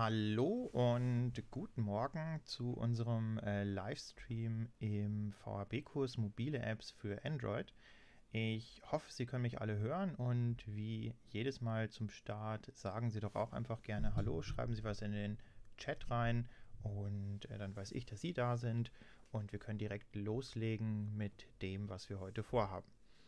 Hallo und guten Morgen zu unserem Livestream im VHB-Kurs Mobile Apps für Android. Ich hoffe, Sie können mich alle hören und wie jedes Mal zum Start sagen Sie doch auch einfach gerne Hallo, schreiben Sie was in den Chat rein und dann weiß ich, dass Sie da sind und wir können direkt loslegen mit dem, was wir heute vorhaben.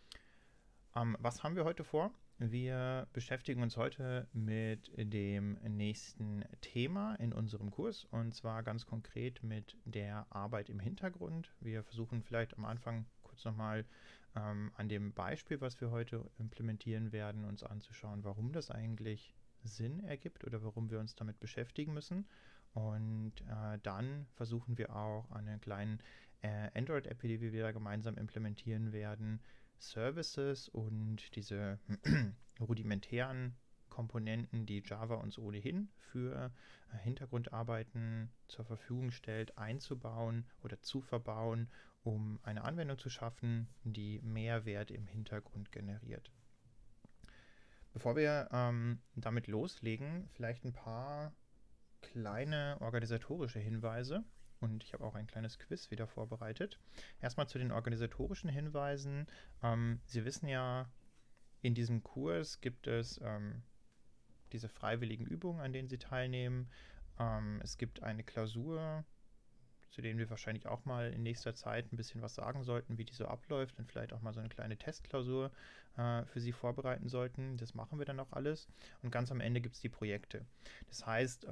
Was haben wir heute vor? Wir beschäftigen uns heute mit dem nächsten Thema in unserem Kurs und zwar ganz konkret mit der Arbeit im Hintergrund. Wir versuchen vielleicht am Anfang kurz nochmal an dem Beispiel, was wir heute implementieren werden, uns anzuschauen, warum das eigentlich Sinn ergibt oder warum wir uns damit beschäftigen müssen. Und dann versuchen wir auch an einer kleinen Android-App, die wir wieder gemeinsam implementieren werden, Services und diese rudimentären Komponenten, die Java uns ohnehin für Hintergrundarbeiten zur Verfügung stellt, einzubauen oder zu verbauen, um eine Anwendung zu schaffen, die Mehrwert im Hintergrund generiert. Bevor wir damit loslegen, vielleicht ein paar kleine organisatorische Hinweise. Und ich habe auch ein kleines Quiz wieder vorbereitet. Erstmal zu den organisatorischen Hinweisen. Sie wissen ja, in diesem Kurs gibt es diese freiwilligen Übungen, an denen Sie teilnehmen. Es gibt eine Klausur, zu denen wir wahrscheinlich auch mal in nächster Zeit ein bisschen was sagen sollten, wie die so abläuft und vielleicht auch mal so eine kleine Testklausur für Sie vorbereiten sollten. Das machen wir dann auch alles. Und ganz am Ende gibt es die Projekte. Das heißt,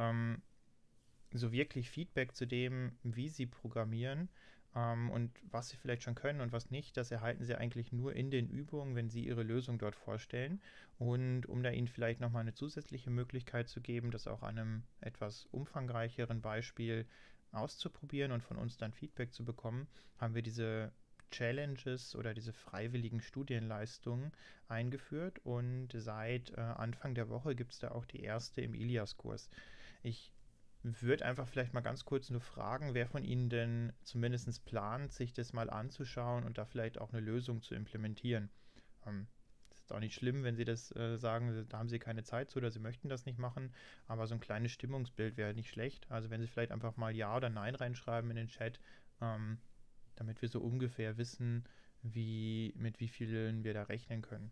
so wirklich Feedback zu dem, wie Sie programmieren und was Sie vielleicht schon können und was nicht, das erhalten Sie eigentlich nur in den Übungen, wenn Sie Ihre Lösung dort vorstellen. Und um da Ihnen vielleicht nochmal eine zusätzliche Möglichkeit zu geben, das auch an einem etwas umfangreicheren Beispiel auszuprobieren und von uns dann Feedback zu bekommen, haben wir diese Challenges oder diese freiwilligen Studienleistungen eingeführt und seit Anfang der Woche gibt es da auch die erste im Ilias-Kurs. Ich würde einfach vielleicht mal ganz kurz nur fragen, wer von Ihnen denn zumindest plant, sich das mal anzuschauen und da vielleicht auch eine Lösung zu implementieren. Ist auch nicht schlimm, wenn Sie das sagen, da haben Sie keine Zeit zu oder Sie möchten das nicht machen, aber so ein kleines Stimmungsbild wäre nicht schlecht. Also wenn Sie vielleicht einfach mal Ja oder Nein reinschreiben in den Chat, ähm, damit wir so ungefähr wissen, mit wie vielen wir da rechnen können.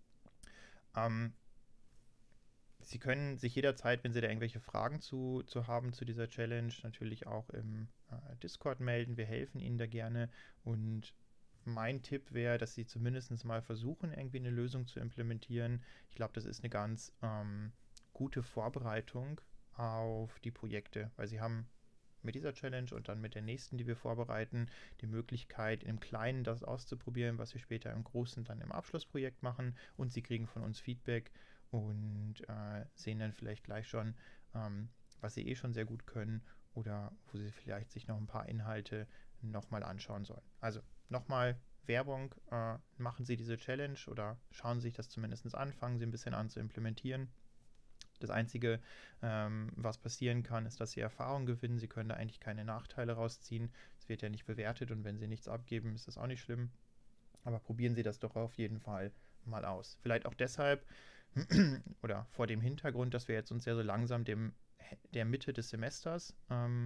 Ähm, Sie können sich jederzeit, wenn Sie da irgendwelche Fragen zu haben zu dieser Challenge, natürlich auch im Discord melden. Wir helfen Ihnen da gerne. Und mein Tipp wäre, dass Sie zumindest mal versuchen, irgendwie eine Lösung zu implementieren. Ich glaube, das ist eine ganz gute Vorbereitung auf die Projekte, weil Sie haben mit dieser Challenge und dann mit der nächsten, die wir vorbereiten, die Möglichkeit, im Kleinen das auszuprobieren, was wir später im Großen dann im Abschlussprojekt machen und Sie kriegen von uns Feedback und sehen dann vielleicht gleich schon, was Sie schon sehr gut können oder wo Sie vielleicht sich noch ein paar Inhalte nochmal anschauen sollen. Also nochmal Werbung, machen Sie diese Challenge oder schauen Sie sich das zumindest an, fangen Sie ein bisschen an zu implementieren. Das Einzige, was passieren kann, ist, dass Sie Erfahrung gewinnen. Sie können da eigentlich keine Nachteile rausziehen. Es wird ja nicht bewertet und wenn Sie nichts abgeben, ist das auch nicht schlimm. Aber probieren Sie das doch auf jeden Fall mal aus. Vielleicht auch deshalb oder vor dem Hintergrund, dass wir jetzt uns ja so langsam der Mitte des Semesters,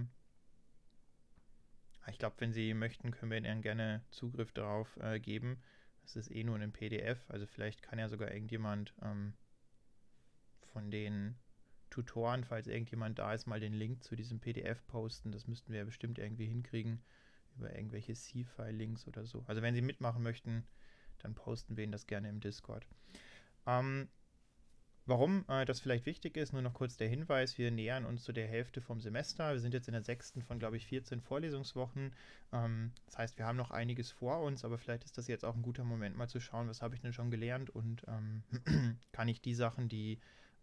ich glaube, wenn Sie möchten, können wir Ihnen gerne Zugriff darauf geben. Das ist eh nur ein PDF, also vielleicht kann ja sogar irgendjemand von den Tutoren, falls irgendjemand da ist, mal den Link zu diesem PDF posten. Das müssten wir ja bestimmt irgendwie hinkriegen über irgendwelche C-File-Links oder so. Also wenn Sie mitmachen möchten, dann posten wir Ihnen das gerne im Discord. Warum das vielleicht wichtig ist, nur noch kurz der Hinweis, wir nähern uns zu der Hälfte vom Semester. Wir sind jetzt in der 6. von, glaube ich, 14 Vorlesungswochen. Das heißt, wir haben noch einiges vor uns, aber vielleicht ist das jetzt auch ein guter Moment, mal zu schauen, was habe ich denn schon gelernt und kann ich die Sachen, die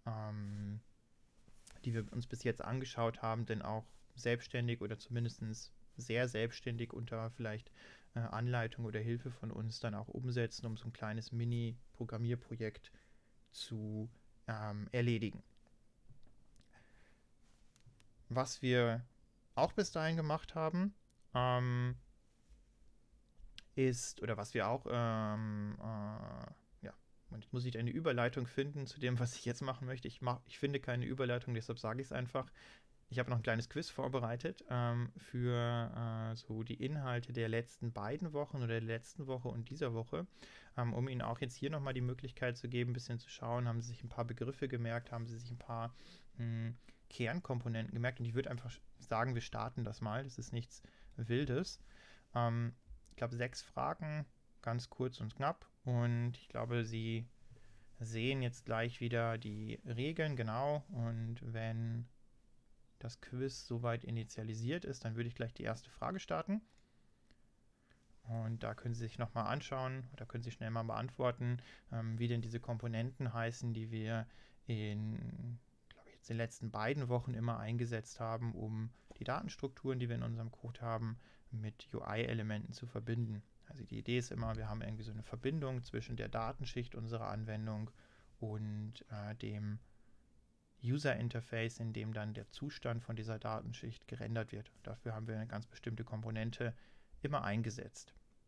wir uns bis jetzt angeschaut haben, denn auch selbstständig oder zumindest sehr selbstständig unter vielleicht Anleitung oder Hilfe von uns dann auch umsetzen, um so ein kleines Mini-Programmierprojekt zu erledigen. Was wir auch bis dahin gemacht haben, ist, oder was wir auch, ja, Und jetzt muss ich eine Überleitung finden zu dem, was ich jetzt machen möchte. Ich finde keine Überleitung, deshalb sage ich es einfach. Ich habe noch ein kleines Quiz vorbereitet für so die Inhalte der letzten beiden Wochen oder der letzten Woche und dieser Woche, um Ihnen auch jetzt hier nochmal die Möglichkeit zu geben, ein bisschen zu schauen, haben Sie sich ein paar Begriffe gemerkt, haben Sie sich ein paar Kernkomponenten gemerkt, und ich würde einfach sagen, wir starten das mal, das ist nichts Wildes. Ich glaube 6 Fragen, ganz kurz und knapp, und ich glaube, Sie sehen jetzt gleich wieder die Regeln, genau, und wenn das Quiz soweit initialisiert ist, dann würde ich gleich die erste Frage starten. Und da können Sie sich nochmal anschauen, oder können Sie schnell mal beantworten, wie denn diese Komponenten heißen, die wir in, glaube ich, jetzt den letzten beiden Wochen immer eingesetzt haben, um die Datenstrukturen, die wir in unserem Code haben, mit UI-Elementen zu verbinden. Also die Idee ist immer, wir haben irgendwie so eine Verbindung zwischen der Datenschicht unserer Anwendung und dem User Interface, in dem dann der Zustand von dieser Datenschicht gerendert wird. Dafür haben wir eine ganz bestimmte Komponente immer eingesetzt.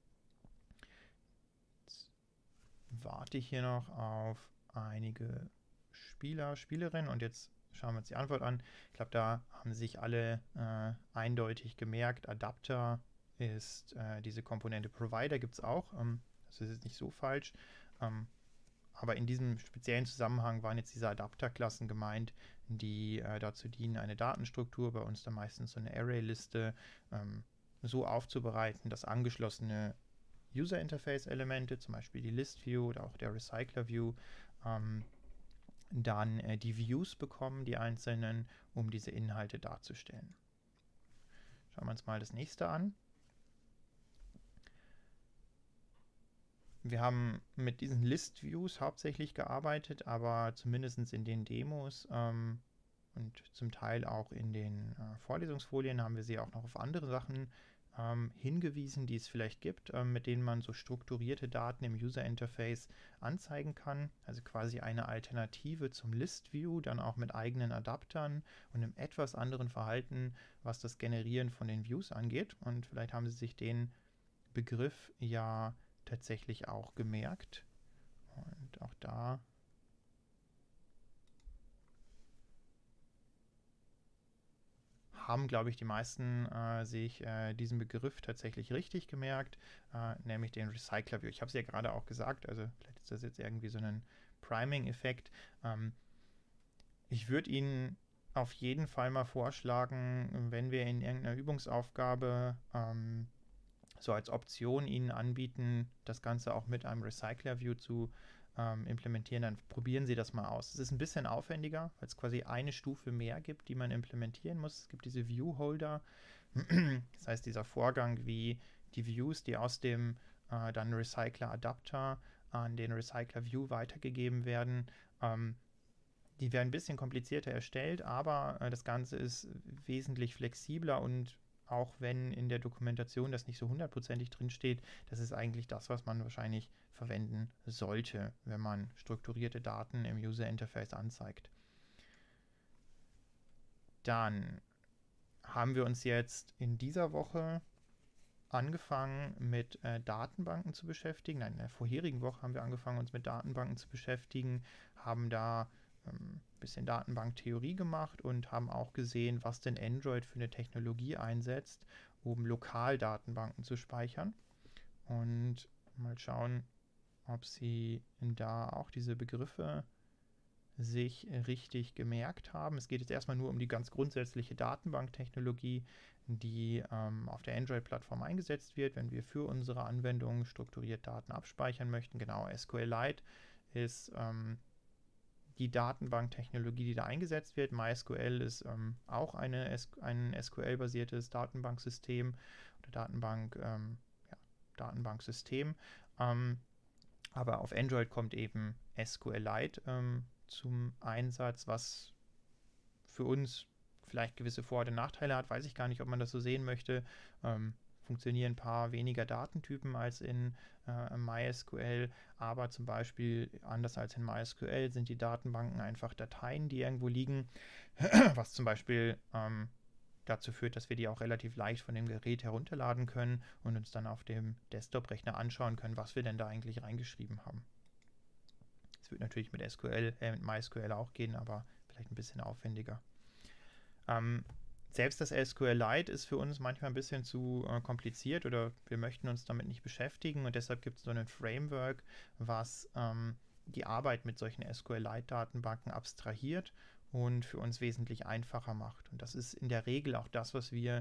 Jetzt warte ich hier noch auf einige Spieler, Spielerinnen, und jetzt schauen wir uns die Antwort an. Ich glaube, da haben sich alle eindeutig gemerkt, Adapter ist diese Komponente. Provider gibt es auch, das ist jetzt nicht so falsch. Aber in diesem speziellen Zusammenhang waren jetzt diese Adapterklassen gemeint, die dazu dienen, eine Datenstruktur, bei uns dann meistens so eine Array-Liste, so aufzubereiten, dass angeschlossene User-Interface-Elemente, zum Beispiel die List-View oder auch der Recycler-View, dann die Views bekommen, die einzelnen, um diese Inhalte darzustellen. Schauen wir uns mal das nächste an. Wir haben mit diesen List-Views hauptsächlich gearbeitet, aber zumindest in den Demos und zum Teil auch in den Vorlesungsfolien haben wir sie auch noch auf andere Sachen hingewiesen, die es vielleicht gibt, mit denen man so strukturierte Daten im User-Interface anzeigen kann. Also quasi eine Alternative zum List-View, dann auch mit eigenen Adaptern und einem etwas anderen Verhalten, was das Generieren von den Views angeht. Und vielleicht haben Sie sich den Begriff ja tatsächlich auch gemerkt. Und auch da haben, glaube ich, die meisten sich diesen Begriff tatsächlich richtig gemerkt, nämlich den Recycler View. Ich habe es ja gerade auch gesagt, also vielleicht ist das jetzt irgendwie so ein Priming-Effekt. Ich würde Ihnen auf jeden Fall mal vorschlagen, wenn wir in irgendeiner Übungsaufgabe so als Option Ihnen anbieten, das Ganze auch mit einem Recycler-View zu implementieren, dann probieren Sie das mal aus. Es ist ein bisschen aufwendiger, weil es quasi eine Stufe mehr gibt, die man implementieren muss. Es gibt diese View-Holder, das heißt dieser Vorgang, wie die Views, die aus dem dann Recycler-Adapter an den Recycler-View weitergegeben werden, die werden ein bisschen komplizierter erstellt, aber das Ganze ist wesentlich flexibler, und auch wenn in der Dokumentation das nicht so hundertprozentig drinsteht, das ist eigentlich das, was man wahrscheinlich verwenden sollte, wenn man strukturierte Daten im User Interface anzeigt. Dann haben wir uns jetzt in dieser Woche angefangen mit Datenbanken zu beschäftigen. Nein, in der vorherigen Woche haben wir angefangen, uns mit Datenbanken zu beschäftigen, haben da ein bisschen Datenbanktheorie gemacht und haben auch gesehen, was denn Android für eine Technologie einsetzt, um lokal Datenbanken zu speichern. Und mal schauen, ob Sie da auch diese Begriffe sich richtig gemerkt haben. Es geht jetzt erstmal nur um die ganz grundsätzliche Datenbanktechnologie, die auf der Android-Plattform eingesetzt wird, wenn wir für unsere Anwendungen strukturiert Daten abspeichern möchten. Genau, SQLite ist die Datenbanktechnologie, die da eingesetzt wird. MySQL ist auch ein SQL-basiertes Datenbanksystem oder Datenbanksystem. Aber auf Android kommt eben SQLite zum Einsatz, was für uns vielleicht gewisse Vor- und Nachteile hat. Weiß ich gar nicht, ob man das so sehen möchte. Funktionieren ein paar weniger Datentypen als in MySQL, aber zum Beispiel anders als in MySQL sind die Datenbanken einfach Dateien, die irgendwo liegen, was zum Beispiel dazu führt, dass wir die auch relativ leicht von dem Gerät herunterladen können und uns dann auf dem Desktop-Rechner anschauen können, was wir denn da eigentlich reingeschrieben haben. Es wird natürlich mit mit MySQL auch gehen, aber vielleicht ein bisschen aufwendiger. Selbst das SQLite ist für uns manchmal ein bisschen zu kompliziert oder wir möchten uns damit nicht beschäftigen und deshalb gibt es so ein Framework, was die Arbeit mit solchen SQLite-Datenbanken abstrahiert und für uns wesentlich einfacher macht. Und das ist in der Regel auch das, was wir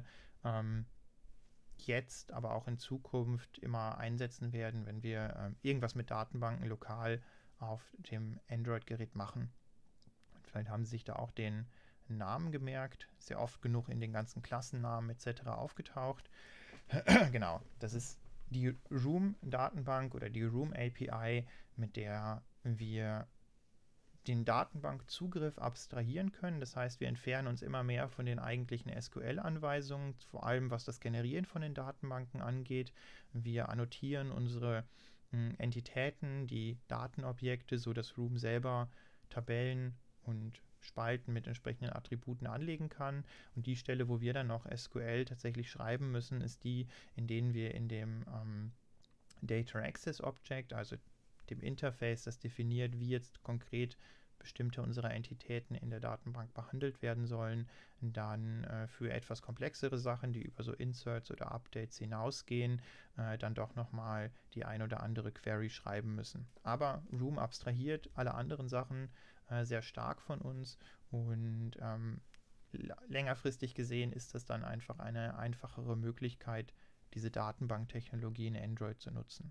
jetzt, aber auch in Zukunft immer einsetzen werden, wenn wir irgendwas mit Datenbanken lokal auf dem Android-Gerät machen. Und vielleicht haben Sie sich da auch den Namen gemerkt, sehr oft genug in den ganzen Klassennamen etc. aufgetaucht. Genau, das ist die Room-Datenbank oder die Room-API, mit der wir den Datenbankzugriff abstrahieren können. Das heißt, wir entfernen uns immer mehr von den eigentlichen SQL-Anweisungen, vor allem was das Generieren von den Datenbanken angeht. Wir annotieren unsere Entitäten, die Datenobjekte, sodass Room selber Tabellen und Spalten mit entsprechenden Attributen anlegen kann. Und die Stelle, wo wir dann noch SQL tatsächlich schreiben müssen, ist die, in denen wir in dem Data Access Object, also dem Interface, das definiert, wie jetzt konkret bestimmte unserer Entitäten in der Datenbank behandelt werden sollen, dann für etwas komplexere Sachen, die über so Inserts oder Updates hinausgehen, dann doch nochmal die ein oder andere Query schreiben müssen. Aber Room abstrahiert alle anderen Sachen sehr stark von uns und längerfristig gesehen ist das dann einfach eine einfachere Möglichkeit, diese Datenbanktechnologie in Android zu nutzen.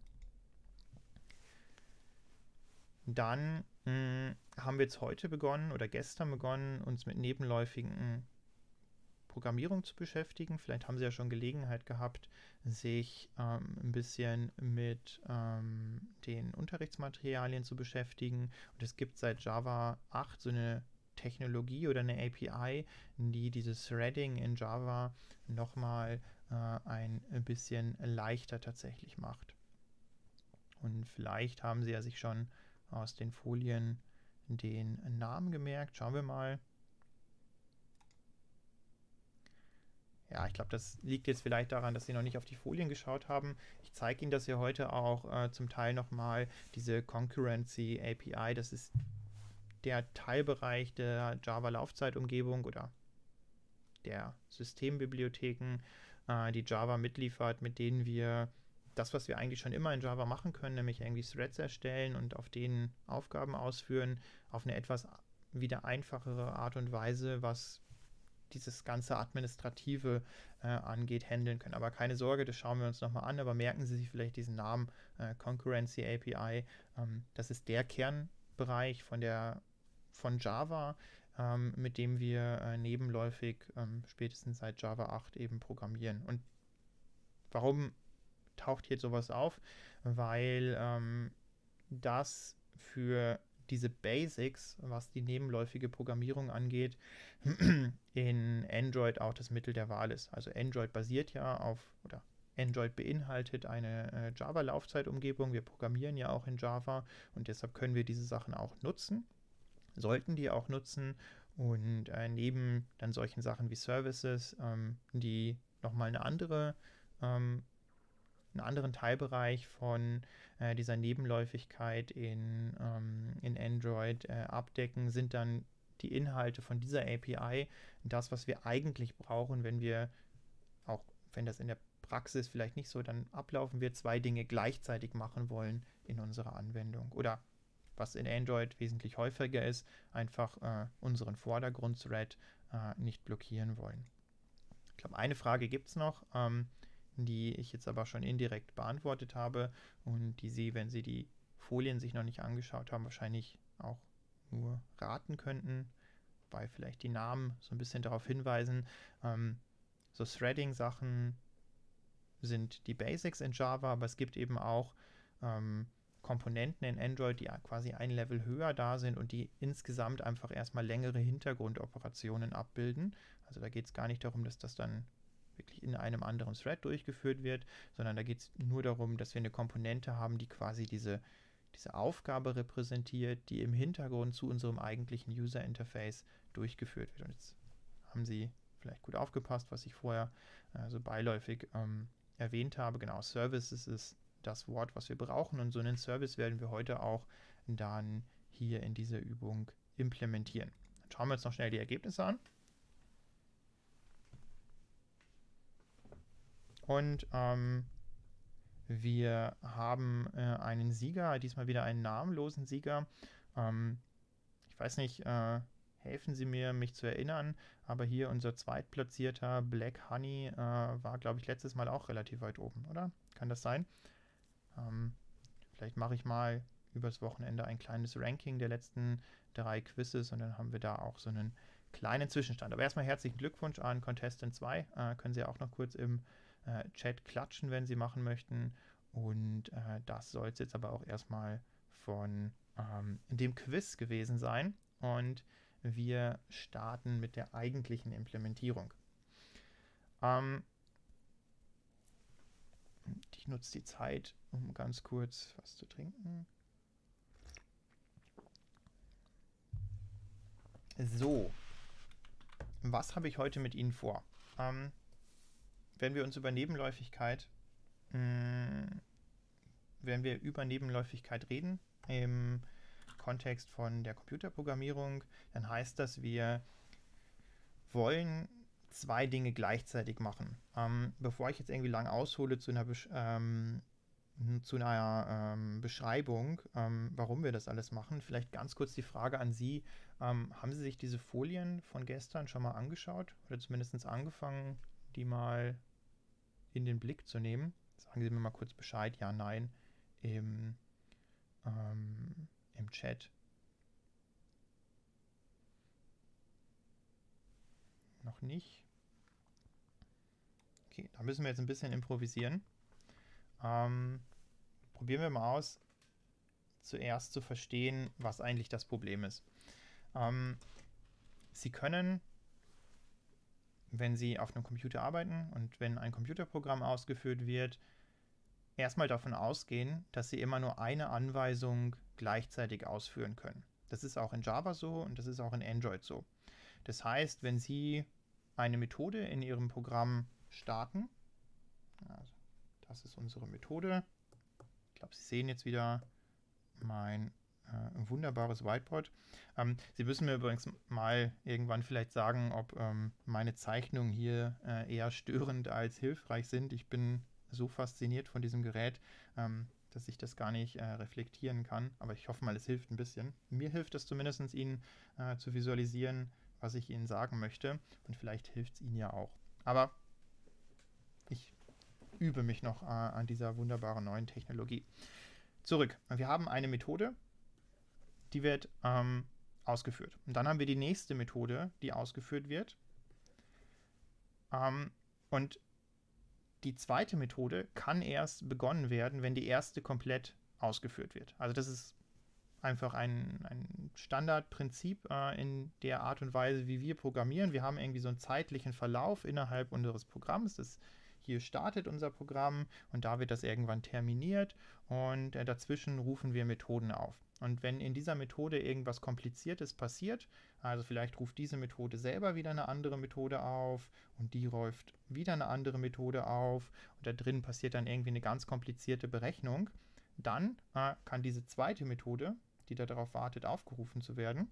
Dann haben wir jetzt heute begonnen oder gestern begonnen, uns mit nebenläufigen Programmierung zu beschäftigen. Vielleicht haben Sie ja schon Gelegenheit gehabt, sich ein bisschen mit den Unterrichtsmaterialien zu beschäftigen. Und es gibt seit Java 8 so eine Technologie oder eine API, die dieses Threading in Java nochmal ein bisschen leichter tatsächlich macht. Und vielleicht haben Sie ja sich schon aus den Folien den Namen gemerkt. Schauen wir mal. Ja, ich glaube, das liegt jetzt vielleicht daran, dass Sie noch nicht auf die Folien geschaut haben. Ich zeige Ihnen das hier heute auch zum Teil nochmal, diese Concurrency API. Das ist der Teilbereich der Java-Laufzeitumgebung oder der Systembibliotheken, die Java mitliefert, mit denen wir das, was wir eigentlich schon immer in Java machen können, nämlich irgendwie Threads erstellen und auf denen Aufgaben ausführen, auf eine etwas wieder einfachere Art und Weise, was dieses ganze Administrative angeht, handeln können. Aber keine Sorge, das schauen wir uns nochmal an, aber merken Sie sich vielleicht diesen Namen Concurrency API. Das ist der Kernbereich von Java, mit dem wir nebenläufig spätestens seit Java 8 eben programmieren. Und warum taucht hier sowas auf? Weil das für diese Basics, was die nebenläufige Programmierung angeht, in Android auch das Mittel der Wahl ist. Also Android basiert ja auf, oder Android beinhaltet eine Java-Laufzeitumgebung. Wir programmieren ja auch in Java und deshalb können wir diese Sachen auch nutzen, sollten die auch nutzen und neben dann solchen Sachen wie Services, die nochmal einen anderen Teilbereich von dieser Nebenläufigkeit in Android abdecken, sind dann die Inhalte von dieser API das, was wir eigentlich brauchen, wenn wir, auch wenn das in der Praxis vielleicht nicht so dann ablaufen wird, zwei Dinge gleichzeitig machen wollen in unserer Anwendung. Oder was in Android wesentlich häufiger ist, einfach unseren Vordergrund-Thread nicht blockieren wollen. Ich glaube, eine Frage gibt es noch, die ich jetzt aber schon indirekt beantwortet habe und die Sie, wenn Sie die Folien sich noch nicht angeschaut haben, wahrscheinlich auch nur raten könnten, wobei vielleicht die Namen so ein bisschen darauf hinweisen. So Threading-Sachen sind die Basics in Java, aber es gibt eben auch Komponenten in Android, die quasi ein Level höher da sind und die insgesamt einfach erstmal längere Hintergrundoperationen abbilden. Also da geht es gar nicht darum, dass das dann wirklich in einem anderen Thread durchgeführt wird, sondern da geht es nur darum, dass wir eine Komponente haben, die quasi diese Aufgabe repräsentiert, die im Hintergrund zu unserem eigentlichen User-Interface durchgeführt wird. Und jetzt haben Sie vielleicht gut aufgepasst, was ich vorher so beiläufig erwähnt habe. Genau, Services ist das Wort, was wir brauchen und so einen Service werden wir heute auch dann hier in dieser Übung implementieren. Dann schauen wir uns noch schnell die Ergebnisse an. Und wir haben einen Sieger, diesmal wieder einen namenlosen Sieger. Ich weiß nicht, helfen Sie mir, mich zu erinnern, aber hier unser Zweitplatzierter Black Honey war, glaube ich, letztes Mal auch relativ weit oben, oder? Kann das sein? Vielleicht mache ich mal übers Wochenende ein kleines Ranking der letzten 3 Quizzes und dann haben wir da auch so einen kleinen Zwischenstand. Aber erstmal herzlichen Glückwunsch an Contestant 2. Können Sie auch noch kurz im Chat klatschen, wenn Sie machen möchten. Und das soll es jetzt aber auch erstmal von dem Quiz gewesen sein. Und wir starten mit der eigentlichen Implementierung. Ich nutze die Zeit, um ganz kurz was zu trinken. So, was habe ich heute mit Ihnen vor? Wenn wir über Nebenläufigkeit reden, im Kontext von der Computerprogrammierung, dann heißt das, wir wollen 2 Dinge gleichzeitig machen. Bevor ich jetzt irgendwie lang aushole zu einer Beschreibung, warum wir das alles machen, vielleicht ganz kurz die Frage an Sie. Haben Sie sich diese Folien von gestern schon mal angeschaut oder zumindest angefangen, die mal in den Blick zu nehmen? Sagen Sie mir mal kurz Bescheid, ja, nein, im Chat. Noch nicht. Okay, da müssen wir jetzt ein bisschen improvisieren. Probieren wir mal aus, zuerst zu verstehen, was eigentlich das Problem ist. Sie können, wenn Sie auf einem Computer arbeiten und wenn ein Computerprogramm ausgeführt wird, erstmal davon ausgehen, dass Sie immer nur eine Anweisung gleichzeitig ausführen können. Das ist auch in Java so und das ist auch in Android so. Das heißt, wenn Sie eine Methode in Ihrem Programm starten, also das ist unsere Methode. Ich glaube, Sie sehen jetzt wieder mein wunderbares Whiteboard. Sie müssen mir übrigens mal irgendwann vielleicht sagen, ob meine Zeichnungen hier eher störend als hilfreich sind. Ich bin so fasziniert von diesem Gerät, dass ich das gar nicht reflektieren kann. Aber ich hoffe mal, es hilft ein bisschen. Mir hilft es zumindest, Ihnen zu visualisieren, was ich Ihnen sagen möchte. Und vielleicht hilft es Ihnen ja auch. Aber ich übe mich noch an dieser wunderbaren neuen Technologie. Zurück. Wir haben eine Methode, die wird ausgeführt. Und dann haben wir die nächste Methode, die ausgeführt wird. Und die zweite Methode kann erst begonnen werden, wenn die erste komplett ausgeführt wird. Also das ist einfach ein Standardprinzip in der Art und Weise, wie wir programmieren. Wir haben irgendwie so einen zeitlichen Verlauf innerhalb unseres Programms. Hier startet unser Programm und da wird das irgendwann terminiert und dazwischen rufen wir Methoden auf. Und wenn in dieser Methode irgendwas Kompliziertes passiert, also vielleicht ruft diese Methode selber wieder eine andere Methode auf und die ruft wieder eine andere Methode auf und da drin passiert dann irgendwie eine ganz komplizierte Berechnung, dann kann diese zweite Methode, die da darauf wartet, aufgerufen zu werden,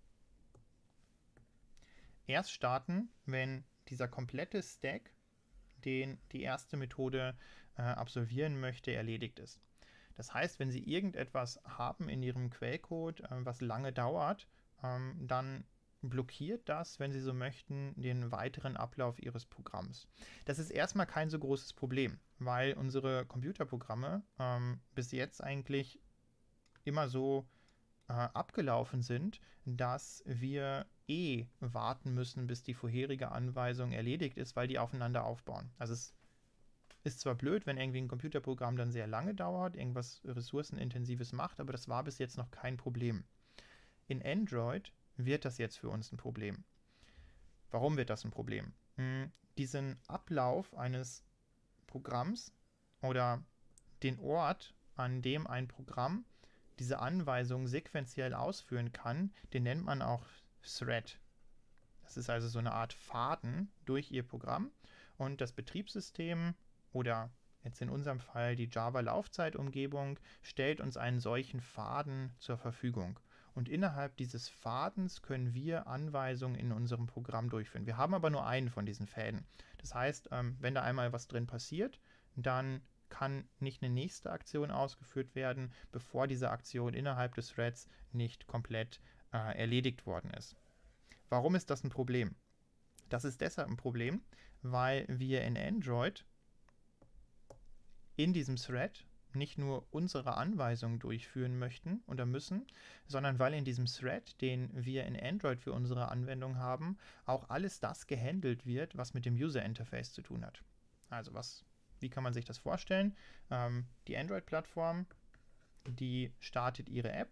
erst starten, wenn dieser komplette Stack, den die erste Methode absolvieren möchte, erledigt ist. Das heißt, wenn Sie irgendetwas haben in Ihrem Quellcode, was lange dauert, dann blockiert das, wenn Sie so möchten, den weiteren Ablauf Ihres Programms. Das ist erstmal kein so großes Problem, weil unsere Computerprogramme bis jetzt eigentlich immer so abgelaufen sind, dass wir warten müssen, bis die vorherige Anweisung erledigt ist, weil die aufeinander aufbauen. Also es ist zwar blöd, wenn irgendwie ein Computerprogramm dann sehr lange dauert, irgendwas Ressourcenintensives macht, aber das war bis jetzt noch kein Problem. In Android wird das jetzt für uns ein Problem. Warum wird das ein Problem? Diesen Ablauf eines Programms oder den Ort, an dem ein Programm diese Anweisung sequenziell ausführen kann, den nennt man auch Thread. Das ist also so eine Art Faden durch Ihr Programm und das Betriebssystem oder jetzt in unserem Fall die Java-Laufzeitumgebung stellt uns einen solchen Faden zur Verfügung. Und innerhalb dieses Fadens können wir Anweisungen in unserem Programm durchführen. Wir haben aber nur einen von diesen Fäden. Das heißt, wenn da einmal was drin passiert, dann kann nicht eine nächste Aktion ausgeführt werden, bevor diese Aktion innerhalb des Threads nicht komplett erledigt worden ist. Warum ist das ein Problem? Das ist deshalb ein Problem, weil wir in Android in diesem Thread nicht nur unsere Anweisungen durchführen möchten oder müssen, sondern weil in diesem Thread, den wir in Android für unsere Anwendung haben, auch alles das gehandelt wird, was mit dem User Interface zu tun hat. Also wie kann man sich das vorstellen? Die Android-Plattform, die startet ihre App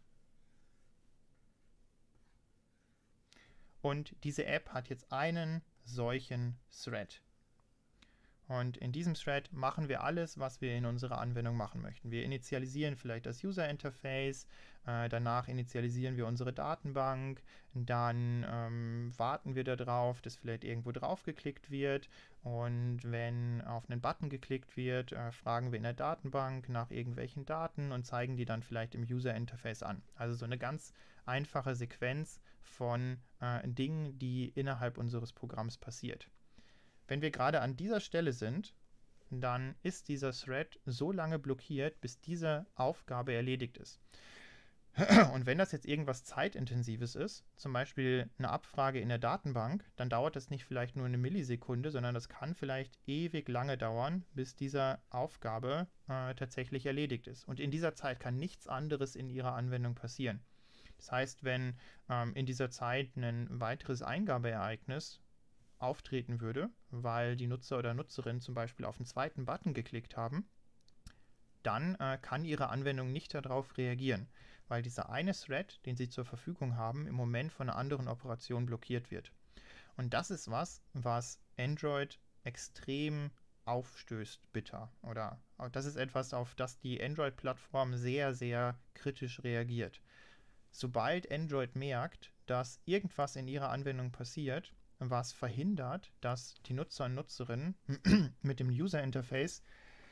und diese App hat jetzt einen solchen Thread. Und in diesem Thread machen wir alles, was wir in unserer Anwendung machen möchten. Wir initialisieren vielleicht das User Interface, danach initialisieren wir unsere Datenbank, dann warten wir darauf, dass vielleicht irgendwo drauf geklickt wird, und wenn auf einen Button geklickt wird, fragen wir in der Datenbank nach irgendwelchen Daten und zeigen die dann vielleicht im User Interface an. Also so eine ganz einfache Sequenz von Dingen, die innerhalb unseres Programms passiert. Wenn wir gerade an dieser Stelle sind, dann ist dieser Thread so lange blockiert, bis diese Aufgabe erledigt ist. Und wenn das jetzt irgendwas Zeitintensives ist, zum Beispiel eine Abfrage in der Datenbank, dann dauert das nicht vielleicht nur eine Millisekunde, sondern das kann vielleicht ewig lange dauern, bis diese Aufgabe tatsächlich erledigt ist. Und in dieser Zeit kann nichts anderes in Ihrer Anwendung passieren. Das heißt, wenn in dieser Zeit ein weiteres Eingabeereignis auftreten würde, weil die Nutzer oder Nutzerinnen zum Beispiel auf den zweiten Button geklickt haben, dann kann Ihre Anwendung nicht darauf reagieren, weil dieser eine Thread, den Sie zur Verfügung haben, im Moment von einer anderen Operation blockiert wird. Und das ist was Android extrem aufstößt, bitter. Oder das ist etwas, auf das die Android-Plattform sehr, sehr kritisch reagiert. Sobald Android merkt, dass irgendwas in ihrer Anwendung passiert, was verhindert, dass die Nutzer und Nutzerinnen mit dem User Interface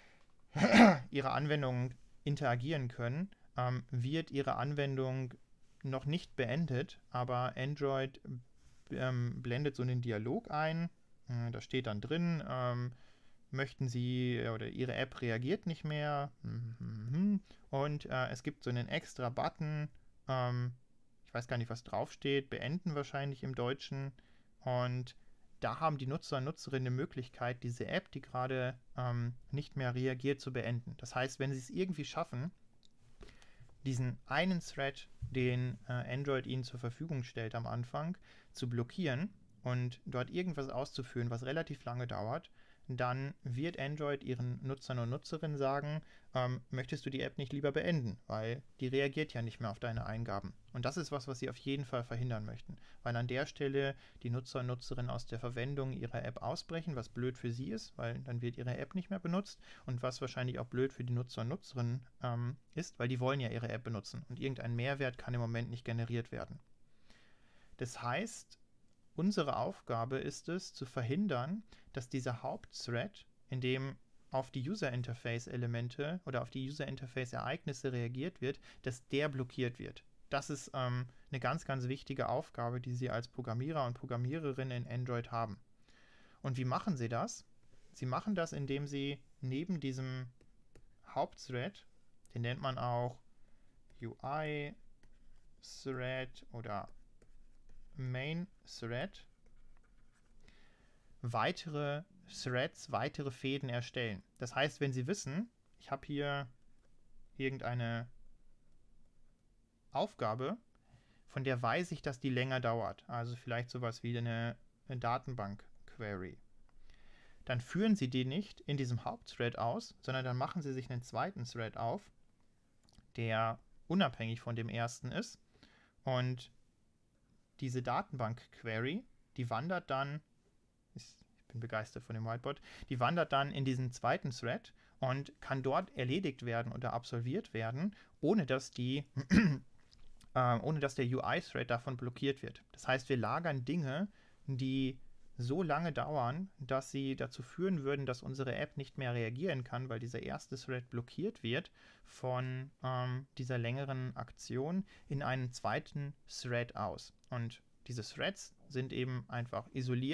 ihrer Anwendung interagieren können, wird ihre Anwendung noch nicht beendet, aber Android blendet so einen Dialog ein. Da steht dann drin, möchten Sie oder Ihre App reagiert nicht mehr. Und es gibt so einen extra Button, ich weiß gar nicht, was draufsteht, beenden wahrscheinlich im Deutschen. Und da haben die Nutzer und Nutzerinnen eine Möglichkeit, diese App, die gerade nicht mehr reagiert, zu beenden. Das heißt, wenn sie es irgendwie schaffen, diesen einen Thread, den Android ihnen zur Verfügung stellt am Anfang, zu blockieren und dort irgendwas auszuführen, was relativ lange dauert, dann wird Android ihren Nutzern und Nutzerinnen sagen, möchtest du die App nicht lieber beenden, weil die reagiert ja nicht mehr auf deine Eingaben. Und das ist was sie auf jeden Fall verhindern möchten, weil an der Stelle die Nutzer und Nutzerinnen aus der Verwendung ihrer App ausbrechen, was blöd für sie ist, weil dann wird ihre App nicht mehr benutzt, und was wahrscheinlich auch blöd für die Nutzer und Nutzerinnen ist, weil die wollen ja ihre App benutzen und irgendein Mehrwert kann im Moment nicht generiert werden. Das heißt, unsere Aufgabe ist es, zu verhindern, dass dieser Hauptthread, in dem auf die User-Interface-Elemente oder auf die User-Interface-Ereignisse reagiert wird, dass der blockiert wird. Das ist eine ganz, ganz wichtige Aufgabe, die Sie als Programmierer und Programmiererinnen in Android haben. Und wie machen Sie das? Sie machen das, indem Sie neben diesem Hauptthread, den nennt man auch UI-Thread oder Main-Thread, weitere Threads, weitere Fäden erstellen. Das heißt, wenn Sie wissen, ich habe hier irgendeine Aufgabe, von der weiß ich, dass die länger dauert, also vielleicht sowas wie eine Datenbank-Query, dann führen Sie die nicht in diesem Hauptthread aus, sondern dann machen Sie sich einen zweiten Thread auf, der unabhängig von dem ersten ist, und diese Datenbank-Query, die wandert dann, ich bin begeistert von dem Whiteboard, die wandert dann in diesen zweiten Thread und kann dort erledigt werden oder absolviert werden, ohne dass der UI-Thread davon blockiert wird. Das heißt, wir lagern Dinge, die so lange dauern, dass sie dazu führen würden, dass unsere App nicht mehr reagieren kann, weil dieser erste Thread blockiert wird von dieser längeren Aktion in einen zweiten Thread aus. Und diese Threads sind eben einfach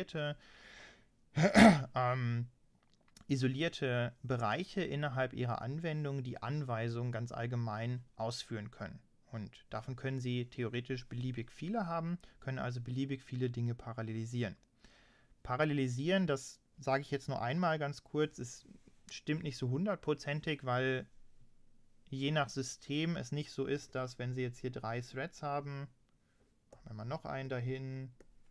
isolierte Bereiche innerhalb ihrer Anwendung, die Anweisungen ganz allgemein ausführen können. Und davon können Sie theoretisch beliebig viele haben, können also beliebig viele Dinge parallelisieren. Parallelisieren, das sage ich jetzt nur einmal ganz kurz, es stimmt nicht so hundertprozentig, weil je nach System es nicht so ist, dass wenn Sie jetzt hier 3 Threads haben, machen wir mal noch einen dahin,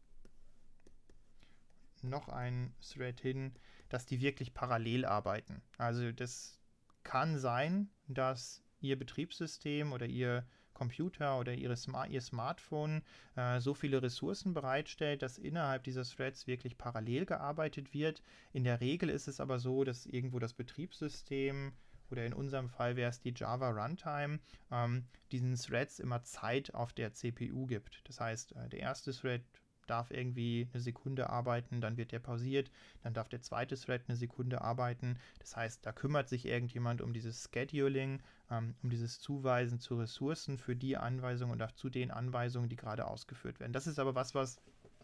noch einen Thread hin, dass die wirklich parallel arbeiten. Also das kann sein, dass Ihr Betriebssystem oder Ihr Computer oder Ihr Smartphone so viele Ressourcen bereitstellt, dass innerhalb dieser Threads wirklich parallel gearbeitet wird. In der Regel ist es aber so, dass irgendwo das Betriebssystem oder in unserem Fall wäre es die Java Runtime, diesen Threads immer Zeit auf der CPU gibt. Das heißt, der erste Thread darf irgendwie eine Sekunde arbeiten, dann wird der pausiert, dann darf der zweite Thread eine Sekunde arbeiten. Das heißt, da kümmert sich irgendjemand um dieses Scheduling, um dieses Zuweisen zu Ressourcen für die Anweisungen und auch zu den Anweisungen, die gerade ausgeführt werden. Das ist aber was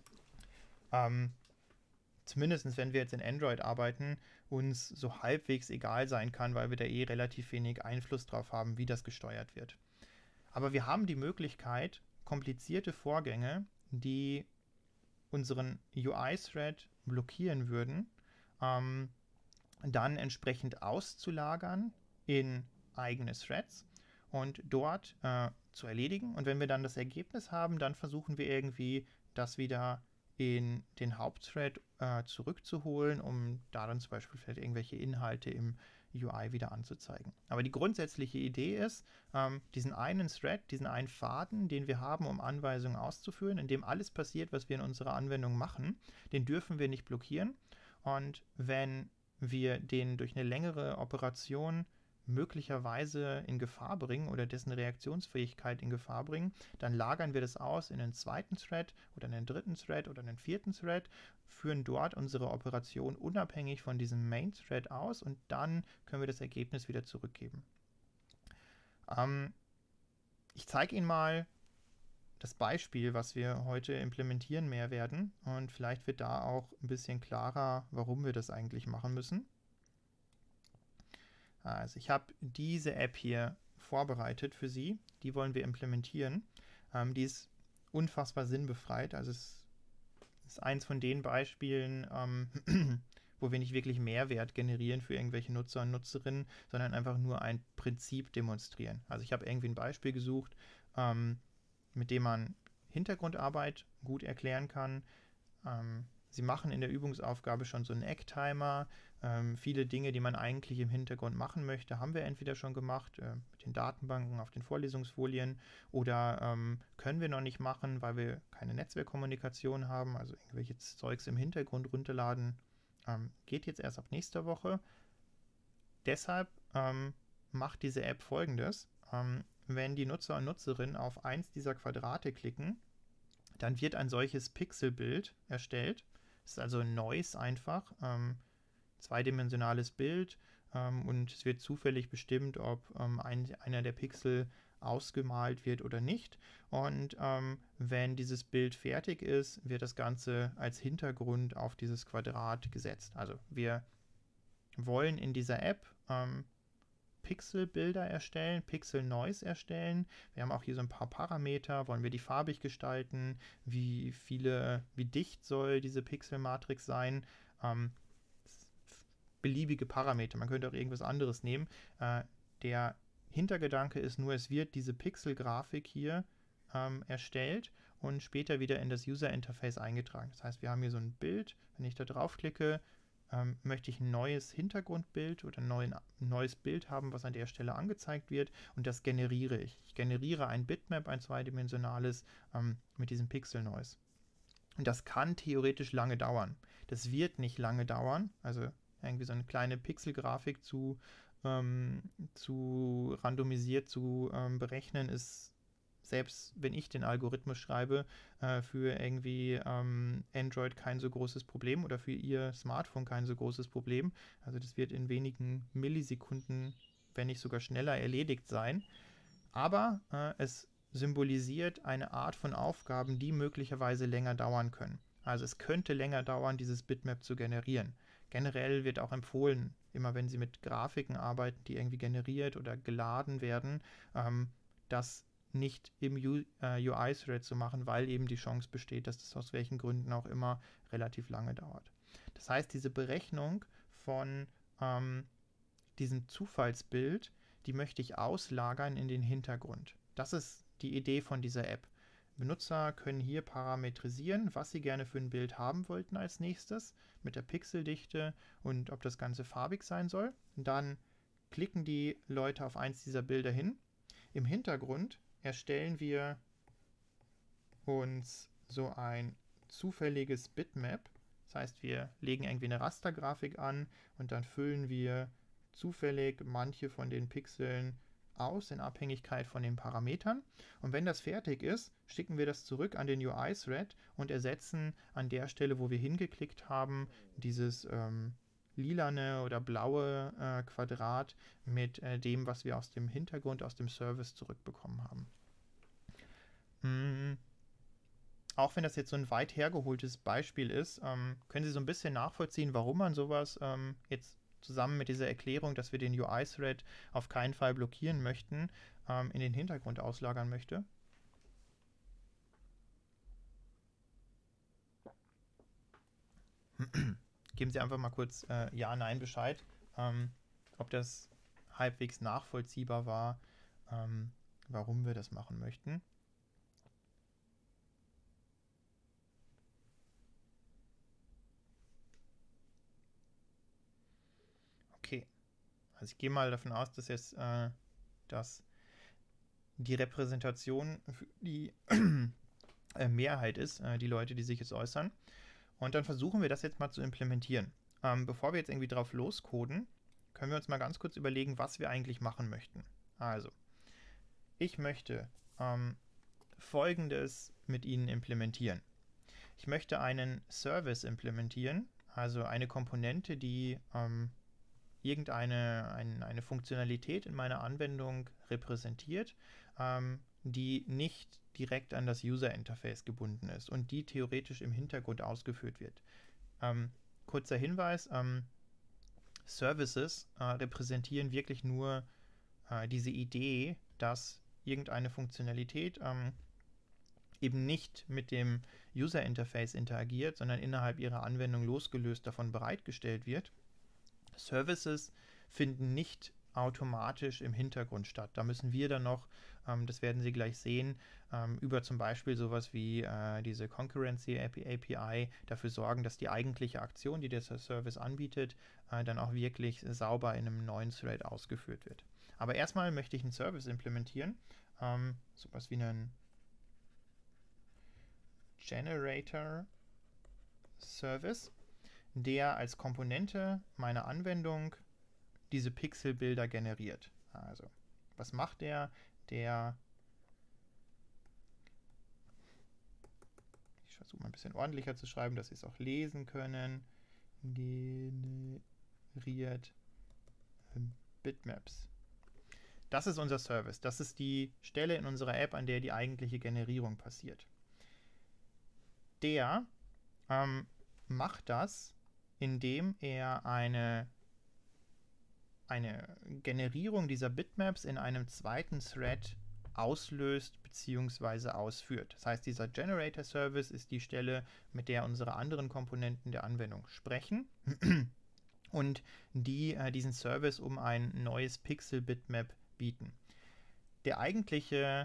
zumindest wenn wir jetzt in Android arbeiten, uns so halbwegs egal sein kann, weil wir da relativ wenig Einfluss drauf haben, wie das gesteuert wird. Aber wir haben die Möglichkeit, komplizierte Vorgänge, die unseren UI-Thread blockieren würden, dann entsprechend auszulagern in eigene Threads und dort zu erledigen. Und wenn wir dann das Ergebnis haben, dann versuchen wir irgendwie, das wieder in den Hauptthread zurückzuholen, um da dann zum Beispiel vielleicht irgendwelche Inhalte im UI wieder anzuzeigen. Aber die grundsätzliche Idee ist, diesen einen Thread, diesen einen Faden, den wir haben, um Anweisungen auszuführen, in dem alles passiert, was wir in unserer Anwendung machen, den dürfen wir nicht blockieren. Und wenn wir den durch eine längere Operation möglicherweise in Gefahr bringen oder dessen Reaktionsfähigkeit in Gefahr bringen, dann lagern wir das aus in einen zweiten Thread oder einen dritten Thread oder einen vierten Thread, führen dort unsere Operation unabhängig von diesem Main Thread aus und dann können wir das Ergebnis wieder zurückgeben. Ich zeige Ihnen mal das Beispiel, was wir heute implementieren mehr werden und vielleicht wird da auch ein bisschen klarer, warum wir das eigentlich machen müssen. Also ich habe diese App hier vorbereitet für Sie, die wollen wir implementieren. Die ist unfassbar sinnbefreit, also es ist eins von den Beispielen, wo wir nicht wirklich Mehrwert generieren für irgendwelche Nutzer und Nutzerinnen, sondern einfach nur ein Prinzip demonstrieren. Also ich habe irgendwie ein Beispiel gesucht, mit dem man Hintergrundarbeit gut erklären kann. Sie machen in der Übungsaufgabe schon so einen Ecktimer. Viele Dinge, die man eigentlich im Hintergrund machen möchte, haben wir entweder schon gemacht mit den Datenbanken auf den Vorlesungsfolien oder können wir noch nicht machen, weil wir keine Netzwerkkommunikation haben, also irgendwelches Zeugs im Hintergrund runterladen. Geht jetzt erst ab nächster Woche. Deshalb macht diese App Folgendes. Wenn die Nutzer und Nutzerinnen auf eins dieser Quadrate klicken, dann wird ein solches Pixelbild erstellt. Das ist also ein neues einfach, zweidimensionales Bild und es wird zufällig bestimmt, ob einer der Pixel ausgemalt wird oder nicht. Und wenn dieses Bild fertig ist, wird das Ganze als Hintergrund auf dieses Quadrat gesetzt. Also wir wollen in dieser App Pixelbilder erstellen, Pixel Noise erstellen. Wir haben auch hier so ein paar Parameter. Wollen wir die farbig gestalten? Wie dicht soll diese Pixelmatrix sein? Beliebige Parameter. Man könnte auch irgendwas anderes nehmen. Der Hintergedanke ist nur, es wird diese Pixelgrafik hier erstellt und später wieder in das User Interface eingetragen. Das heißt, wir haben hier so ein Bild. Wenn ich da draufklicke, möchte ich ein neues Hintergrundbild oder ein neues Bild haben, was an der Stelle angezeigt wird und das generiere ich. Ich generiere ein Bitmap, ein zweidimensionales mit diesem Pixel Noise. Und das kann theoretisch lange dauern. Das wird nicht lange dauern, also irgendwie so eine kleine Pixelgrafik zu randomisiert zu berechnen ist selbst wenn ich den Algorithmus schreibe, für irgendwie Android kein so großes Problem oder für Ihr Smartphone kein so großes Problem. Also das wird in wenigen Millisekunden, wenn nicht sogar schneller erledigt sein. Aber es symbolisiert eine Art von Aufgaben, die möglicherweise länger dauern können. Also es könnte länger dauern, dieses Bitmap zu generieren. Generell wird auch empfohlen, immer wenn Sie mit Grafiken arbeiten, die irgendwie generiert oder geladen werden, das nicht im UI-Thread zu machen, weil eben die Chance besteht, dass das aus welchen Gründen auch immer relativ lange dauert. Das heißt, diese Berechnung von diesem Zufallsbild, die möchte ich auslagern in den Hintergrund. Das ist die Idee von dieser App. Benutzer können hier parametrisieren, was sie gerne für ein Bild haben wollten als nächstes, mit der Pixeldichte und ob das Ganze farbig sein soll. Dann klicken die Leute auf eins dieser Bilder hin. Im Hintergrund erstellen wir uns so ein zufälliges Bitmap. Das heißt, wir legen irgendwie eine Rastergrafik an und dann füllen wir zufällig manche von den Pixeln aus in Abhängigkeit von den Parametern. Und wenn das fertig ist, schicken wir das zurück an den UI-Thread und ersetzen an der Stelle, wo wir hingeklickt haben, dieses lilane oder blaue Quadrat mit dem, was wir aus dem Hintergrund, aus dem Service zurückbekommen haben. Auch wenn das jetzt so ein weit hergeholtes Beispiel ist, können Sie so ein bisschen nachvollziehen, warum man sowas jetzt zusammen mit dieser Erklärung, dass wir den UI-Thread auf keinen Fall blockieren möchten, in den Hintergrund auslagern möchte. Geben Sie einfach mal kurz Ja, Nein Bescheid, ob das halbwegs nachvollziehbar war, warum wir das machen möchten. Okay, also ich gehe mal davon aus, dass jetzt die Repräsentation für die Mehrheit ist, die Leute, die sich jetzt äußern. Und dann versuchen wir das jetzt mal zu implementieren. Bevor wir jetzt irgendwie drauf loscoden, können wir uns mal ganz kurz überlegen, was wir eigentlich machen möchten. Also, ich möchte Folgendes mit Ihnen implementieren. Ich möchte einen Service implementieren, also eine Komponente, die eine Funktionalität in meiner Anwendung repräsentiert, die nicht direkt an das User-Interface gebunden ist und die theoretisch im Hintergrund ausgeführt wird. Kurzer Hinweis, Services repräsentieren wirklich nur diese Idee, dass irgendeine Funktionalität eben nicht mit dem User-Interface interagiert, sondern innerhalb ihrer Anwendung losgelöst davon bereitgestellt wird. Services finden nicht automatisch im Hintergrund statt. Da müssen wir dann noch, das werden Sie gleich sehen, über zum Beispiel sowas wie diese Concurrency API dafür sorgen, dass die eigentliche Aktion, die der Service anbietet, dann auch wirklich sauber in einem neuen Thread ausgeführt wird. Aber erstmal möchte ich einen Service implementieren, sowas wie einen Generator Service, der als Komponente meiner Anwendung diese Pixelbilder generiert. Also, was macht der? Ich versuche mal ein bisschen ordentlicher zu schreiben, dass Sie es auch lesen können. Generiert Bitmaps. Das ist unser Service. Das ist die Stelle in unserer App, an der die eigentliche Generierung passiert. Der macht das, indem er eine Generierung dieser Bitmaps in einem zweiten Thread auslöst bzw. ausführt. Das heißt, dieser Generator Service ist die Stelle, mit der unsere anderen Komponenten der Anwendung sprechen und die diesen Service um ein neues Pixel-Bitmap bieten. Der eigentliche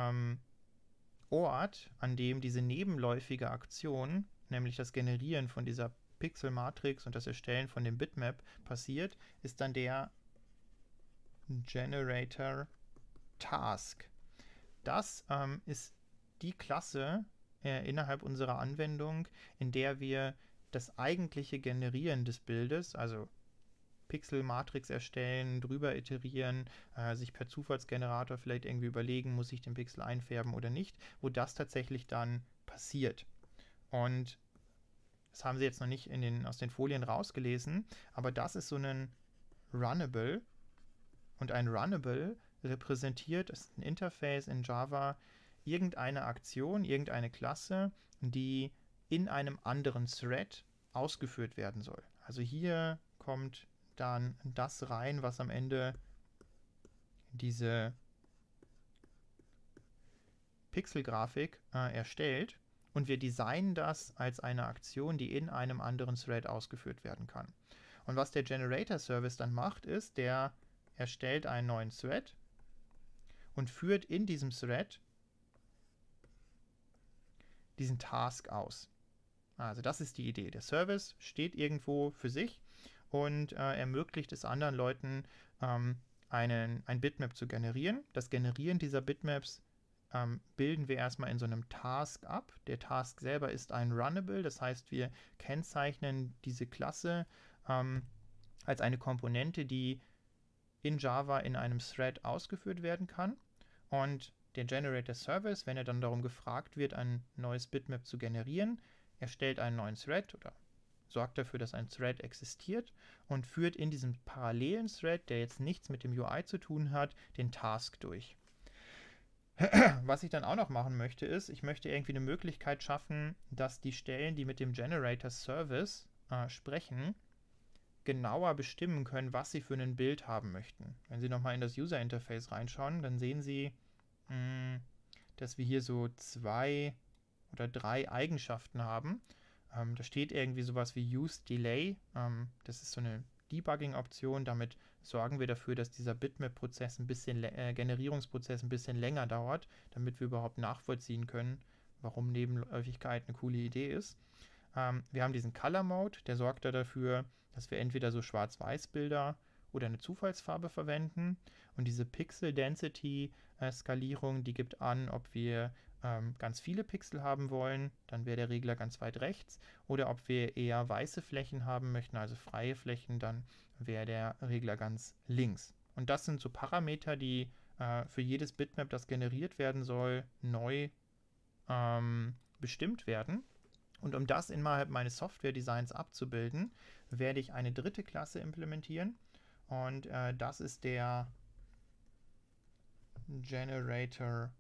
Ort, an dem diese nebenläufige Aktion, nämlich das Generieren von dieser Pixel-Matrix und das Erstellen von dem Bitmap passiert, ist dann der Generator Task. Das ist die Klasse innerhalb unserer Anwendung, in der wir das eigentliche Generieren des Bildes, also Pixel-Matrix erstellen, drüber iterieren, sich per Zufallsgenerator vielleicht irgendwie überlegen, muss ich den Pixel einfärben oder nicht, wo das tatsächlich dann passiert. Und das haben sie jetzt noch nicht aus den Folien rausgelesen, aber das ist so ein Runnable. Und ein Runnable repräsentiert, das ist ein Interface in Java, irgendeine Aktion, irgendeine Klasse, die in einem anderen Thread ausgeführt werden soll. Also hier kommt dann das rein, was am Ende diese Pixelgrafik erstellt. Und wir designen das als eine Aktion, die in einem anderen Thread ausgeführt werden kann. Und was der Generator-Service dann macht, ist, der erstellt einen neuen Thread und führt in diesem Thread diesen Task aus. Also das ist die Idee. Der Service steht irgendwo für sich und ermöglicht es anderen Leuten, ein Bitmap zu generieren. Das Generieren dieser Bitmaps bilden wir erstmal in so einem Task ab. Der Task selber ist ein Runnable, das heißt, wir kennzeichnen diese Klasse als eine Komponente, die in Java in einem Thread ausgeführt werden kann. Und der Generator Service, wenn er dann darum gefragt wird, ein neues Bitmap zu generieren, erstellt einen neuen Thread oder sorgt dafür, dass ein Thread existiert und führt in diesem parallelen Thread, der jetzt nichts mit dem UI zu tun hat, den Task durch. Was ich dann auch noch machen möchte, ist, ich möchte irgendwie eine Möglichkeit schaffen, dass die Stellen, die mit dem Generator Service sprechen, genauer bestimmen können, was sie für ein Bild haben möchten. Wenn Sie nochmal in das User Interface reinschauen, dann sehen Sie, dass wir hier so 2 oder 3 Eigenschaften haben. Da steht irgendwie sowas wie Use Delay. Das ist so eine Debugging-Option. Damit sorgen wir dafür, dass dieser Bitmap-Prozess Generierungsprozess ein bisschen länger dauert, damit wir überhaupt nachvollziehen können, warum Nebenläufigkeit eine coole Idee ist. Wir haben diesen Color Mode, der sorgt dafür, dass wir entweder so Schwarz-Weiß-Bilder oder eine Zufallsfarbe verwenden. Und diese Pixel Density Skalierung, die gibt an, ob wir ganz viele Pixel haben wollen, dann wäre der Regler ganz weit rechts, oder ob wir eher weiße Flächen haben möchten, also freie Flächen, dann wäre der Regler ganz links. Und das sind so Parameter, die für jedes Bitmap, das generiert werden soll, neu bestimmt werden. Und um das innerhalb meines Software-Designs abzubilden, werde ich eine dritte Klasse implementieren. Und das ist der Generator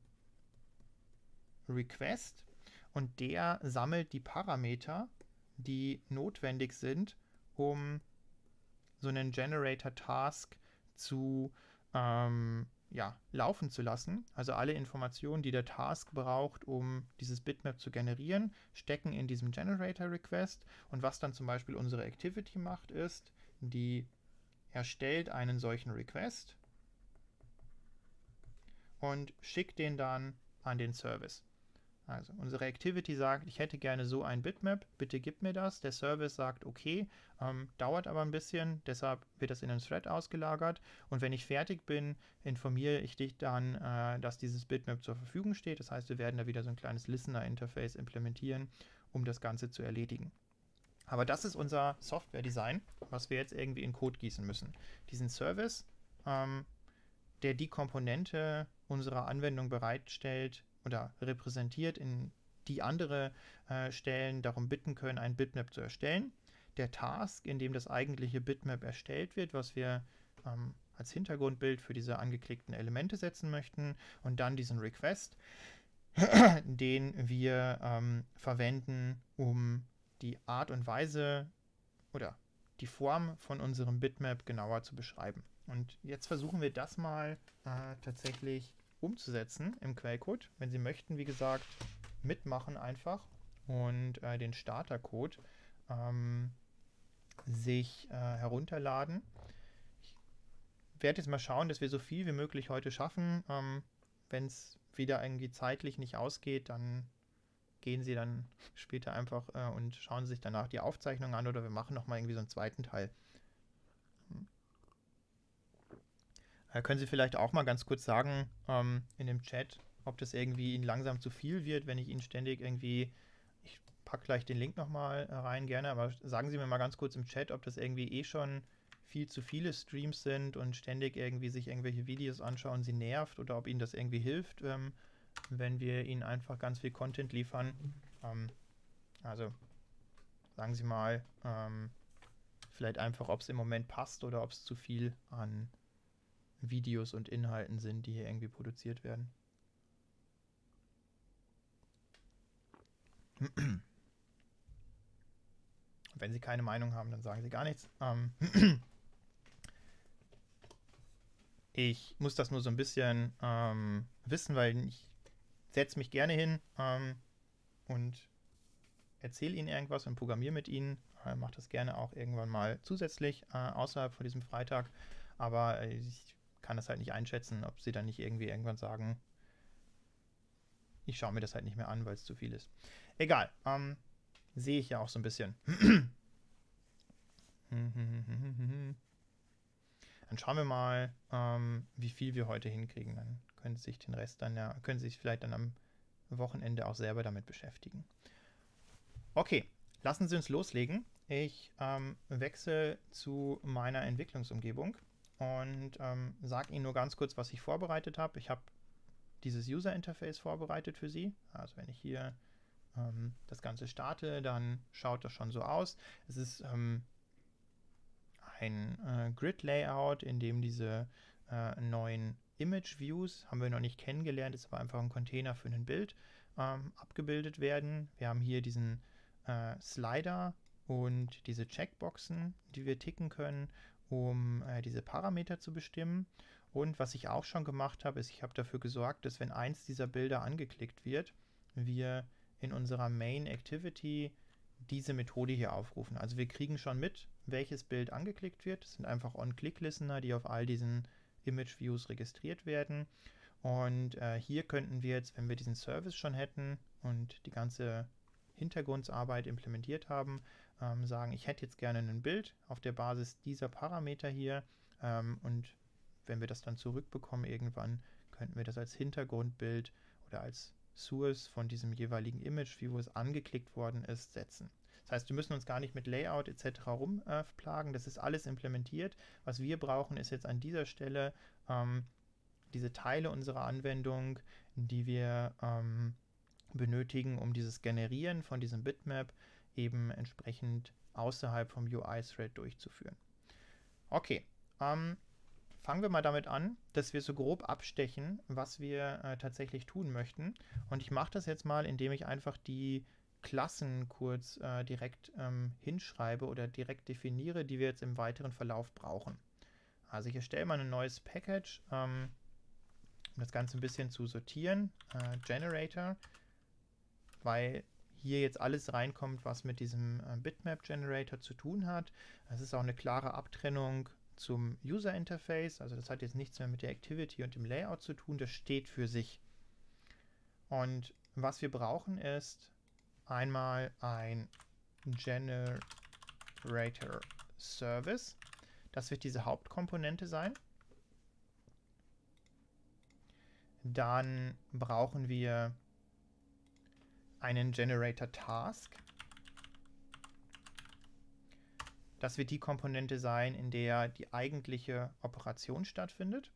Request. Und der sammelt die Parameter, die notwendig sind, um so einen Generator Task zu laufen zu lassen. Also alle Informationen, die der Task braucht, um dieses Bitmap zu generieren, stecken in diesem Generator Request. Und was dann zum Beispiel unsere Activity macht, ist, die erstellt einen solchen Request und schickt den dann an den Service. Also unsere Activity sagt, ich hätte gerne so ein Bitmap, bitte gib mir das. Der Service sagt, okay, dauert aber ein bisschen, deshalb wird das in einen Thread ausgelagert. Und wenn ich fertig bin, informiere ich dich dann, dass dieses Bitmap zur Verfügung steht. Das heißt, wir werden da wieder so ein kleines Listener-Interface implementieren, um das Ganze zu erledigen. Aber das ist unser Software-Design, was wir jetzt irgendwie in Code gießen müssen. Diesen Service, der die Komponente unserer Anwendung bereitstellt, oder repräsentiert, in die andere Stellen darum bitten können, ein Bitmap zu erstellen. Der Task, in dem das eigentliche Bitmap erstellt wird, was wir als Hintergrundbild für diese angeklickten Elemente setzen möchten, und dann diesen Request, den wir verwenden, um die Art und Weise oder die Form von unserem Bitmap genauer zu beschreiben. Und jetzt versuchen wir das mal tatsächlich umzusetzen im Quellcode. Wenn Sie möchten, wie gesagt, mitmachen einfach und den Startercode sich herunterladen. Ich werde jetzt mal schauen, dass wir so viel wie möglich heute schaffen. Wenn es wieder irgendwie zeitlich nicht ausgeht, dann gehen Sie dann später einfach und schauen sich danach die Aufzeichnung an, oder wir machen nochmal irgendwie so einen zweiten Teil. Können Sie vielleicht auch mal ganz kurz sagen in dem Chat, ob das irgendwie Ihnen langsam zu viel wird, wenn ich Ihnen ständig irgendwie, ich packe gleich den Link nochmal rein gerne, aber sagen Sie mir mal ganz kurz im Chat, ob das irgendwie schon viel zu viele Streams sind und ständig irgendwie sich irgendwelche Videos anschauen, sie nervt oder ob ihnen das irgendwie hilft, wenn wir ihnen einfach ganz viel Content liefern. Also sagen Sie mal, vielleicht einfach, ob es im Moment passt oder ob es zu viel an Videos und Inhalten sind, die hier irgendwie produziert werden. Wenn Sie keine Meinung haben, dann sagen Sie gar nichts. Ich muss das nur so ein bisschen wissen, weil ich setze mich gerne hin und erzähle Ihnen irgendwas und programmiere mit Ihnen. Mache das gerne auch irgendwann mal zusätzlich außerhalb von diesem Freitag. Aber ich kann das halt nicht einschätzen, ob Sie dann nicht irgendwie irgendwann sagen, ich schaue mir das halt nicht mehr an, weil es zu viel ist. Egal, sehe ich ja auch so ein bisschen. Dann schauen wir mal, wie viel wir heute hinkriegen. Dann können Sie sich den Rest dann ja, können Sie sich vielleicht dann am Wochenende auch selber damit beschäftigen. Okay, lassen Sie uns loslegen. Ich wechsle zu meiner Entwicklungsumgebung und sage Ihnen nur ganz kurz, was ich vorbereitet habe. Ich habe dieses User Interface vorbereitet für Sie. Also wenn ich hier das Ganze starte, dann schaut das schon so aus. Es ist ein Grid-Layout, in dem diese neuen Image-Views, haben wir noch nicht kennengelernt, ist aber einfach ein Container für ein Bild, abgebildet werden. Wir haben hier diesen Slider und diese Checkboxen, die wir ticken können, um diese Parameter zu bestimmen. Und was ich auch schon gemacht habe, ist, ich habe dafür gesorgt, dass wenn eins dieser Bilder angeklickt wird, wir in unserer Main Activity diese Methode hier aufrufen. Also wir kriegen schon mit, welches Bild angeklickt wird. Das sind einfach On-Click-Listener, die auf all diesen Image-Views registriert werden. Und hier könnten wir jetzt, wenn wir diesen Service schon hätten und die ganze Hintergrundarbeit implementiert haben, sagen, ich hätte jetzt gerne ein Bild auf der Basis dieser Parameter hier. Und wenn wir das dann zurückbekommen irgendwann, könnten wir das als Hintergrundbild oder als Source von diesem jeweiligen Image, wie wo es angeklickt worden ist, setzen. Das heißt, wir müssen uns gar nicht mit Layout etc. rumplagen. Das ist alles implementiert. Was wir brauchen, ist jetzt an dieser Stelle diese Teile unserer Anwendung, die wir benötigen, um dieses Generieren von diesem Bitmap eben entsprechend außerhalb vom UI-Thread durchzuführen. Okay, fangen wir mal damit an, dass wir so grob abstechen, was wir tatsächlich tun möchten. Und ich mache das jetzt mal, indem ich einfach die Klassen kurz direkt hinschreibe oder direkt definiere, die wir jetzt im weiteren Verlauf brauchen. Also ich erstelle mal ein neues Package, um das Ganze ein bisschen zu sortieren. Generator, weil hier jetzt alles reinkommt, was mit diesem Bitmap Generator zu tun hat. Das ist auch eine klare Abtrennung zum User Interface, also das hat jetzt nichts mehr mit der Activity und dem Layout zu tun, das steht für sich. Und was wir brauchen ist einmal ein Generator Service, das wird diese Hauptkomponente sein. Dann brauchen wir einen Generator Task. Das wird die Komponente sein, in der die eigentliche Operation stattfindet.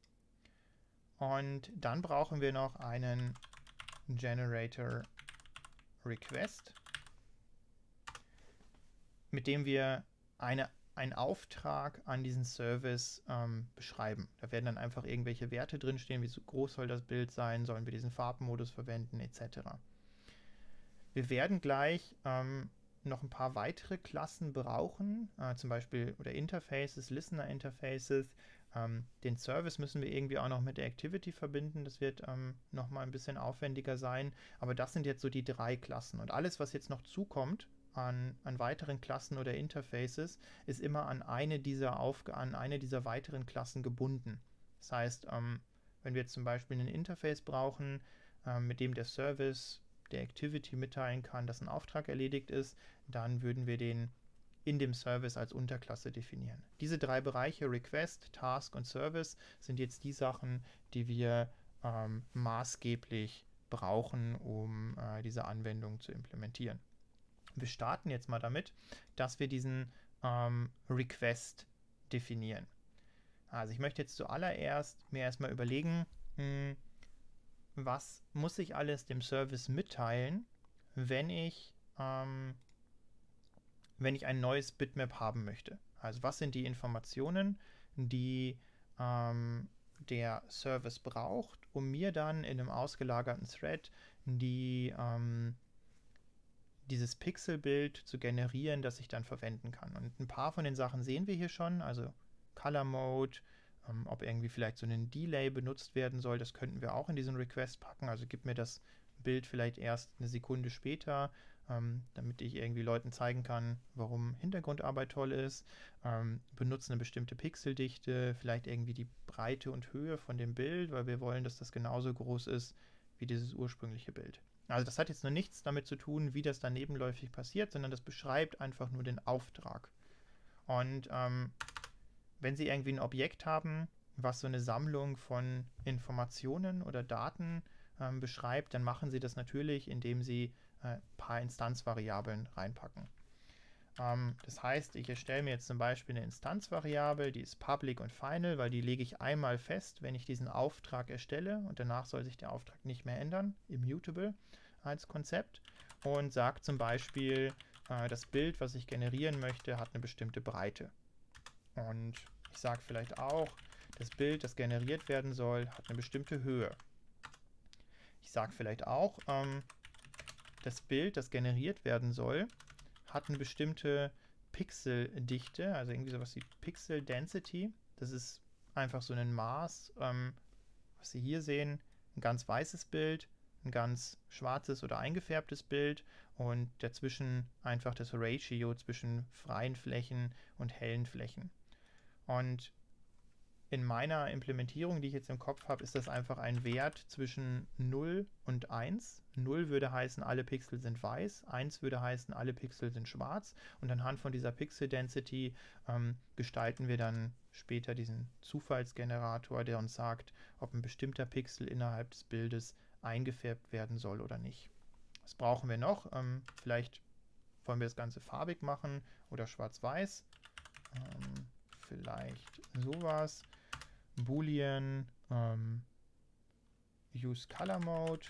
Und dann brauchen wir noch einen Generator Request, mit dem wir einen Auftrag an diesen Service beschreiben. Da werden dann einfach irgendwelche Werte drinstehen, wie groß soll das Bild sein, sollen wir diesen Farbmodus verwenden, etc. Wir werden gleich noch ein paar weitere Klassen brauchen, zum Beispiel oder Interfaces, Listener-Interfaces. Den Service müssen wir irgendwie auch noch mit der Activity verbinden. Das wird nochmal ein bisschen aufwendiger sein. Aber das sind jetzt so die 3 Klassen. Und alles, was jetzt noch zukommt an weiteren Klassen oder Interfaces, ist immer an eine dieser weiteren Klassen gebunden. Das heißt, wenn wir jetzt zum Beispiel ein Interface brauchen, mit dem der Service der Activity mitteilen kann, dass ein Auftrag erledigt ist, dann würden wir den in dem Service als Unterklasse definieren. Diese 3 Bereiche, Request, Task und Service, sind jetzt die Sachen, die wir maßgeblich brauchen, um diese Anwendung zu implementieren. Wir starten jetzt mal damit, dass wir diesen Request definieren. Also ich möchte jetzt zuallererst mir erstmal überlegen, was muss ich alles dem Service mitteilen, wenn ich ein neues Bitmap haben möchte. Also was sind die Informationen, die der Service braucht, um mir dann in einem ausgelagerten Thread dieses Pixelbild zu generieren, das ich dann verwenden kann. Und ein paar von den Sachen sehen wir hier schon, also Color Mode, ob irgendwie vielleicht so ein Delay benutzt werden soll, das könnten wir auch in diesen Request packen. Also gib mir das Bild vielleicht erst eine Sekunde später, damit ich irgendwie Leuten zeigen kann, warum Hintergrundarbeit toll ist. Benutzen eine bestimmte Pixeldichte, vielleicht irgendwie die Breite und Höhe von dem Bild, weil wir wollen, dass das genauso groß ist wie dieses ursprüngliche Bild. Also das hat jetzt nur nichts damit zu tun, wie das dann nebenläufig passiert, sondern das beschreibt einfach nur den Auftrag. Und wenn Sie irgendwie ein Objekt haben, was so eine Sammlung von Informationen oder Daten beschreibt, dann machen Sie das natürlich, indem Sie ein paar Instanzvariablen reinpacken. Das heißt, ich erstelle mir jetzt zum Beispiel eine Instanzvariable, die ist public und final, weil die lege ich einmal fest, wenn ich diesen Auftrag erstelle, und danach soll sich der Auftrag nicht mehr ändern, immutable als Konzept, und sage zum Beispiel, das Bild, was ich generieren möchte, hat eine bestimmte Breite. Und ich sage vielleicht auch, das Bild, das generiert werden soll, hat eine bestimmte Höhe. Ich sage vielleicht auch, das Bild, das generiert werden soll, hat eine bestimmte Pixeldichte, also irgendwie sowas wie Pixel Density. Das ist einfach so ein Maß, was Sie hier sehen, ein ganz weißes Bild, ein ganz schwarzes oder eingefärbtes Bild und dazwischen einfach das Ratio zwischen freien Flächen und hellen Flächen. Und in meiner Implementierung, die ich jetzt im Kopf habe, ist das einfach ein Wert zwischen 0 und 1. 0 würde heißen, alle Pixel sind weiß, 1 würde heißen, alle Pixel sind schwarz, und anhand von dieser Pixel Density gestalten wir dann später diesen Zufallsgenerator, der uns sagt, ob ein bestimmter Pixel innerhalb des Bildes eingefärbt werden soll oder nicht. Was brauchen wir noch? Vielleicht wollen wir das Ganze farbig machen oder schwarz-weiß. Vielleicht sowas. Boolean, use Color Mode,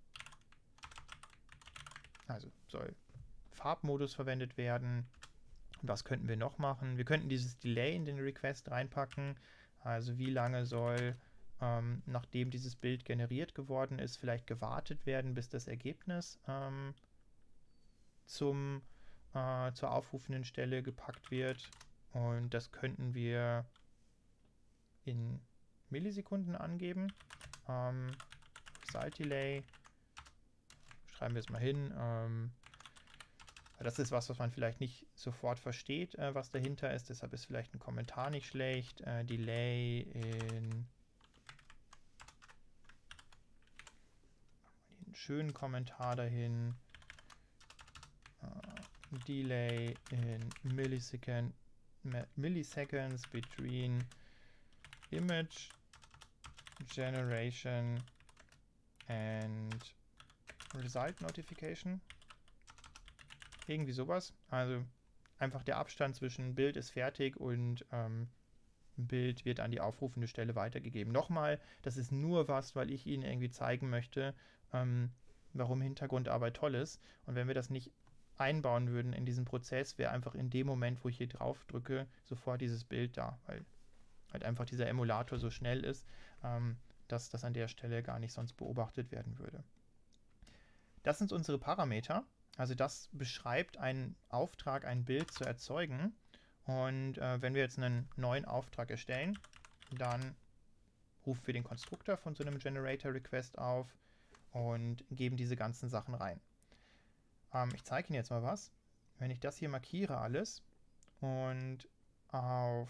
also soll Farbmodus verwendet werden. Was könnten wir noch machen? Wir könnten dieses Delay in den Request reinpacken, also wie lange soll, nachdem dieses Bild generiert geworden ist, vielleicht gewartet werden, bis das Ergebnis zur aufrufenden Stelle gepackt wird, und das könnten wir in Millisekunden angeben. Result Delay, schreiben wir es mal hin. Das ist was man vielleicht nicht sofort versteht, was dahinter ist. Deshalb ist vielleicht ein Kommentar nicht schlecht. Delay in einen schönen Kommentar dahin. Delay in Milliseconds between Image Generation and Result Notification. Irgendwie sowas. Also einfach der Abstand zwischen Bild ist fertig und Bild wird an die aufrufende Stelle weitergegeben. Nochmal, das ist nur was, weil ich Ihnen irgendwie zeigen möchte, warum Hintergrundarbeit toll ist. Und wenn wir das nicht einbauen würden in diesen Prozess, wäre einfach in dem Moment, wo ich hier drauf drücke, sofort dieses Bild da, weil halt einfach dieser Emulator so schnell ist, dass das an der Stelle gar nicht sonst beobachtet werden würde. Das sind unsere Parameter. Also das beschreibt einen Auftrag, ein Bild zu erzeugen. Und wenn wir jetzt einen neuen Auftrag erstellen, dann rufen wir den Konstruktor von so einem Generator Request auf und geben diese ganzen Sachen rein. Ich zeige Ihnen jetzt mal was. Wenn ich das hier markiere alles und auf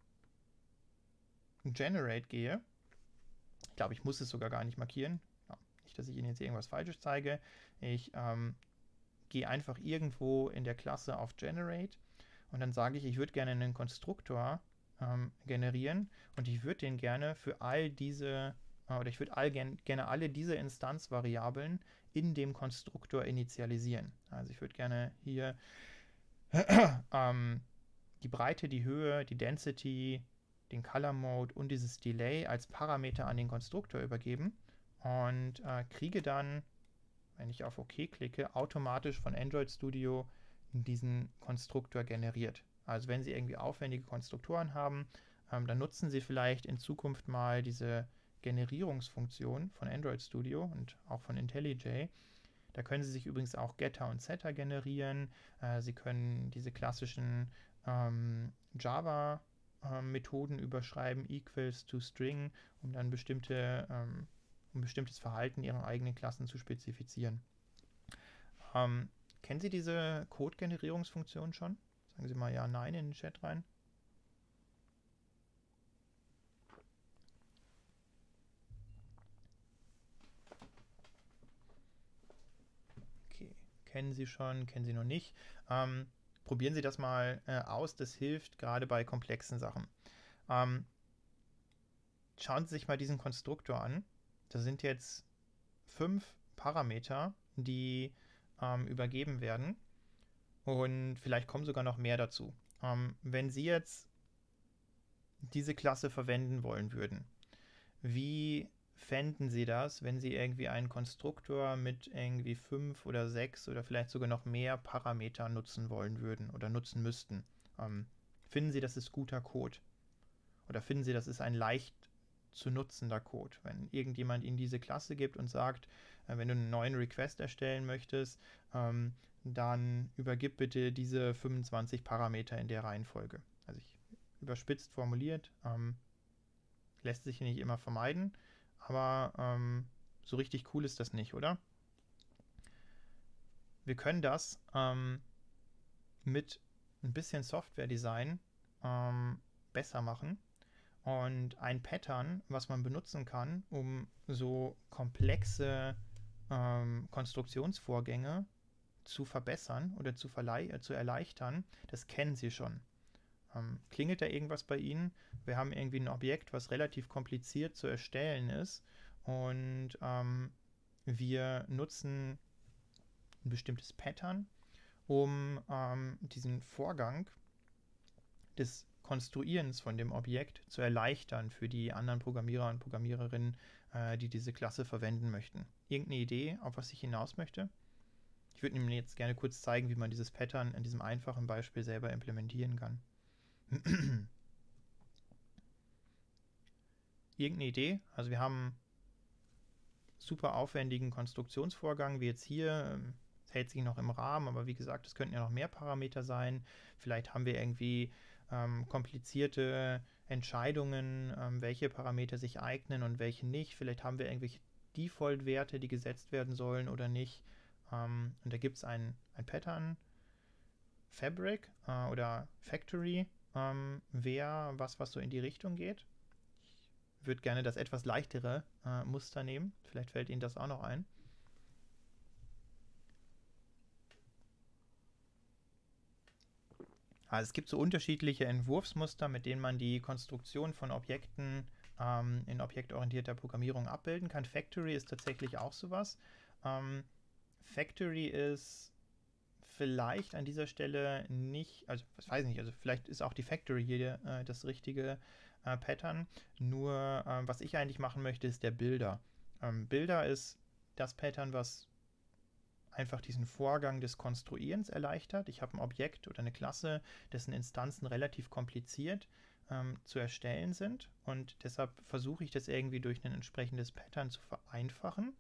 Generate gehe, ich glaube, ich muss es sogar gar nicht markieren. Ja, nicht, dass ich Ihnen jetzt irgendwas Falsches zeige. Ich gehe einfach irgendwo in der Klasse auf Generate und dann sage ich würde gerne einen Konstruktor generieren, und ich würde den gerne für all diese, oder ich würde gerne alle diese Instanzvariablen in dem Konstruktor initialisieren. Also ich würde gerne hier die Breite, die Höhe, die Density, den Color Mode und dieses Delay als Parameter an den Konstruktor übergeben und kriege dann, wenn ich auf OK klicke, automatisch von Android Studio diesen Konstruktor generiert. Also wenn Sie irgendwie aufwendige Konstruktoren haben, dann nutzen Sie vielleicht in Zukunft mal diese Generierungsfunktion von Android Studio und auch von IntelliJ. Da können Sie sich übrigens auch Getter und Setter generieren. Sie können diese klassischen Java-Methoden überschreiben, equals to string, um dann um bestimmtes Verhalten Ihrer eigenen Klassen zu spezifizieren. Kennen Sie diese Code-Generierungsfunktion schon? Sagen Sie mal ja, nein in den Chat rein. Okay, kennen Sie schon, kennen Sie noch nicht. Probieren Sie das mal aus, das hilft gerade bei komplexen Sachen. Schauen Sie sich mal diesen Konstruktor an. Da sind jetzt 5 Parameter, die übergeben werden. Und vielleicht kommen sogar noch mehr dazu. Wenn Sie jetzt diese Klasse verwenden wollen würden, wie fänden Sie das, wenn Sie irgendwie einen Konstruktor mit irgendwie 5 oder 6 oder vielleicht sogar noch mehr Parameter nutzen wollen würden oder nutzen müssten? Finden Sie, das ist guter Code? Oder finden Sie, das ist ein leicht zu nutzender Code? Wenn irgendjemand Ihnen diese Klasse gibt und sagt, wenn du einen neuen Request erstellen möchtest, dann übergib bitte diese 25 Parameter in der Reihenfolge. Also überspitzt formuliert, lässt sich nicht immer vermeiden, aber so richtig cool ist das nicht, oder? Wir können das mit ein bisschen Software-Design besser machen. Und ein Pattern, was man benutzen kann, um so komplexe Konstruktionsvorgänge zu verbessern oder zu erleichtern, das kennen Sie schon. Klingelt da irgendwas bei Ihnen? Wir haben irgendwie ein Objekt, was relativ kompliziert zu erstellen ist und wir nutzen ein bestimmtes Pattern, um diesen Vorgang des Konstruierens von dem Objekt zu erleichtern für die anderen Programmierer und Programmiererinnen, die diese Klasse verwenden möchten. Irgendeine Idee, auf was ich hinaus möchte? Ich würde Ihnen jetzt gerne kurz zeigen, wie man dieses Pattern in diesem einfachen Beispiel selber implementieren kann. Irgendeine Idee? Also wir haben einen super aufwendigen Konstruktionsvorgang, wie jetzt hier. Es hält sich noch im Rahmen, aber wie gesagt, es könnten ja noch mehr Parameter sein. Vielleicht haben wir irgendwie komplizierte Entscheidungen, welche Parameter sich eignen und welche nicht. Vielleicht haben wir irgendwelche Default-Werte, die gesetzt werden sollen oder nicht. Und da gibt es ein Pattern, Fabric oder Factory, was so in die Richtung geht. Ich würde gerne das etwas leichtere Muster nehmen. Vielleicht fällt Ihnen das auch noch ein. Also es gibt so unterschiedliche Entwurfsmuster, mit denen man die Konstruktion von Objekten in objektorientierter Programmierung abbilden kann. Factory ist tatsächlich auch sowas. Factory ist vielleicht an dieser Stelle nicht, also das weiß ich nicht, also vielleicht ist auch die Factory hier das richtige Pattern. Nur was ich eigentlich machen möchte, ist der Builder. Builder ist das Pattern, was einfach diesen Vorgang des Konstruierens erleichtert. Ich habe ein Objekt oder eine Klasse, dessen Instanzen relativ kompliziert zu erstellen sind und deshalb versuche ich das irgendwie durch ein entsprechendes Pattern zu vereinfachen.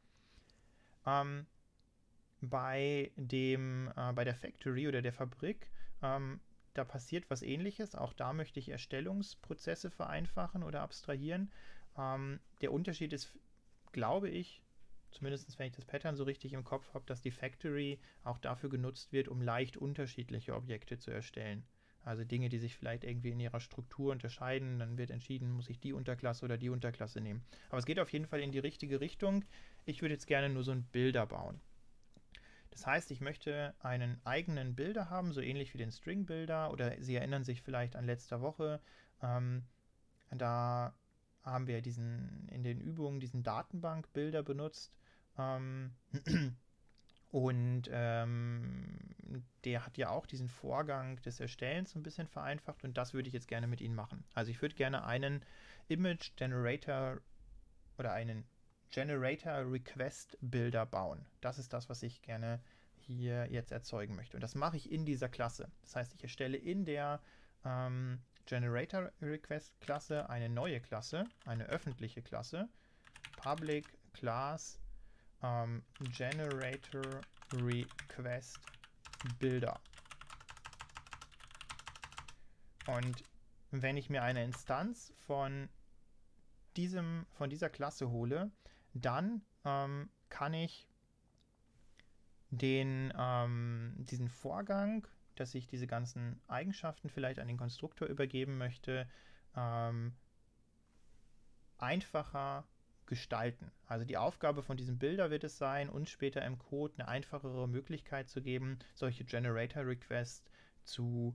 Bei der Factory oder der Fabrik, da passiert was Ähnliches. Auch da möchte ich Erstellungsprozesse vereinfachen oder abstrahieren. Der Unterschied ist, glaube ich, zumindest wenn ich das Pattern so richtig im Kopf habe, dass die Factory auch dafür genutzt wird, um leicht unterschiedliche Objekte zu erstellen. Also Dinge, die sich vielleicht irgendwie in ihrer Struktur unterscheiden, dann wird entschieden, muss ich die Unterklasse oder die Unterklasse nehmen. Aber es geht auf jeden Fall in die richtige Richtung. Ich würde jetzt gerne nur so einen Builder bauen. Das heißt, ich möchte einen eigenen Builder haben, so ähnlich wie den String Builder, oder Sie erinnern sich vielleicht an letzter Woche, da haben wir in den Übungen diesen Datenbank-Builder benutzt, Und der hat ja auch diesen Vorgang des Erstellens ein bisschen vereinfacht und das würde ich jetzt gerne mit Ihnen machen. Also ich würde gerne einen Image Generator oder einen Generator Request Builder bauen. Das ist das, was ich gerne hier jetzt erzeugen möchte. Und das mache ich in dieser Klasse. Das heißt, ich erstelle in der Generator Request Klasse eine neue Klasse, eine öffentliche Klasse, Public Class Generator Request Builder. Und wenn ich mir eine Instanz von dieser Klasse hole, dann kann ich diesen Vorgang, dass ich diese ganzen Eigenschaften vielleicht an den Konstruktor übergeben möchte, einfacher gestalten. Also die Aufgabe von diesem Builder wird es sein, uns später im Code eine einfachere Möglichkeit zu geben, solche Generator-Requests zu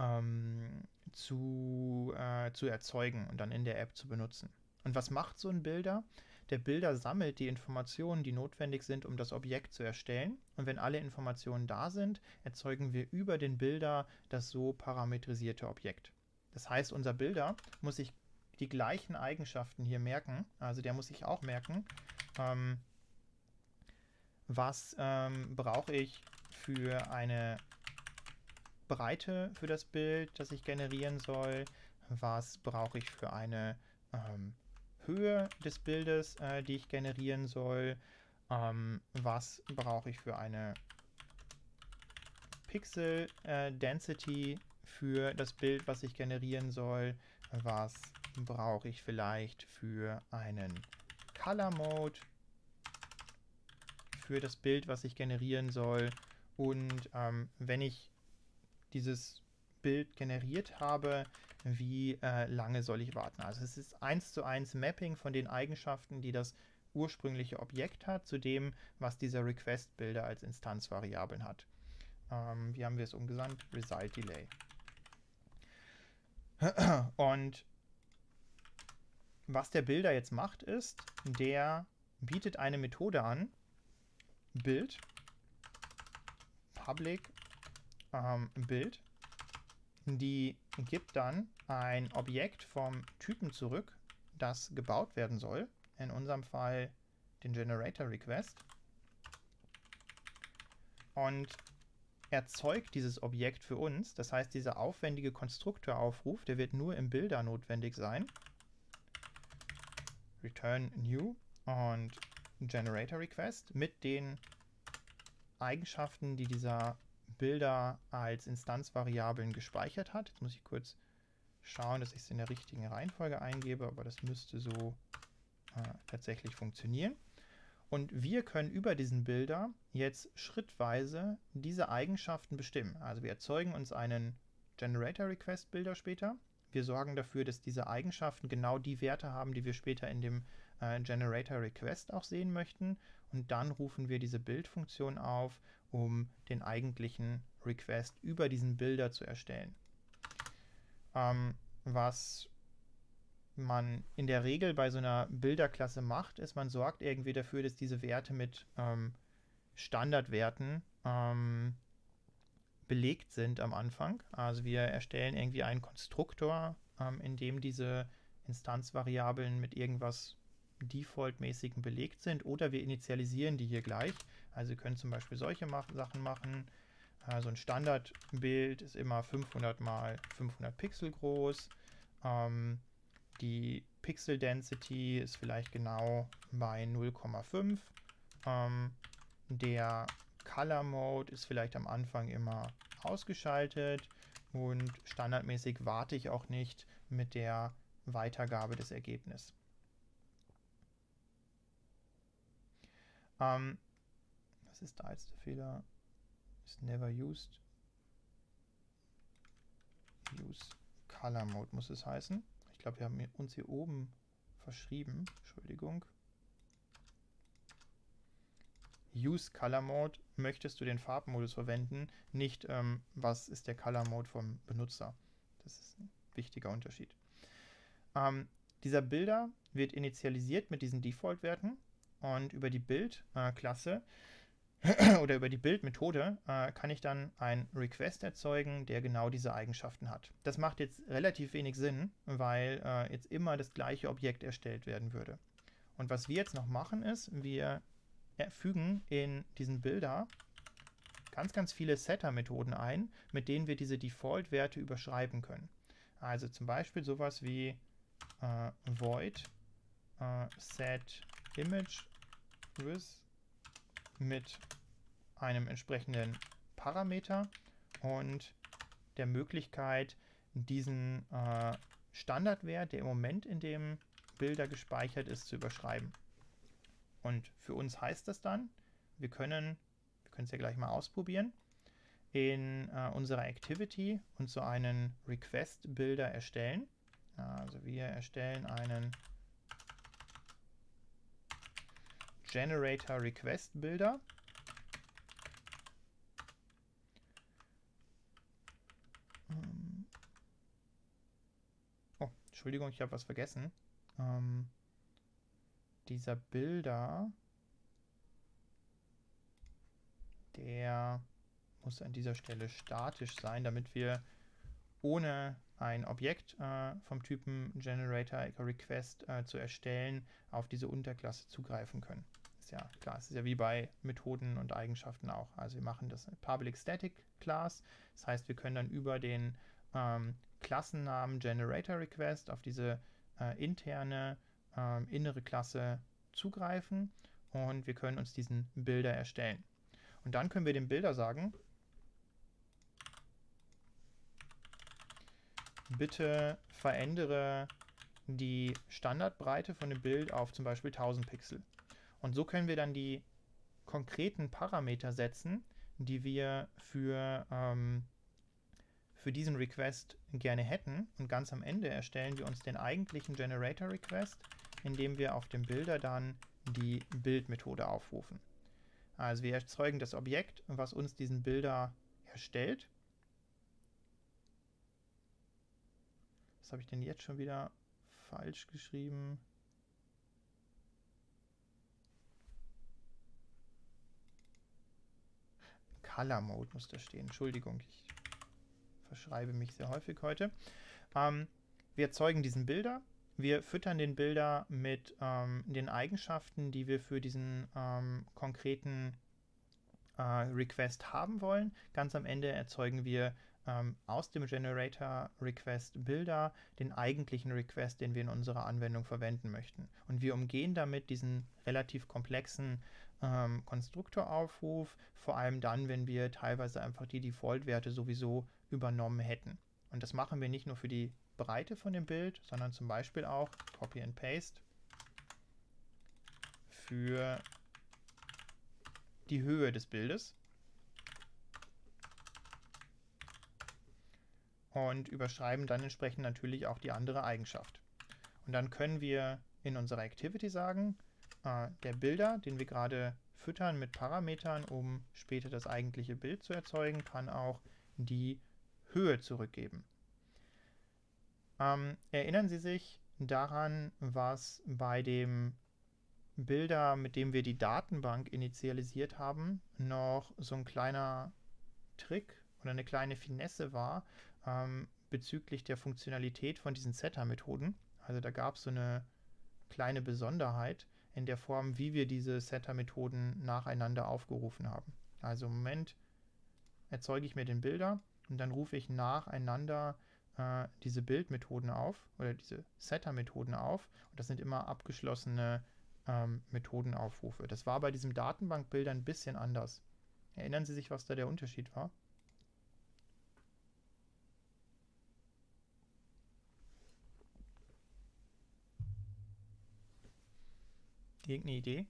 erzeugen und dann in der App zu benutzen. Und was macht so ein Builder? Der Builder sammelt die Informationen, die notwendig sind, um das Objekt zu erstellen. Und wenn alle Informationen da sind, erzeugen wir über den Builder das so parametrisierte Objekt. Das heißt, unser Builder muss sich die gleichen Eigenschaften hier merken. Also der muss sich auch merken, was brauche ich für eine Breite für das Bild, das ich generieren soll, was brauche ich für eine Höhe des Bildes, die ich generieren soll, was brauche ich für eine Pixel Density für das Bild, was ich generieren soll, was brauche ich vielleicht für einen Color Mode für das Bild, was ich generieren soll, und wenn ich dieses Bild generiert habe, wie lange soll ich warten. Also es ist 1:1 Mapping von den Eigenschaften, die das ursprüngliche Objekt hat, zu dem, was dieser Request-Builder als Instanzvariablen hat. Wie haben wir es umgesandt? Result Delay. Und was der Builder jetzt macht, ist, der bietet eine Methode an, Build, Public Build, die gibt dann ein Objekt vom Typen zurück, das gebaut werden soll, in unserem Fall den Generator Request, und erzeugt dieses Objekt für uns. Das heißt, dieser aufwendige Konstruktoraufruf, der wird nur im Builder notwendig sein. Return New und Generator Request mit den Eigenschaften, die dieser Builder als Instanzvariablen gespeichert hat. Jetzt muss ich kurz schauen, dass ich es in der richtigen Reihenfolge eingebe, aber das müsste so tatsächlich funktionieren. Und wir können über diesen Builder jetzt schrittweise diese Eigenschaften bestimmen. Also wir erzeugen uns einen Generator Request Builder später. Wir sorgen dafür, dass diese Eigenschaften genau die Werte haben, die wir später in dem Generator Request auch sehen möchten. Und dann rufen wir diese Build-Funktion auf, um den eigentlichen Request über diesen Builder zu erstellen. Was man in der Regel bei so einer Builder-Klasse macht, ist, man sorgt irgendwie dafür, dass diese Werte mit Standardwerten belegt sind am Anfang. Also wir erstellen irgendwie einen Konstruktor, in dem diese Instanzvariablen mit irgendwas Default-mäßigen belegt sind, oder wir initialisieren die hier gleich. Also wir können zum Beispiel solche Sachen machen. So ein Standardbild ist immer 500 mal 500 Pixel groß. Die Pixel Density ist vielleicht genau bei 0,5. Der Color Mode ist vielleicht am Anfang immer ausgeschaltet und standardmäßig warte ich auch nicht mit der Weitergabe des Ergebnisses. Was ist da jetzt der Fehler? Ist never used. Use Color Mode muss es heißen. Ich glaube, wir haben uns hier oben verschrieben. Entschuldigung. Use Color Mode, möchtest du den Farbmodus verwenden, nicht was ist der Color Mode vom Benutzer. Das ist ein wichtiger Unterschied. Dieser Builder wird initialisiert mit diesen Default-Werten und über die Build-Klasse oder über die Bildmethode kann ich dann einen Request erzeugen, der genau diese Eigenschaften hat. Das macht jetzt relativ wenig Sinn, weil jetzt immer das gleiche Objekt erstellt werden würde. Und was wir jetzt noch machen ist, wir fügen in diesen Bilder ganz viele Setter-Methoden ein, mit denen wir diese Default-Werte überschreiben können. Also zum Beispiel sowas wie void set image with mit einem entsprechenden Parameter und der Möglichkeit, diesen Standardwert, der im Moment in dem Bilder gespeichert ist, zu überschreiben. Und für uns heißt das dann, wir können es ja gleich mal ausprobieren, in unserer Activity uns so einen Request-Builder erstellen. Also wir erstellen einen Generator Request Builder. Oh, Entschuldigung, ich habe was vergessen. Dieser Builder, der muss an dieser Stelle statisch sein, damit wir ohne ein Objekt vom Typen Generator Request zu erstellen, auf diese Unterklasse zugreifen können. Ist ja klar, es ist ja wie bei Methoden und Eigenschaften auch. Also wir machen das Public Static Class, das heißt, wir können dann über den Klassennamen Generator Request auf diese interne innere Klasse zugreifen und wir können uns diesen Bilder erstellen. Und dann können wir dem Bilder sagen, bitte verändere die Standardbreite von dem Bild auf zum Beispiel 1000 Pixel. Und so können wir dann die konkreten Parameter setzen, die wir für diesen Request gerne hätten. Und ganz am Ende erstellen wir uns den eigentlichen Generator Request, indem wir auf dem Bilder dann die Bildmethode aufrufen. Also wir erzeugen das Objekt, was uns diesen Bilder erstellt. Was habe ich denn jetzt schon wieder falsch geschrieben? Color Mode muss da stehen. Entschuldigung, ich verschreibe mich sehr häufig heute. Wir erzeugen diesen Bilder. Wir füttern den Bilder mit den Eigenschaften, die wir für diesen konkreten Request haben wollen. Ganz am Ende erzeugen wir aus dem Generator Request Bilder den eigentlichen Request, den wir in unserer Anwendung verwenden möchten. Und wir umgehen damit diesen relativ komplexen Konstruktoraufruf, vor allem dann, wenn wir teilweise einfach die Default-Werte sowieso übernommen hätten. Und das machen wir nicht nur für die Breite von dem Bild, sondern zum Beispiel auch Copy and Paste für die Höhe des Bildes. Und überschreiben dann entsprechend natürlich auch die andere Eigenschaft. Und dann können wir in unserer Activity sagen, der Bilder, den wir gerade füttern mit Parametern, um später das eigentliche Bild zu erzeugen, kann auch die Höhe zurückgeben. Erinnern Sie sich daran, was bei dem Bilder, mit dem wir die Datenbank initialisiert haben, noch so ein kleiner Trick oder eine kleine Finesse war bezüglich der Funktionalität von diesen Setter-Methoden. Also da gab es so eine kleine Besonderheit in der Form, wie wir diese Setter-Methoden nacheinander aufgerufen haben. Also im Moment erzeuge ich mir den Bilder und dann rufe ich nacheinander diese Bildmethoden auf oder diese Setter-Methoden auf. Und das sind immer abgeschlossene Methodenaufrufe. Das war bei diesem Datenbankbilder ein bisschen anders. Erinnern Sie sich, was da der Unterschied war? Irgendeine Idee?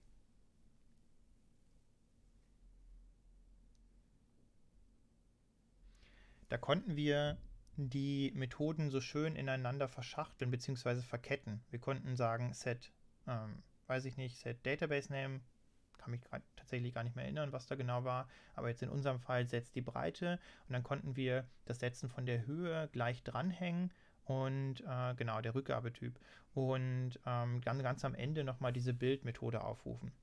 Da konnten wir die Methoden so schön ineinander verschachteln bzw. verketten. Wir konnten sagen, set, weiß ich nicht, set Database Name, kann mich tatsächlich gar nicht mehr erinnern, was da genau war, aber jetzt in unserem Fall setzt die Breite und dann konnten wir das Setzen von der Höhe gleich dranhängen und genau, der Rückgabetyp und dann ganz am Ende nochmal diese Bildmethode aufrufen.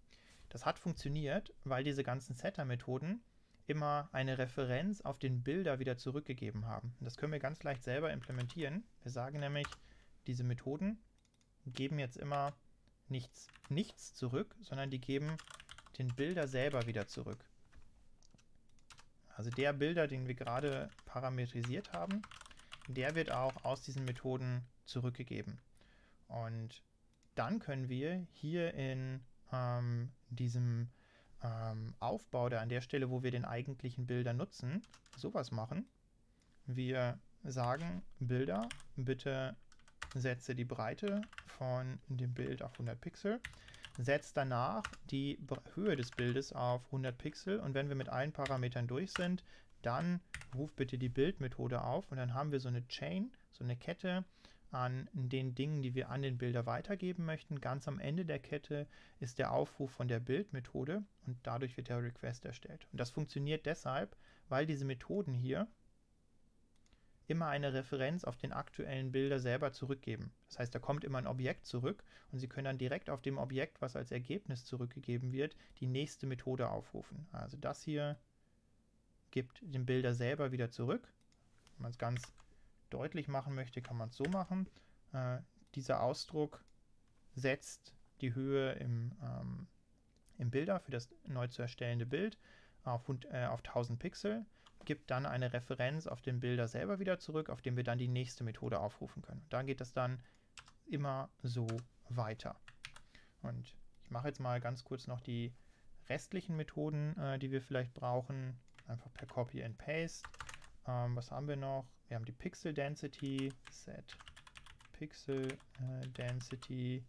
Das hat funktioniert, weil diese ganzen Setter-Methoden immer eine Referenz auf den Builder wieder zurückgegeben haben. Und das können wir ganz leicht selber implementieren. Wir sagen nämlich, diese Methoden geben jetzt immer nichts zurück, sondern die geben den Builder selber wieder zurück. Also der Builder, den wir gerade parametrisiert haben, der wird auch aus diesen Methoden zurückgegeben. Und dann können wir hier in diesem Aufbau, da an der Stelle, wo wir den eigentlichen Builder nutzen, sowas machen. Wir sagen, Builder, bitte setze die Breite von dem Bild auf 100 Pixel, setzt danach die Höhe des Bildes auf 100 Pixel und wenn wir mit allen Parametern durch sind, dann ruf bitte die Build-Methode auf und dann haben wir so eine Chain, so eine Kette an den Dingen, die wir an den Bilder weitergeben möchten. Ganz am Ende der Kette ist der Aufruf von der Build-Methode und dadurch wird der Request erstellt. Und das funktioniert deshalb, weil diese Methoden hier immer eine Referenz auf den aktuellen Bilder selber zurückgeben. Das heißt, da kommt immer ein Objekt zurück und Sie können dann direkt auf dem Objekt, was als Ergebnis zurückgegeben wird, die nächste Methode aufrufen. Also das hier gibt den Bilder selber wieder zurück. Wenn man es ganz deutlich machen möchte, kann man es so machen. Dieser Ausdruck setzt die Höhe im Bilder für das neu zu erstellende Bild auf 1000 Pixel, gibt dann eine Referenz auf den Bilder selber wieder zurück, auf dem wir dann die nächste Methode aufrufen können. Da geht das dann immer so weiter. Und ich mache jetzt mal ganz kurz noch die restlichen Methoden, die wir vielleicht brauchen, einfach per Copy and Paste. Was haben wir noch? Wir haben die Pixel Density, set Pixel Density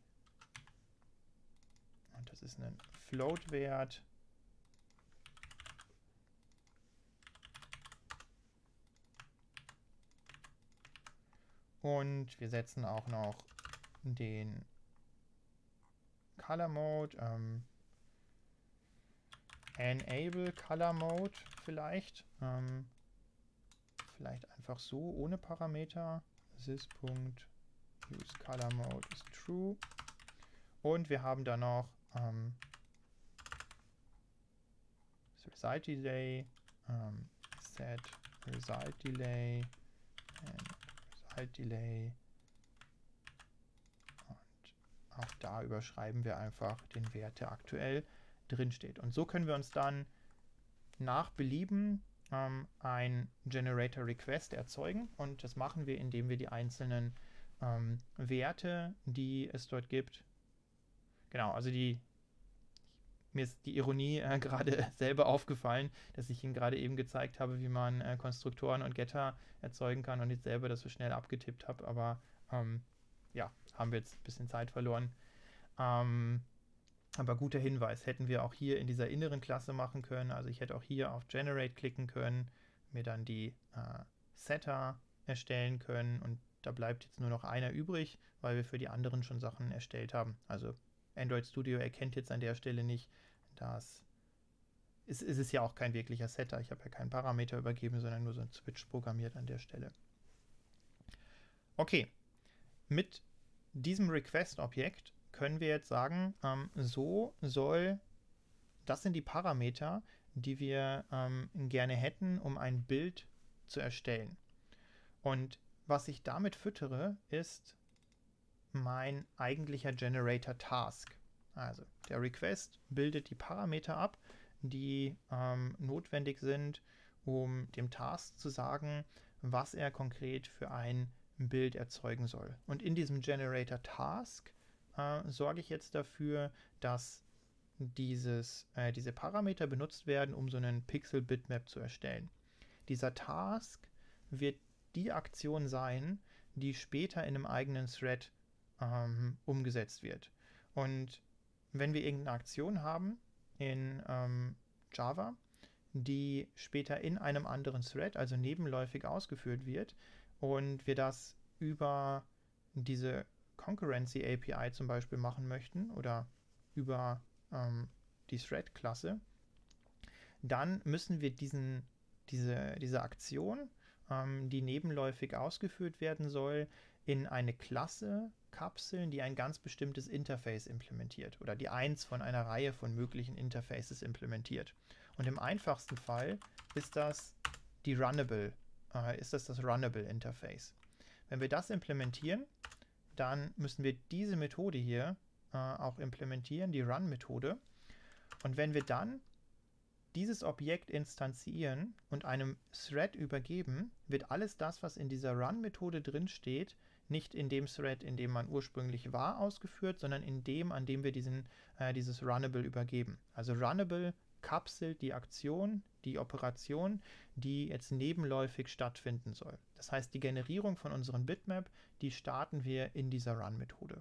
und das ist ein Float-Wert. Und wir setzen auch noch den Color Mode, Enable Color Mode vielleicht. Vielleicht einfach so, ohne Parameter. This.useColorMode ist true. Und wir haben dann noch das Result Delay, set Result Delay and Result Delay. Und auch da überschreiben wir einfach den Wert, der aktuell drin steht. Und so können wir uns dann nach Belieben ein Generator Request erzeugen und das machen wir, indem wir die einzelnen Werte, die es dort gibt, genau, also mir ist die Ironie gerade selber aufgefallen, dass ich Ihnen gerade eben gezeigt habe, wie man Konstruktoren und Getter erzeugen kann und nicht selber das so schnell abgetippt habe, aber ja, haben wir jetzt ein bisschen Zeit verloren. Aber guter Hinweis, hätten wir auch hier in dieser inneren Klasse machen können. Also ich hätte auch hier auf Generate klicken können, mir dann die Setter erstellen können und da bleibt jetzt nur noch einer übrig, weil wir für die anderen schon Sachen erstellt haben. Also Android Studio erkennt jetzt an der Stelle nicht, dass es ist ja auch kein wirklicher Setter. Ich habe ja keinen Parameter übergeben, sondern nur so ein Switch programmiert an der Stelle. Okay, mit diesem Request-Objekt können wir jetzt sagen, das sind die Parameter, die wir gerne hätten, um ein Bild zu erstellen. Und was ich damit füttere, ist mein eigentlicher Generator Task. Also der Request bildet die Parameter ab, die notwendig sind, um dem Task zu sagen, was er konkret für ein Bild erzeugen soll. Und in diesem Generator Task sorge ich jetzt dafür, dass diese Parameter benutzt werden, um so einen Pixel-Bitmap zu erstellen. Dieser Task wird die Aktion sein, die später in einem eigenen Thread umgesetzt wird. Und wenn wir irgendeine Aktion haben in Java, die später in einem anderen Thread, also nebenläufig ausgeführt wird, und wir das über diese Concurrency API zum Beispiel machen möchten oder über die Thread-Klasse, dann müssen wir diese Aktion, die nebenläufig ausgeführt werden soll, in eine Klasse Kapseln, die ein ganz bestimmtes Interface implementiert oder die eins von einer Reihe von möglichen Interfaces implementiert. Und im einfachsten Fall ist das das Runnable Interface. Wenn wir das implementieren, dann müssen wir diese Methode hier auch implementieren, die Run-Methode. Und wenn wir dann dieses Objekt instanzieren und einem Thread übergeben, wird alles das, was in dieser Run-Methode drin steht, nicht in dem Thread, in dem man ursprünglich war, ausgeführt, sondern in dem, an dem wir dieses Runnable übergeben. Also Runnable kapselt die Aktion, die Operation, die jetzt nebenläufig stattfinden soll. Das heißt, die Generierung von unseren Bitmap, die starten wir in dieser Run-Methode.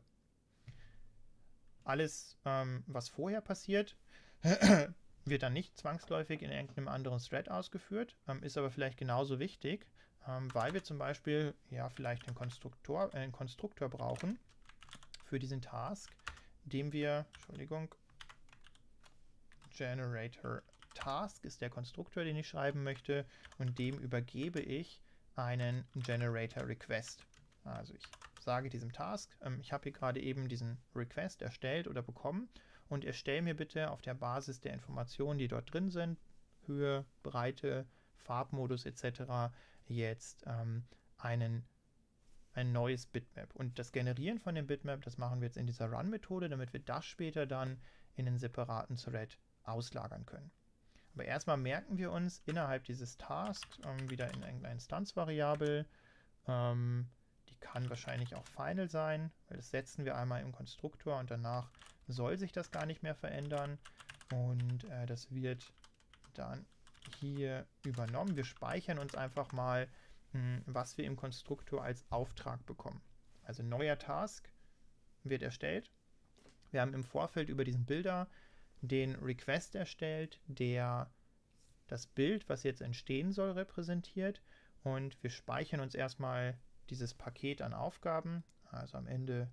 Alles, was vorher passiert, wird dann nicht zwangsläufig in irgendeinem anderen Thread ausgeführt, ist aber vielleicht genauso wichtig, weil wir zum Beispiel ja vielleicht einen Konstruktor brauchen für diesen Task, dem wir, Generator Task ist der Konstruktor, den ich schreiben möchte, und dem übergebe ich einen Generator Request. Also ich sage diesem Task, ich habe hier gerade eben diesen Request erstellt oder bekommen und erstelle mir bitte auf der Basis der Informationen, die dort drin sind, Höhe, Breite, Farbmodus etc., jetzt ein neues Bitmap. Und das Generieren von dem Bitmap, das machen wir jetzt in dieser Run-Methode, damit wir das später dann in einen separaten Thread auslagern können. Aber erstmal merken wir uns innerhalb dieses Tasks wieder in irgendeiner Instanzvariable. Die kann wahrscheinlich auch Final sein, weil das setzen wir einmal im Konstruktor und danach soll sich das gar nicht mehr verändern. Und das wird dann hier übernommen. Wir speichern uns einfach mal, was wir im Konstruktor als Auftrag bekommen. Also neuer Task wird erstellt. Wir haben im Vorfeld über diesen Builder den Request erstellt, der das Bild, was jetzt entstehen soll, repräsentiert. Und wir speichern uns erstmal dieses Paket an Aufgaben, also am Ende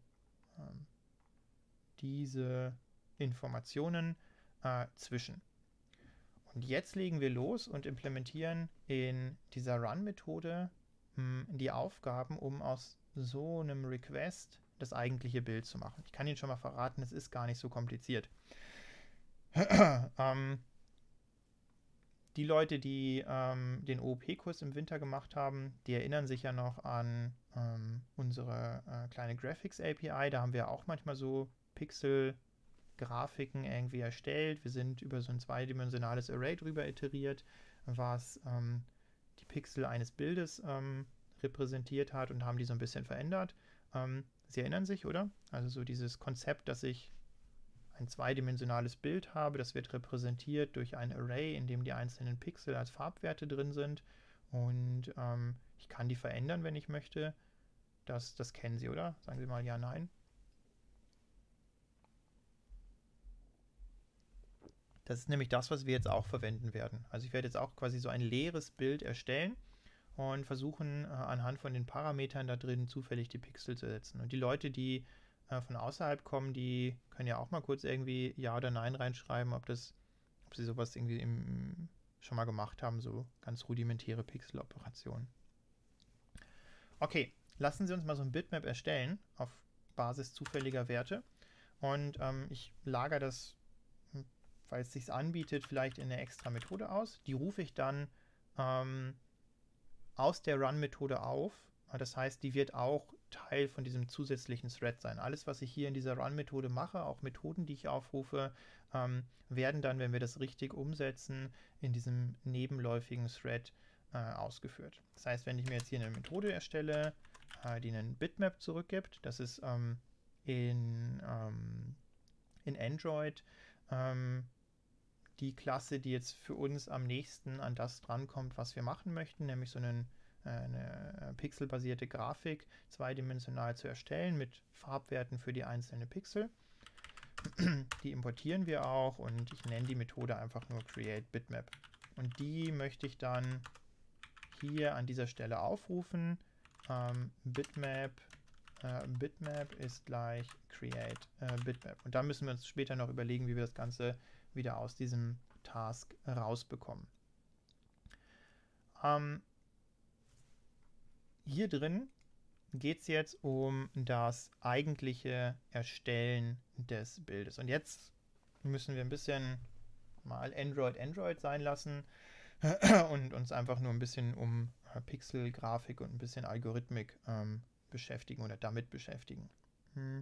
diese Informationen zwischen. Und jetzt legen wir los und implementieren in dieser Run-Methode die Aufgaben, um aus so einem Request das eigentliche Bild zu machen. Ich kann Ihnen schon mal verraten, es ist gar nicht so kompliziert. Die Leute, die den OOP-Kurs im Winter gemacht haben, die erinnern sich ja noch an unsere kleine Graphics-API. Da haben wir auch manchmal so Pixel-Grafiken irgendwie erstellt. Wir sind über so ein zweidimensionales Array drüber iteriert, was die Pixel eines Bildes repräsentiert hat und haben die so ein bisschen verändert. Sie erinnern sich, oder? Also so dieses Konzept, dass ich ein zweidimensionales Bild habe, das wird repräsentiert durch ein Array, in dem die einzelnen Pixel als Farbwerte drin sind und ich kann die verändern, wenn ich möchte. Das kennen Sie, oder? Sagen Sie mal ja, nein. Das ist nämlich das, was wir jetzt auch verwenden werden. Also ich werde jetzt auch quasi so ein leeres Bild erstellen und versuchen anhand von den Parametern da drin zufällig die Pixel zu setzen. Und die Leute, die von außerhalb kommen, die können ja auch mal kurz irgendwie Ja oder Nein reinschreiben, ob sie sowas irgendwie schon mal gemacht haben, so ganz rudimentäre Pixel-Operationen. Okay, lassen Sie uns mal so ein Bitmap erstellen auf Basis zufälliger Werte und ich lagere das, weil es sich anbietet, vielleicht in eine extra Methode aus. Die rufe ich dann aus der Run-Methode auf. Das heißt, die wird auch Teil von diesem zusätzlichen Thread sein. Alles, was ich hier in dieser Run-Methode mache, auch Methoden, die ich aufrufe, werden dann, wenn wir das richtig umsetzen, in diesem nebenläufigen Thread ausgeführt. Das heißt, wenn ich mir jetzt hier eine Methode erstelle, die einen Bitmap zurückgibt, das ist in Android die Klasse, die jetzt für uns am nächsten an das drankommt, was wir machen möchten, nämlich so eine pixelbasierte Grafik zweidimensional zu erstellen mit Farbwerten für die einzelnen Pixel. Die importieren wir auch und ich nenne die Methode einfach nur createBitmap. Und die möchte ich dann hier an dieser Stelle aufrufen. Bitmap ist gleich createBitmap. Und da müssen wir uns später noch überlegen, wie wir das Ganze wieder aus diesem Task rausbekommen. Hier drin geht es jetzt um das eigentliche Erstellen des Bildes. Und jetzt müssen wir ein bisschen mal Android sein lassen und uns einfach nur ein bisschen um Pixel-Grafik und ein bisschen Algorithmik beschäftigen oder damit beschäftigen. Eine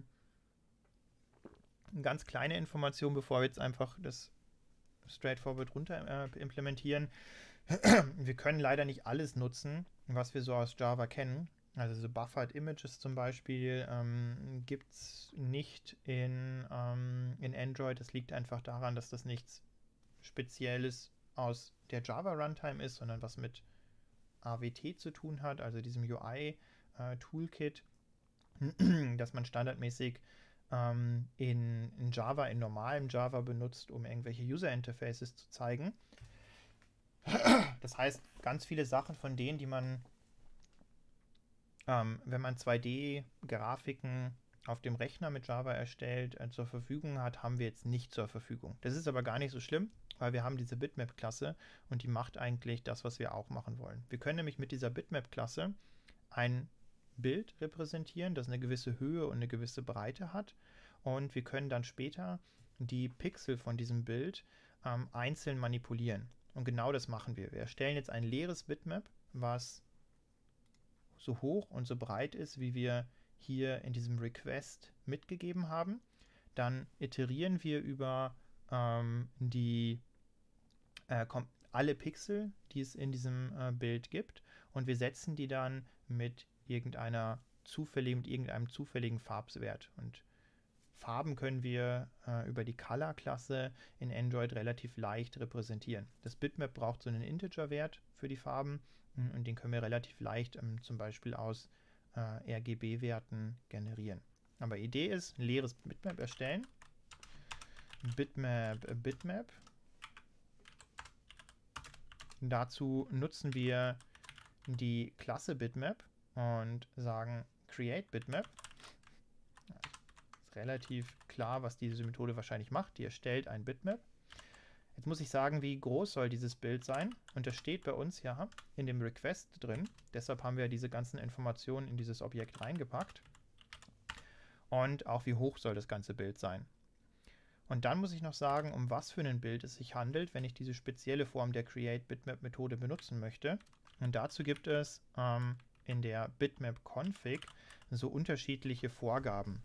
ganz kleine Information, bevor wir jetzt einfach das straightforward runter implementieren. Wir können leider nicht alles nutzen, was wir so aus Java kennen. Also so Buffered Images zum Beispiel gibt es nicht in Android. Das liegt einfach daran, dass das nichts Spezielles aus der Java Runtime ist, sondern was mit AWT zu tun hat, also diesem UI-Toolkit, das man standardmäßig in Java, in normalem Java benutzt, um irgendwelche User-Interfaces zu zeigen. Das heißt, ganz viele Sachen von denen, die man, wenn man 2D-Grafiken auf dem Rechner mit Java erstellt, zur Verfügung hat, haben wir jetzt nicht zur Verfügung. Das ist aber gar nicht so schlimm, weil wir haben diese Bitmap-Klasse und die macht eigentlich das, was wir auch machen wollen. Wir können nämlich mit dieser Bitmap-Klasse ein Bild repräsentieren, das eine gewisse Höhe und eine gewisse Breite hat, und wir können dann später die Pixel von diesem Bild einzeln manipulieren. Und genau das machen wir. Wir erstellen jetzt ein leeres Bitmap, was so hoch und so breit ist, wie wir hier in diesem Request mitgegeben haben. Dann iterieren wir über alle Pixel, die es in diesem Bild gibt, und wir setzen die dann mit irgendeinem zufälligen Farbwert. Und Farben können wir über die Color-Klasse in Android relativ leicht repräsentieren. Das Bitmap braucht so einen Integer-Wert für die Farben und den können wir relativ leicht zum Beispiel aus RGB-Werten generieren. Aber Idee ist, ein leeres Bitmap erstellen. Bitmap. Dazu nutzen wir die Klasse Bitmap und sagen Create Bitmap. Ist relativ klar, was diese Methode wahrscheinlich macht. Die erstellt ein Bitmap. Jetzt muss ich sagen, wie groß soll dieses Bild sein? Und das steht bei uns ja in dem Request drin. Deshalb haben wir diese ganzen Informationen in dieses Objekt reingepackt. Und auch wie hoch soll das ganze Bild sein? Und dann muss ich noch sagen, um was für ein Bild es sich handelt, wenn ich diese spezielle Form der Create-Bitmap-Methode benutzen möchte. Und dazu gibt es in der Bitmap-Config so unterschiedliche Vorgaben.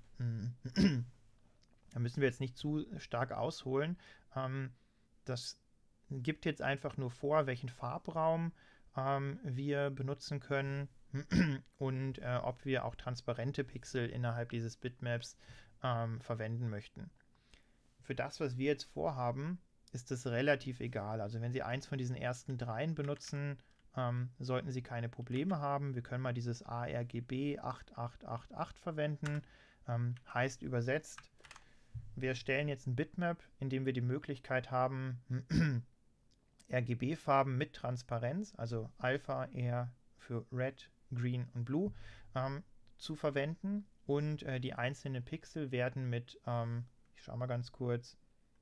Da müssen wir jetzt nicht zu stark ausholen. Das gibt jetzt einfach nur vor, welchen Farbraum wir benutzen können und ob wir auch transparente Pixel innerhalb dieses Bitmaps verwenden möchten. Für das, was wir jetzt vorhaben, ist es relativ egal. Also wenn Sie eins von diesen ersten dreien benutzen, sollten Sie keine Probleme haben. Wir können mal dieses ARGB 8888 verwenden. Heißt übersetzt, wir erstellen jetzt ein Bitmap, in dem wir die Möglichkeit haben, RGB-Farben mit Transparenz, also Alpha eher für Red, Green und Blue, zu verwenden. Und die einzelnen Pixel werden mit ich schaue mal ganz kurz,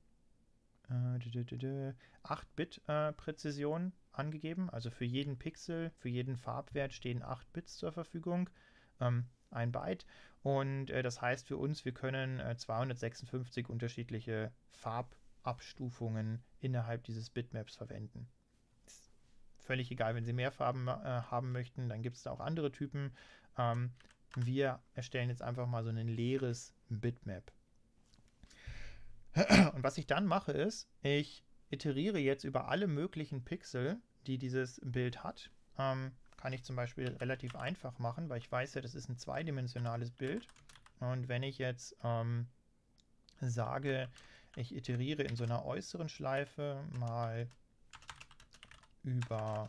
8-Bit-Präzision angegeben. Also für jeden Pixel, für jeden Farbwert stehen 8 Bits zur Verfügung, 1 Byte. Und das heißt für uns, wir können 256 unterschiedliche Farbabstufungen innerhalb dieses Bitmaps verwenden. Ist völlig egal, wenn Sie mehr Farben haben möchten, dann gibt es da auch andere Typen. Wir erstellen jetzt einfach mal so ein leeres Bitmap. Und was ich dann mache ist, ich iteriere jetzt über alle möglichen Pixel, die dieses Bild hat. Kann ich zum Beispiel relativ einfach machen, weil ich weiß ja, das ist ein zweidimensionales Bild. Und wenn ich jetzt sage, ich iteriere in so einer äußeren Schleife mal über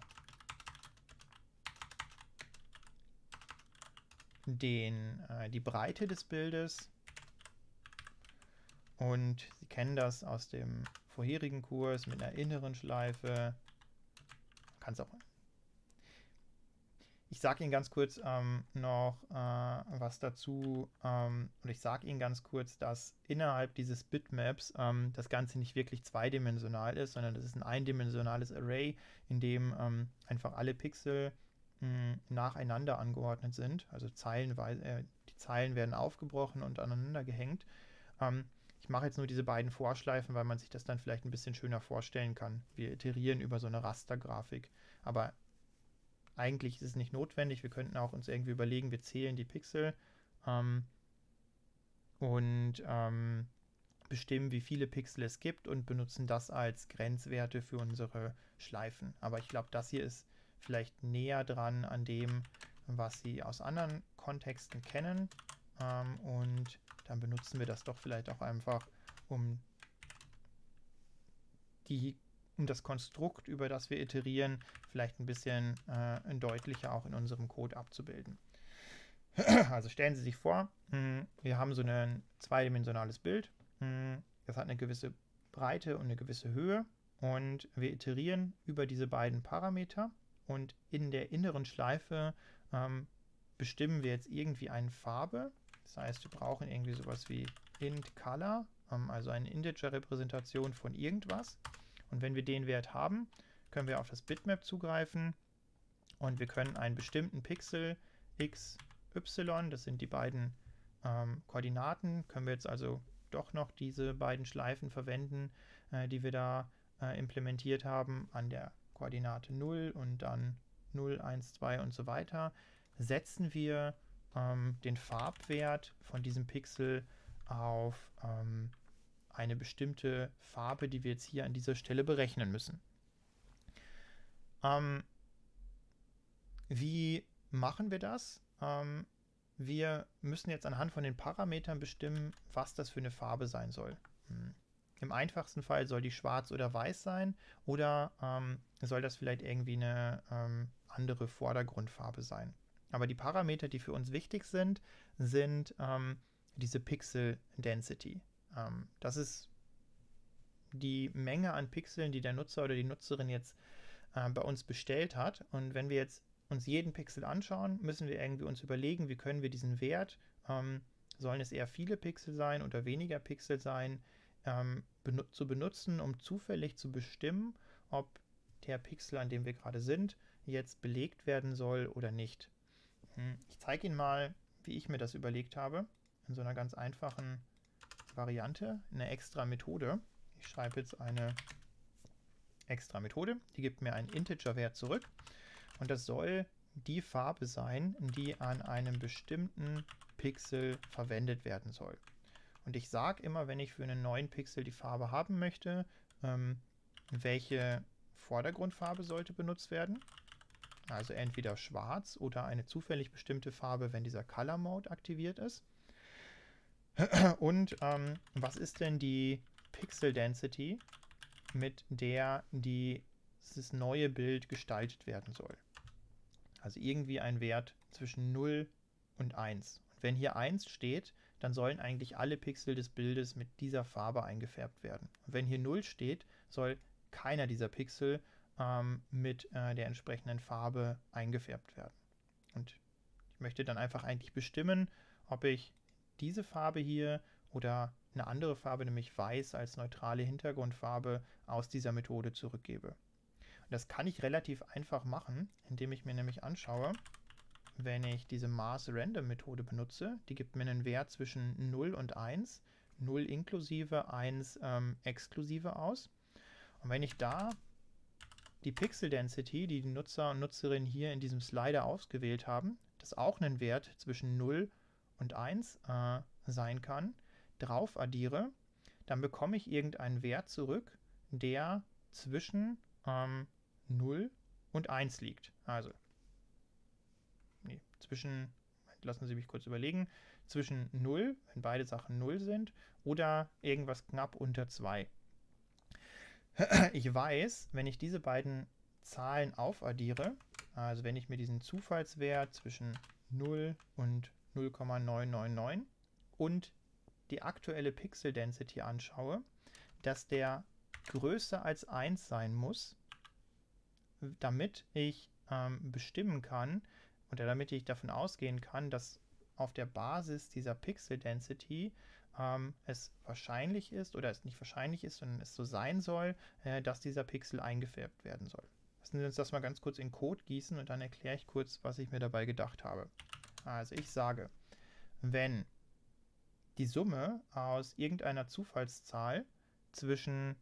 die Breite des Bildes. Und Sie kennen das aus dem vorherigen Kurs mit einer inneren Schleife. Ich sage Ihnen ganz kurz noch was dazu. Und ich sage Ihnen ganz kurz, dass innerhalb dieses Bitmaps das Ganze nicht wirklich zweidimensional ist, sondern das ist ein eindimensionales Array, in dem einfach alle Pixel nacheinander angeordnet sind, also zeilenweise, die Zeilen werden aufgebrochen und aneinander gehängt. Ich mache jetzt nur diese beiden Vorschleifen, weil man sich das dann vielleicht ein bisschen schöner vorstellen kann. Wir iterieren über so eine Rastergrafik, aber eigentlich ist es nicht notwendig. Wir könnten auch uns irgendwie überlegen, wir zählen die Pixel und bestimmen, wie viele Pixel es gibt und benutzen das als Grenzwerte für unsere Schleifen. Aber ich glaube, das hier ist vielleicht näher dran an dem, was Sie aus anderen Kontexten kennen. Und dann benutzen wir das doch vielleicht auch einfach, um das Konstrukt, über das wir iterieren, vielleicht ein bisschen deutlicher auch in unserem Code abzubilden. Also stellen Sie sich vor, wir haben so ein zweidimensionales Bild. Das hat eine gewisse Breite und eine gewisse Höhe und wir iterieren über diese beiden Parameter und in der inneren Schleife bestimmen wir jetzt irgendwie eine Farbe. Das heißt, wir brauchen irgendwie sowas wie int color, also eine Integer-Repräsentation von irgendwas. Und wenn wir den Wert haben, können wir auf das Bitmap zugreifen und wir können einen bestimmten Pixel x, y, das sind die beiden Koordinaten, können wir jetzt also doch noch diese beiden Schleifen verwenden, die wir da implementiert haben an der Koordinate 0 und dann 0, 1, 2 und so weiter, setzen wir den Farbwert von diesem Pixel auf eine bestimmte Farbe, die wir jetzt hier an dieser Stelle berechnen müssen. Wie machen wir das? Wir müssen jetzt anhand von den Parametern bestimmen, was das für eine Farbe sein soll. Im einfachsten Fall soll die schwarz oder weiß sein oder soll das vielleicht irgendwie eine andere Vordergrundfarbe sein. Aber die Parameter, die für uns wichtig sind, sind diese Pixel Density. Das ist die Menge an Pixeln, die der Nutzer oder die Nutzerin jetzt bei uns bestellt hat. Und wenn wir jetzt uns jeden Pixel anschauen, müssen wir irgendwie uns überlegen, wie können wir diesen Wert, sollen es eher viele Pixel sein oder weniger Pixel sein, zu benutzen, um zufällig zu bestimmen, ob der Pixel, an dem wir gerade sind, jetzt belegt werden soll oder nicht. Ich zeige Ihnen mal, wie ich mir das überlegt habe, in so einer ganz einfachen Variante, eine extra Methode. Ich schreibe jetzt eine extra Methode, die gibt mir einen Integer-Wert zurück und das soll die Farbe sein, die an einem bestimmten Pixel verwendet werden soll. Und ich sage immer, wenn ich für einen neuen Pixel die Farbe haben möchte, welche Vordergrundfarbe sollte benutzt werden. Also entweder schwarz oder eine zufällig bestimmte Farbe, wenn dieser Color Mode aktiviert ist. Und was ist denn die Pixel Density, mit der dieses neue Bild gestaltet werden soll? Also irgendwie ein Wert zwischen 0 und 1. Und wenn hier 1 steht, dann sollen eigentlich alle Pixel des Bildes mit dieser Farbe eingefärbt werden. Und wenn hier 0 steht, soll keiner dieser Pixel mit der entsprechenden Farbe eingefärbt werden. Und ich möchte dann einfach eigentlich bestimmen, ob ich diese Farbe hier oder eine andere Farbe, nämlich weiß als neutrale Hintergrundfarbe, aus dieser Methode zurückgebe. Und das kann ich relativ einfach machen, indem ich mir nämlich anschaue, wenn ich diese Mass-Random-Methode benutze, die gibt mir einen Wert zwischen 0 und 1, 0 inklusive, 1 exklusive aus. Und wenn ich da die Pixel Density, die die Nutzer und Nutzerinnen hier in diesem Slider ausgewählt haben, das auch einen Wert zwischen 0 und 1 sein kann, drauf addiere, dann bekomme ich irgendeinen Wert zurück, der zwischen 0 und 1 liegt. Also, lassen Sie mich kurz überlegen, zwischen 0, wenn beide Sachen 0 sind, oder irgendwas knapp unter 2. Ich weiß, wenn ich diese beiden Zahlen aufaddiere, also wenn ich mir diesen Zufallswert zwischen 0 und 0,999 und die aktuelle Pixel Density anschaue, dass der größer als 1 sein muss, damit ich bestimmen kann oder damit ich davon ausgehen kann, dass auf der Basis dieser Pixel Density es wahrscheinlich ist oder es nicht wahrscheinlich ist, sondern es so sein soll, dass dieser Pixel eingefärbt werden soll. Lassen Sie uns das mal ganz kurz in Code gießen und dann erkläre ich kurz, was ich mir dabei gedacht habe. Also ich sage, wenn die Summe aus irgendeiner Zufallszahl zwischen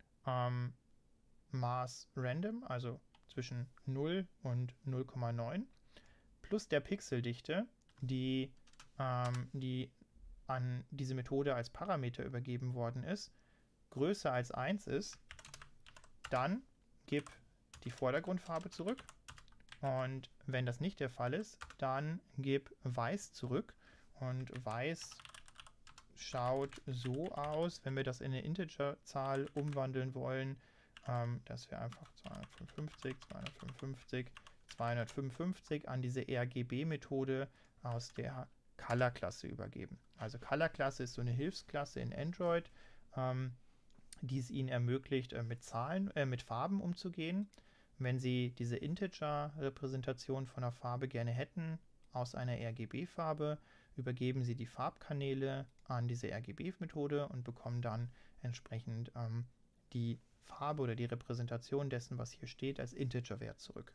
Maß Random, also zwischen 0 und 0,9, plus der Pixeldichte, die an diese Methode als Parameter übergeben worden ist, größer als 1 ist, dann gib die Vordergrundfarbe zurück. Und wenn das nicht der Fall ist, dann gib weiß zurück. Und weiß schaut so aus, wenn wir das in eine Integerzahl umwandeln wollen, dass wir einfach 255, 255, 255 an diese RGB-Methode aus der Color-Klasse übergeben. Also Color-Klasse ist so eine Hilfsklasse in Android, die es Ihnen ermöglicht, mit Farben umzugehen. Wenn Sie diese Integer-Repräsentation von einer Farbe gerne hätten, aus einer RGB-Farbe, übergeben Sie die Farbkanäle an diese RGB-Methode und bekommen dann entsprechend die Farbe oder die Repräsentation dessen, was hier steht, als Integer-Wert zurück.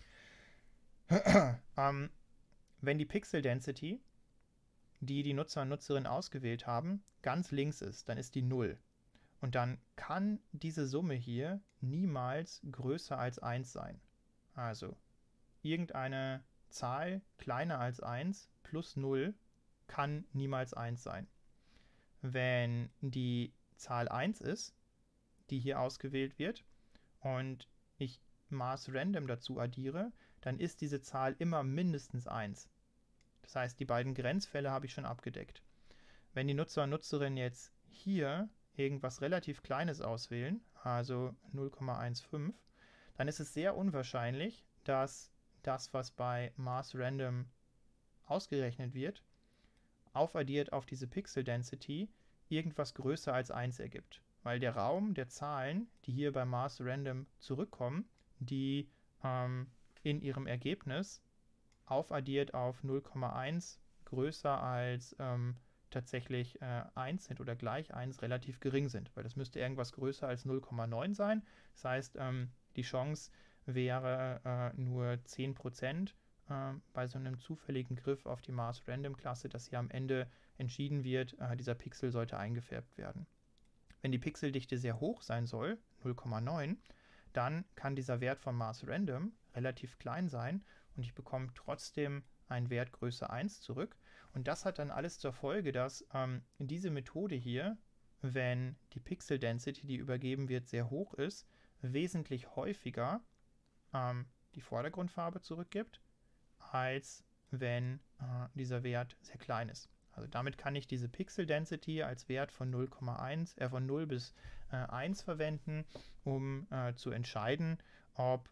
Wenn die Pixel Density, die die Nutzer und Nutzerinnen ausgewählt haben, ganz links ist, dann ist die 0. Und dann kann diese Summe hier niemals größer als 1 sein. Also irgendeine Zahl kleiner als 1 plus 0 kann niemals 1 sein. Wenn die Zahl 1 ist, die hier ausgewählt wird, und ich Maß Random dazu addiere, dann ist diese Zahl immer mindestens 1. Das heißt, die beiden Grenzfälle habe ich schon abgedeckt. Wenn die Nutzer und Nutzerinnen jetzt hier irgendwas relativ Kleines auswählen, also 0,15, dann ist es sehr unwahrscheinlich, dass das, was bei Maß Random ausgerechnet wird, aufaddiert auf diese Pixel Density, irgendwas größer als 1 ergibt. Weil der Raum der Zahlen, die hier bei Maß Random zurückkommen, die in ihrem Ergebnis aufaddiert auf 0,1 größer als tatsächlich 1 sind oder gleich 1 relativ gering sind, weil das müsste irgendwas größer als 0,9 sein. Das heißt, die Chance wäre nur 10% bei so einem zufälligen Griff auf die Maß-Random-Klasse, dass hier am Ende entschieden wird, dieser Pixel sollte eingefärbt werden. Wenn die Pixeldichte sehr hoch sein soll, 0,9, dann kann dieser Wert von Maß-Random relativ klein sein und ich bekomme trotzdem einen Wert Größe 1 zurück. Und das hat dann alles zur Folge, dass diese Methode hier, wenn die Pixel Density, die übergeben wird, sehr hoch ist, wesentlich häufiger die Vordergrundfarbe zurückgibt, als wenn dieser Wert sehr klein ist. Also damit kann ich diese Pixel Density als Wert von von 0 bis 1 verwenden, um zu entscheiden, ob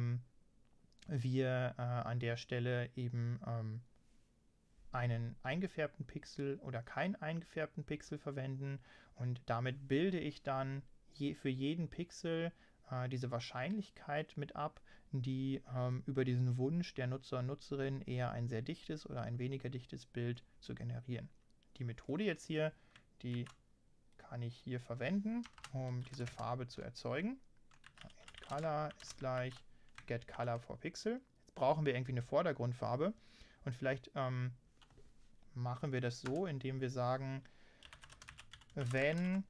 wir an der Stelle eben einen eingefärbten Pixel oder keinen eingefärbten Pixel verwenden. Und damit bilde ich dann für jeden Pixel diese Wahrscheinlichkeit mit ab, die über diesen Wunsch der Nutzer und Nutzerinnen eher ein sehr dichtes oder ein weniger dichtes Bild zu generieren. Die Methode jetzt hier, die kann ich hier verwenden, um diese Farbe zu erzeugen. Color ist gleich getColor for Pixel. Jetzt brauchen wir irgendwie eine Vordergrundfarbe und vielleicht machen wir das so, indem wir sagen, wenn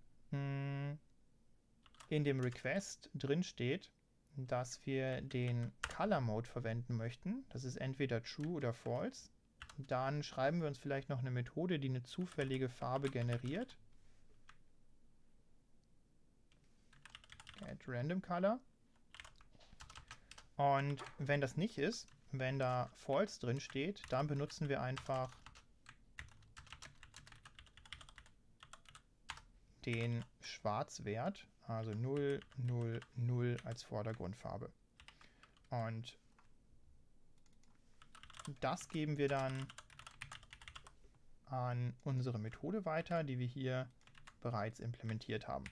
in dem Request drin steht, dass wir den Color Mode verwenden möchten, das ist entweder True oder False, dann schreiben wir uns vielleicht noch eine Methode, die eine zufällige Farbe generiert. Get Random Color. Und wenn das nicht ist, wenn da False drin steht, dann benutzen wir einfach den Schwarzwert, also 0, 0, 0 als Vordergrundfarbe. Und das geben wir dann an unsere Methode weiter, die wir hier bereits implementiert haben.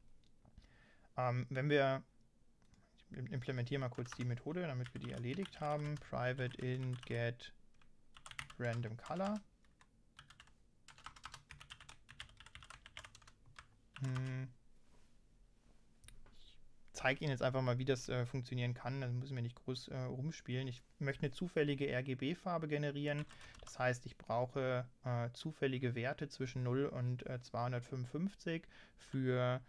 Ich implementiere mal kurz die Methode, damit wir die erledigt haben. Private int get random color. Ich zeige Ihnen jetzt einfach mal, wie das funktionieren kann. Dann müssen wir nicht groß rumspielen. Ich möchte eine zufällige RGB-Farbe generieren. Das heißt, ich brauche zufällige Werte zwischen 0 und 255 für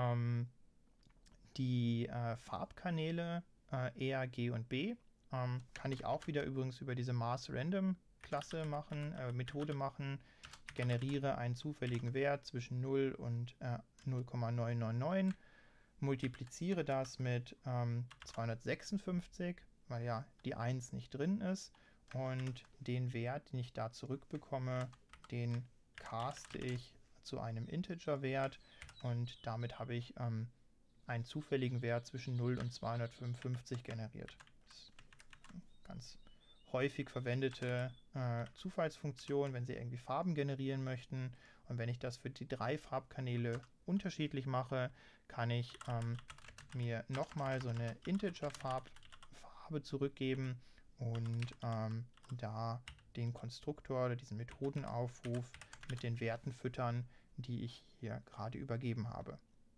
die Farbkanäle E, A, G und B. Kann ich auch wieder übrigens über diese Mass Random Klasse machen, Methode machen. Ich generiere einen zufälligen Wert zwischen 0 und 0,999, multipliziere das mit 256, weil ja die 1 nicht drin ist, und den Wert, den ich da zurückbekomme, den caste ich zu einem Integer-Wert, und damit habe ich einen zufälligen Wert zwischen 0 und 255 generiert. Das ist eine ganz häufig verwendete Zufallsfunktion, wenn Sie irgendwie Farben generieren möchten. Und wenn ich das für die 3 Farbkanäle unterschiedlich mache, kann ich mir nochmal so eine Integer-Farbe zurückgeben und da den Konstruktor oder diesen Methodenaufruf mit den Werten füttern, die ich hier gerade übergeben habe.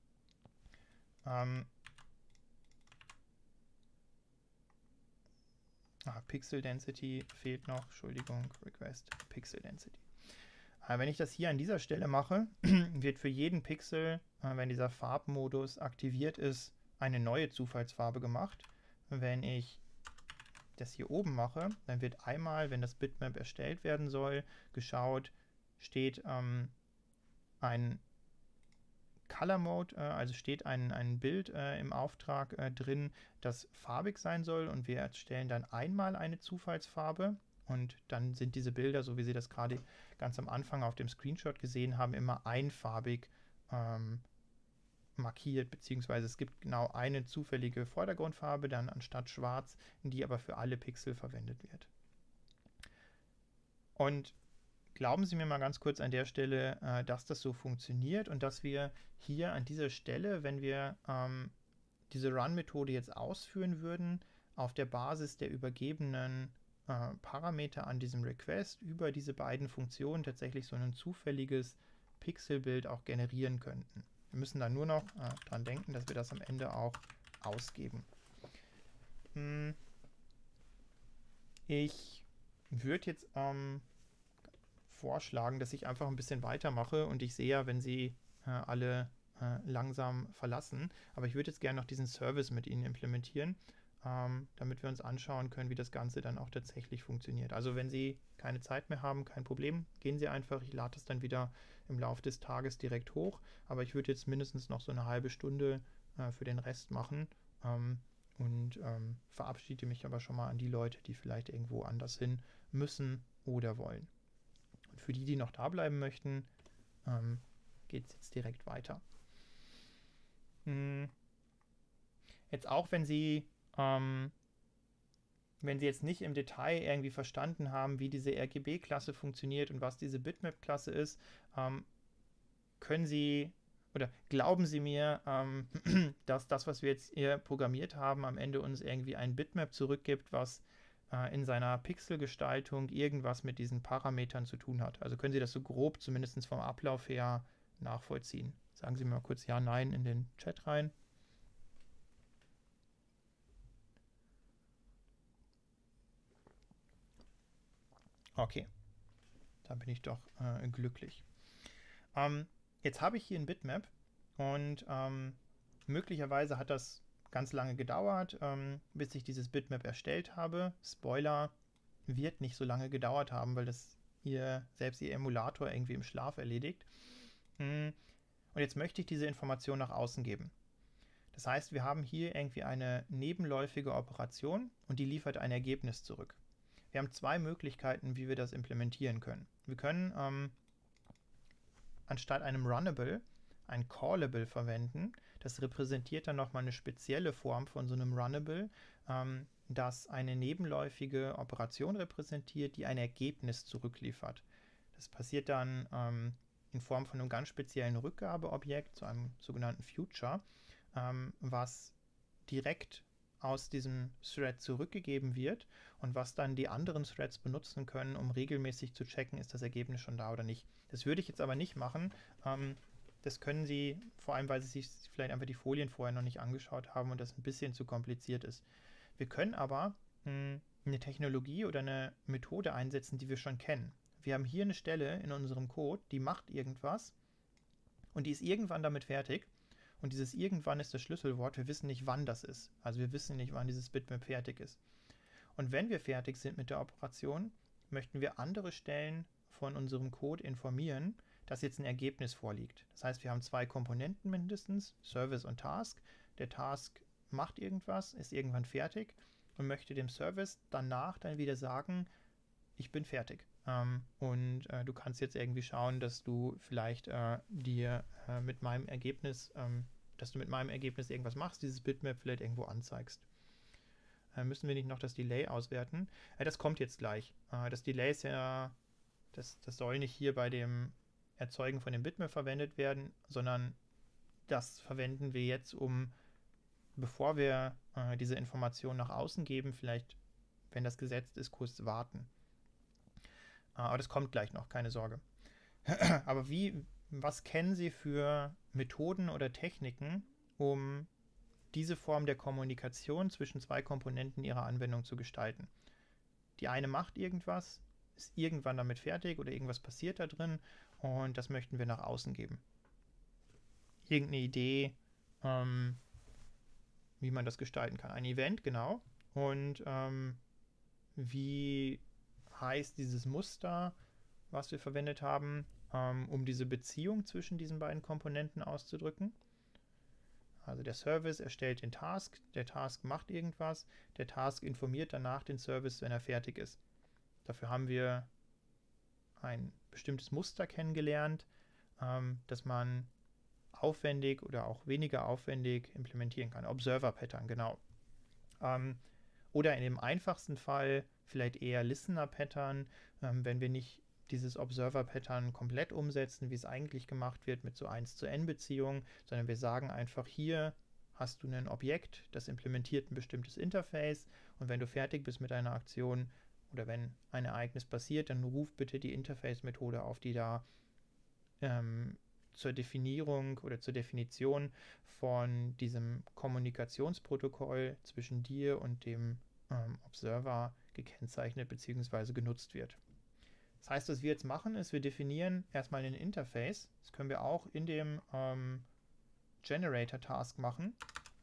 Pixel Density fehlt noch, Entschuldigung, Request Pixel Density. Wenn ich das hier an dieser Stelle mache, wird für jeden Pixel, wenn dieser Farbmodus aktiviert ist, eine neue Zufallsfarbe gemacht. Wenn ich das hier oben mache, dann wird einmal, wenn das Bitmap erstellt werden soll, geschaut, steht ein Color Mode, also steht ein Bild im Auftrag drin, das farbig sein soll, und wir erstellen dann einmal eine Zufallsfarbe, und dann sind diese Bilder, so wie Sie das gerade ganz am Anfang auf dem Screenshot gesehen haben, immer einfarbig markiert, beziehungsweise es gibt genau eine zufällige Vordergrundfarbe dann anstatt schwarz, die aber für alle Pixel verwendet wird. Und glauben Sie mir mal ganz kurz an der Stelle, dass das so funktioniert und dass wir hier an dieser Stelle, wenn wir diese Run-Methode jetzt ausführen würden, auf der Basis der übergebenen Parameter an diesem Request über diese beiden Funktionen tatsächlich so ein zufälliges Pixelbild auch generieren könnten. Wir müssen dann nur noch dran denken, dass wir das am Ende auch ausgeben. Ich würde jetzt vorschlagen, dass ich einfach ein bisschen weitermache, und ich sehe ja, wenn Sie alle langsam verlassen, aber ich würde jetzt gerne noch diesen Service mit Ihnen implementieren, damit wir uns anschauen können, wie das Ganze dann auch tatsächlich funktioniert. Also wenn Sie keine Zeit mehr haben, kein Problem, gehen Sie einfach, ich lade es dann wieder im Laufe des Tages direkt hoch, aber ich würde jetzt mindestens noch so eine halbe Stunde für den Rest machen und verabschiede mich aber schon mal an die Leute, die vielleicht irgendwo anders hin müssen oder wollen. Und für die, die noch da bleiben möchten, geht es jetzt direkt weiter. Jetzt auch, wenn Sie jetzt nicht im Detail irgendwie verstanden haben, wie diese RGB-Klasse funktioniert und was diese Bitmap-Klasse ist, können Sie oder glauben Sie mir, dass das, was wir jetzt hier programmiert haben, am Ende uns irgendwie ein Bitmap zurückgibt, was in seiner Pixelgestaltung irgendwas mit diesen Parametern zu tun hat. Also können Sie das so grob, zumindest vom Ablauf her, nachvollziehen. Sagen Sie mir mal kurz Ja, Nein in den Chat rein. Okay, da bin ich doch glücklich. Jetzt habe ich hier ein Bitmap, und möglicherweise hat das ganz lange gedauert, bis ich dieses Bitmap erstellt habe. Spoiler, wird nicht so lange gedauert haben, weil das selbst Ihr Emulator irgendwie im Schlaf erledigt. Und jetzt möchte ich diese Information nach außen geben. Das heißt, wir haben hier irgendwie eine nebenläufige Operation, und die liefert ein Ergebnis zurück. Wir haben zwei Möglichkeiten, wie wir das implementieren können. Wir können anstatt einem Runnable ein Callable verwenden. Das repräsentiert dann nochmal eine spezielle Form von so einem Runnable, das eine nebenläufige Operation repräsentiert, die ein Ergebnis zurückliefert. Das passiert dann in Form von einem ganz speziellen Rückgabeobjekt, so einem sogenannten Future, was direkt aus diesem Thread zurückgegeben wird und was dann die anderen Threads benutzen können, um regelmäßig zu checken, ist das Ergebnis schon da oder nicht. Das würde ich jetzt aber nicht machen. Das können Sie, vor allem weil Sie sich vielleicht einfach die Folien vorher noch nicht angeschaut haben und das ein bisschen zu kompliziert ist. Wir können aber eine Technologie oder eine Methode einsetzen, die wir schon kennen. Wir haben hier eine Stelle in unserem Code, die macht irgendwas und die ist irgendwann damit fertig. Und dieses irgendwann ist das Schlüsselwort. Wir wissen nicht, wann das ist. Also wir wissen nicht, wann dieses Bitmap fertig ist. Und wenn wir fertig sind mit der Operation, möchten wir andere Stellen von unserem Code informieren, dass jetzt ein Ergebnis vorliegt. Das heißt, wir haben zwei Komponenten mindestens, Service und Task. Der Task macht irgendwas, ist irgendwann fertig und möchte dem Service danach dann wieder sagen, ich bin fertig. Du kannst jetzt irgendwie schauen, dass du vielleicht dir mit meinem Ergebnis, irgendwas machst, dieses Bitmap vielleicht irgendwo anzeigst. Müssen wir nicht noch das Delay auswerten? Das kommt jetzt gleich. Das Delay ist ja, das soll nicht hier bei dem Erzeugen von dem Bitmap verwendet werden, sondern das verwenden wir jetzt, bevor wir diese Information nach außen geben, vielleicht, wenn das gesetzt ist, kurz warten. Aber das kommt gleich noch, keine Sorge. Aber was kennen Sie für Methoden oder Techniken, um diese Form der Kommunikation zwischen zwei Komponenten Ihrer Anwendung zu gestalten? Die eine macht irgendwas, ist irgendwann damit fertig oder irgendwas passiert da drin und das möchten wir nach außen geben. Irgendeine Idee, wie man das gestalten kann. Ein Event, genau. Und wie heißt dieses Muster, was wir verwendet haben, um diese Beziehung zwischen diesen beiden Komponenten auszudrücken. Also der Service erstellt den Task, der Task macht irgendwas, der Task informiert danach den Service, wenn er fertig ist. Dafür haben wir ein bestimmtes Muster kennengelernt, das man aufwendig oder auch weniger aufwendig implementieren kann. Observer-Pattern, genau. Oder in dem einfachsten Fall vielleicht eher Listener-Pattern, wenn wir nicht dieses Observer-Pattern komplett umsetzen, wie es eigentlich gemacht wird mit so 1:n-Beziehungen, sondern wir sagen einfach, hier hast du ein Objekt, das implementiert ein bestimmtes Interface und wenn du fertig bist mit deiner Aktion oder wenn ein Ereignis passiert, dann ruf bitte die Interface-Methode auf, die da zur Definierung oder zur Definition von diesem Kommunikationsprotokoll zwischen dir und dem Observer gekennzeichnet bzw. genutzt wird. Das heißt, was wir jetzt machen, ist, wir definieren erstmal ein Interface. Das können wir auch in dem Generator-Task machen.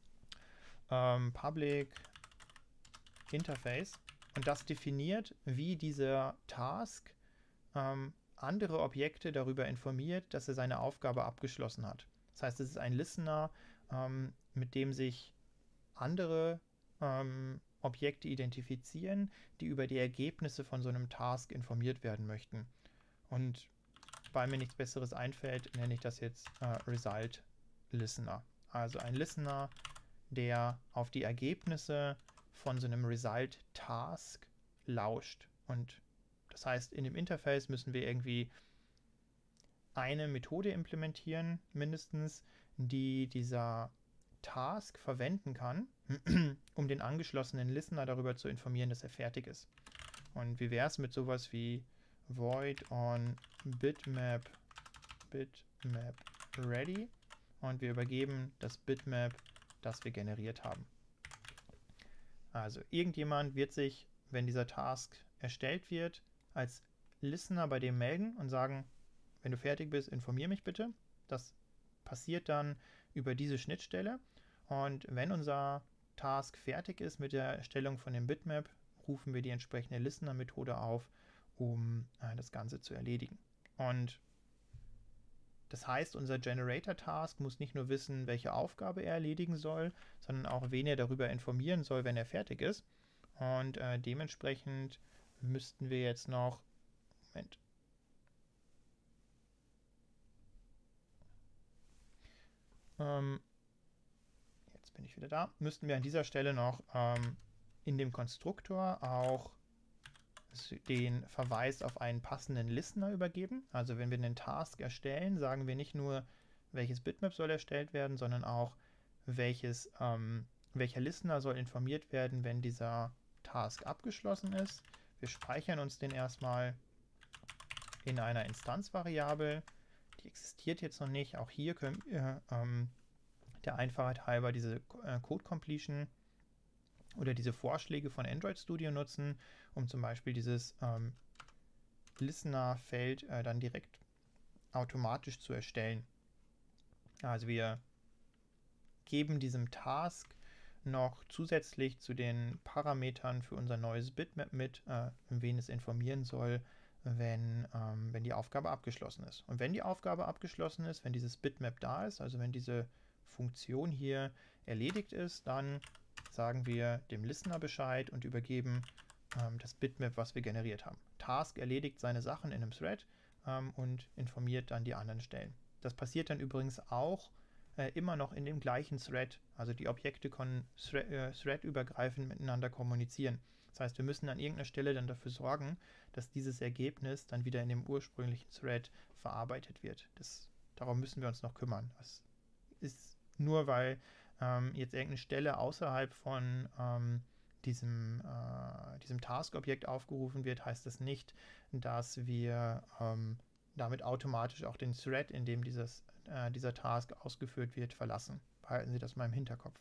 Public Interface. Und das definiert, wie dieser Task andere Objekte darüber informiert, dass er seine Aufgabe abgeschlossen hat. Das heißt, es ist ein Listener, mit dem sich andere Objekte identifizieren, die über die Ergebnisse von so einem Task informiert werden möchten. Und weil mir nichts Besseres einfällt, nenne ich das jetzt Result Listener. Also ein Listener, der auf die Ergebnisse von so einem Result Task lauscht. Und das heißt, in dem Interface müssen wir irgendwie eine Methode implementieren, mindestens, die dieser Task verwenden kann, um den angeschlossenen Listener darüber zu informieren, dass er fertig ist. Und wie wäre es mit sowas wie void on bitmap ready und wir übergeben das Bitmap, das wir generiert haben. Also irgendjemand wird sich, wenn dieser Task erstellt wird, als Listener bei dem melden und sagen, wenn du fertig bist, informier mich bitte. Das passiert dann über diese Schnittstelle. Und wenn unser Task fertig ist mit der Erstellung von dem Bitmap, rufen wir die entsprechende Listener-Methode auf, um das Ganze zu erledigen. Und das heißt, unser Generator-Task muss nicht nur wissen, welche Aufgabe er erledigen soll, sondern auch, wen er darüber informieren soll, wenn er fertig ist. Und dementsprechend müssten wir jetzt noch, Moment, jetzt bin ich wieder da, müssten wir an dieser Stelle noch in dem Konstruktor auch den Verweis auf einen passenden Listener übergeben. Also wenn wir einen Task erstellen, sagen wir nicht nur, welches Bitmap soll erstellt werden, sondern auch, welcher Listener soll informiert werden, wenn dieser Task abgeschlossen ist. Wir speichern uns den erstmal in einer Instanzvariable, die existiert jetzt noch nicht. Auch hier können wir der Einfachheit halber diese Code Completion oder diese Vorschläge von Android Studio nutzen, um zum Beispiel dieses Listener-Feld dann direkt automatisch zu erstellen. Also wir geben diesem Task noch zusätzlich zu den Parametern für unser neues Bitmap mit, wen es informieren soll, wenn die Aufgabe abgeschlossen ist. Und wenn die Aufgabe abgeschlossen ist, wenn dieses Bitmap da ist, also wenn diese Funktion hier erledigt ist, dann sagen wir dem Listener Bescheid und übergeben das Bitmap, was wir generiert haben. Task erledigt seine Sachen in einem Thread und informiert dann die anderen Stellen. Das passiert dann übrigens auch immer noch in dem gleichen Thread. Also die Objekte können threadübergreifend miteinander kommunizieren. Das heißt, wir müssen an irgendeiner Stelle dann dafür sorgen, dass dieses Ergebnis dann wieder in dem ursprünglichen Thread verarbeitet wird. Darum müssen wir uns noch kümmern. Das ist nur, weil jetzt irgendeine Stelle außerhalb von diesem Task-Objekt aufgerufen wird, heißt das nicht, dass wir damit automatisch auch den Thread, in dem dieser Task ausgeführt wird, verlassen. Behalten Sie das mal im Hinterkopf.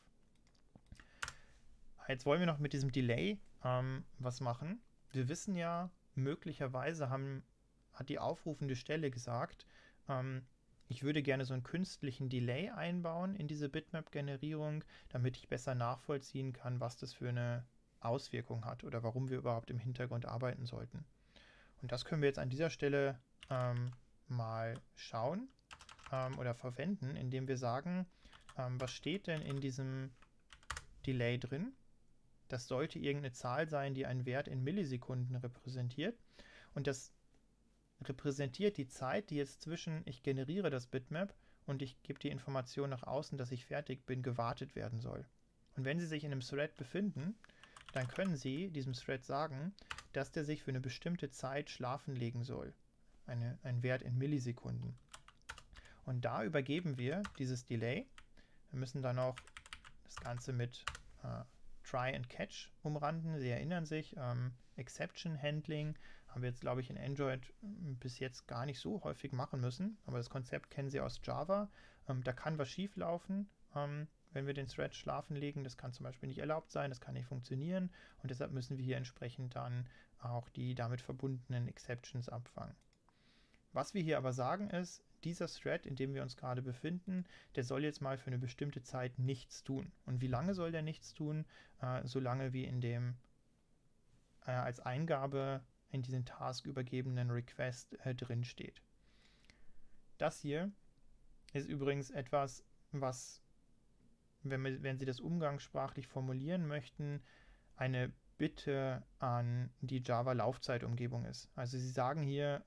Jetzt wollen wir noch mit diesem Delay was machen. Wir wissen ja, möglicherweise hat die aufrufende Stelle gesagt, ich würde gerne so einen künstlichen Delay einbauen in diese Bitmap-Generierung, damit ich besser nachvollziehen kann, was das für eine Auswirkung hat oder warum wir überhaupt im Hintergrund arbeiten sollten. Und das können wir jetzt an dieser Stelle mal schauen oder verwenden, indem wir sagen, was steht denn in diesem Delay drin? Das sollte irgendeine Zahl sein, die einen Wert in Millisekunden repräsentiert. Und das repräsentiert die Zeit, die jetzt zwischen ich generiere das Bitmap und ich gebe die Information nach außen, dass ich fertig bin, gewartet werden soll. Und wenn Sie sich in einem Thread befinden, dann können Sie diesem Thread sagen, dass der sich für eine bestimmte Zeit schlafen legen soll. Ein Wert in Millisekunden. Und da übergeben wir dieses Delay. Wir müssen dann auch das Ganze mit Try and Catch umranden. Sie erinnern sich, Exception Handling haben wir jetzt, glaube ich, in Android bis jetzt gar nicht so häufig machen müssen. Aber das Konzept kennen Sie aus Java. Da kann was schief laufen, wenn wir den Thread schlafen legen. Das kann zum Beispiel nicht erlaubt sein, das kann nicht funktionieren. Und deshalb müssen wir hier entsprechend dann auch die damit verbundenen Exceptions abfangen. Was wir hier aber sagen ist, dieser Thread, in dem wir uns gerade befinden, der soll jetzt mal für eine bestimmte Zeit nichts tun. Und wie lange soll der nichts tun? Solange wie in dem als Eingabe in diesen Task übergebenen Request drin steht. Das hier ist übrigens etwas, was, wenn Sie das umgangssprachlich formulieren möchten, eine Bitte an die Java-Laufzeitumgebung ist. Also Sie sagen hier,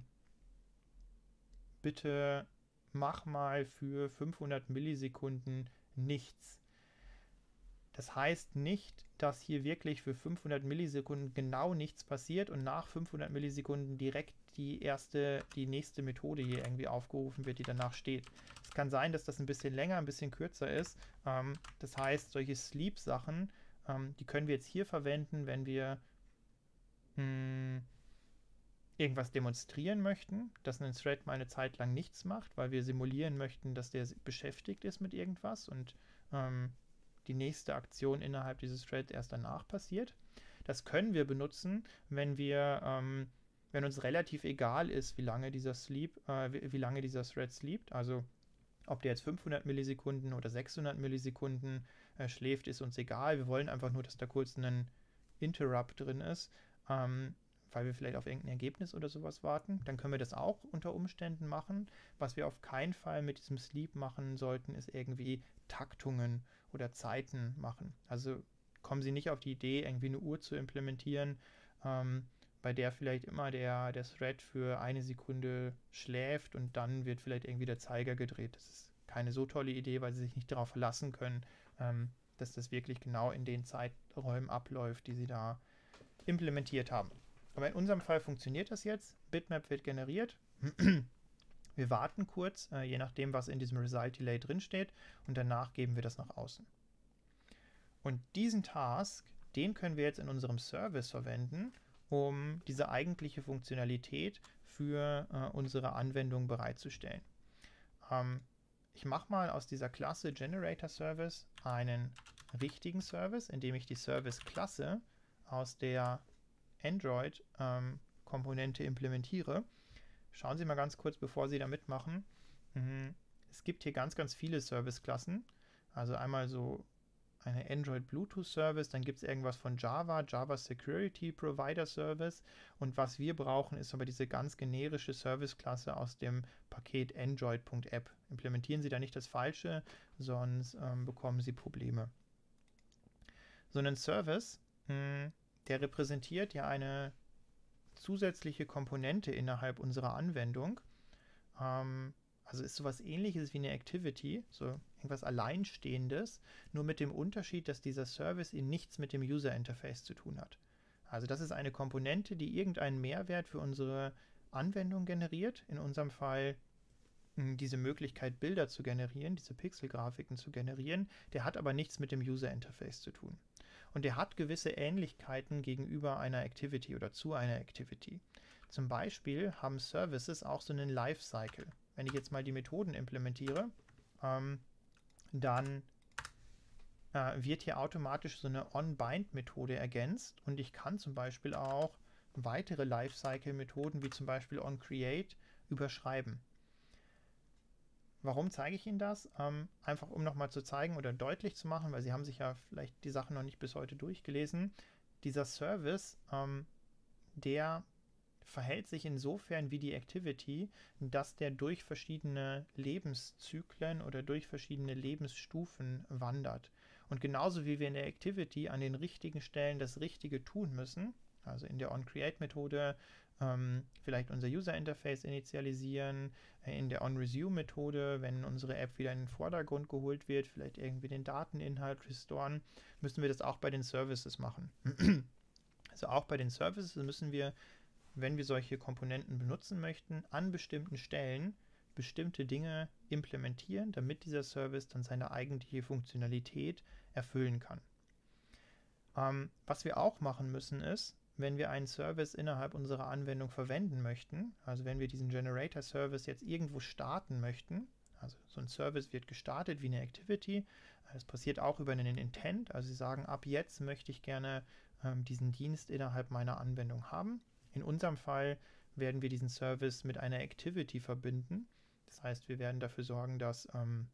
bitte mach mal für 500 Millisekunden nichts. Das heißt nicht, dass hier wirklich für 500 Millisekunden genau nichts passiert und nach 500 Millisekunden direkt die nächste Methode hier irgendwie aufgerufen wird, die danach steht. Es kann sein, dass das ein bisschen länger, ein bisschen kürzer ist. Das heißt, solche Sleep-Sachen, die können wir jetzt hier verwenden, wenn wir irgendwas demonstrieren möchten, dass ein Thread mal eine Zeit lang nichts macht, weil wir simulieren möchten, dass der beschäftigt ist mit irgendwas und die nächste Aktion innerhalb dieses Threads erst danach passiert. Das können wir benutzen, wenn uns relativ egal ist, wie lange dieser Thread sleept. Also ob der jetzt 500 Millisekunden oder 600 Millisekunden schläft, ist uns egal. Wir wollen einfach nur, dass da kurz ein Interrupt drin ist, weil wir vielleicht auf irgendein Ergebnis oder sowas warten. Dann können wir das auch unter Umständen machen. Was wir auf keinen Fall mit diesem Sleep machen sollten, ist irgendwie Taktungen oder Zeiten machen. Also kommen Sie nicht auf die Idee, irgendwie eine Uhr zu implementieren, bei der vielleicht immer der Thread für 1 Sekunde schläft und dann wird vielleicht irgendwie der Zeiger gedreht. Das ist keine so tolle Idee, weil Sie sich nicht darauf verlassen können, dass das wirklich genau in den Zeiträumen abläuft, die Sie da implementiert haben. Aber in unserem Fall funktioniert das jetzt. Bitmap wird generiert. Wir warten kurz, je nachdem, was in diesem Result Delay drinsteht, und danach geben wir das nach außen. Und diesen Task, den können wir jetzt in unserem Service verwenden, um diese eigentliche Funktionalität für unsere Anwendung bereitzustellen. Ich mache mal aus dieser Klasse Generator Service einen richtigen Service, indem ich die Service-Klasse aus der Android-Komponente implementiere. Schauen Sie mal ganz kurz, bevor Sie da mitmachen. Es gibt hier ganz, ganz viele Service-Klassen. Also einmal so eine Android Bluetooth Service, dann gibt es irgendwas von Java Security Provider Service, und was wir brauchen, ist aber diese ganz generische Service-Klasse aus dem Paket Android.app. Implementieren Sie da nicht das Falsche, sonst bekommen Sie Probleme. So ein Service, der repräsentiert ja eine zusätzliche Komponente innerhalb unserer Anwendung. Also ist sowas Ähnliches wie eine Activity, so irgendwas Alleinstehendes, nur mit dem Unterschied, dass dieser Service nichts mit dem User Interface zu tun hat. Also das ist eine Komponente, die irgendeinen Mehrwert für unsere Anwendung generiert. In unserem Fall diese Möglichkeit, Bilder zu generieren, diese Pixelgrafiken zu generieren. Der hat aber nichts mit dem User Interface zu tun. Und der hat gewisse Ähnlichkeiten gegenüber einer Activity oder zu einer Activity. Zum Beispiel haben Services auch so einen Lifecycle. Wenn ich jetzt mal die Methoden implementiere, dann wird hier automatisch so eine OnBind-Methode ergänzt, und ich kann zum Beispiel auch weitere Lifecycle-Methoden wie zum Beispiel onCreate überschreiben. Warum zeige ich Ihnen das? Einfach um nochmal zu zeigen oder deutlich zu machen, weil Sie haben sich ja vielleicht die Sachen noch nicht bis heute durchgelesen. Dieser Service, der verhält sich insofern wie die Activity, dass der durch verschiedene Lebenszyklen oder durch verschiedene Lebensstufen wandert. Und genauso wie wir in der Activity an den richtigen Stellen das Richtige tun müssen, also in der onCreate-Methode vielleicht unser User-Interface initialisieren, in der onResume-Methode, wenn unsere App wieder in den Vordergrund geholt wird, vielleicht irgendwie den Dateninhalt restoren, müssen wir das auch bei den Services machen. Also auch bei den Services müssen wir, wenn wir solche Komponenten benutzen möchten, an bestimmten Stellen bestimmte Dinge implementieren, damit dieser Service dann seine eigentliche Funktionalität erfüllen kann. Was wir auch machen müssen ist, wenn wir einen Service innerhalb unserer Anwendung verwenden möchten, also wenn wir diesen Generator Service jetzt irgendwo starten möchten, also so ein Service wird gestartet wie eine Activity, das passiert auch über einen Intent, also Sie sagen, ab jetzt möchte ich gerne diesen Dienst innerhalb meiner Anwendung haben. In unserem Fall werden wir diesen Service mit einer Activity verbinden. Das heißt, wir werden dafür sorgen, dass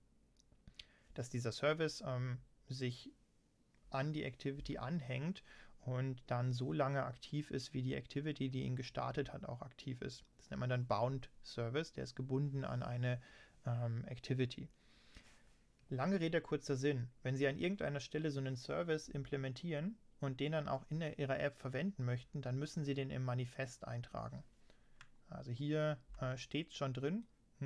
dieser Service sich an die Activity anhängt und dann so lange aktiv ist, wie die Activity, die ihn gestartet hat, auch aktiv ist. Das nennt man dann Bound Service, der ist gebunden an eine Activity. Lange Rede, kurzer Sinn. Wenn Sie an irgendeiner Stelle so einen Service implementieren und den dann auch in Ihrer App verwenden möchten, dann müssen Sie den im Manifest eintragen. Also hier steht es schon drin,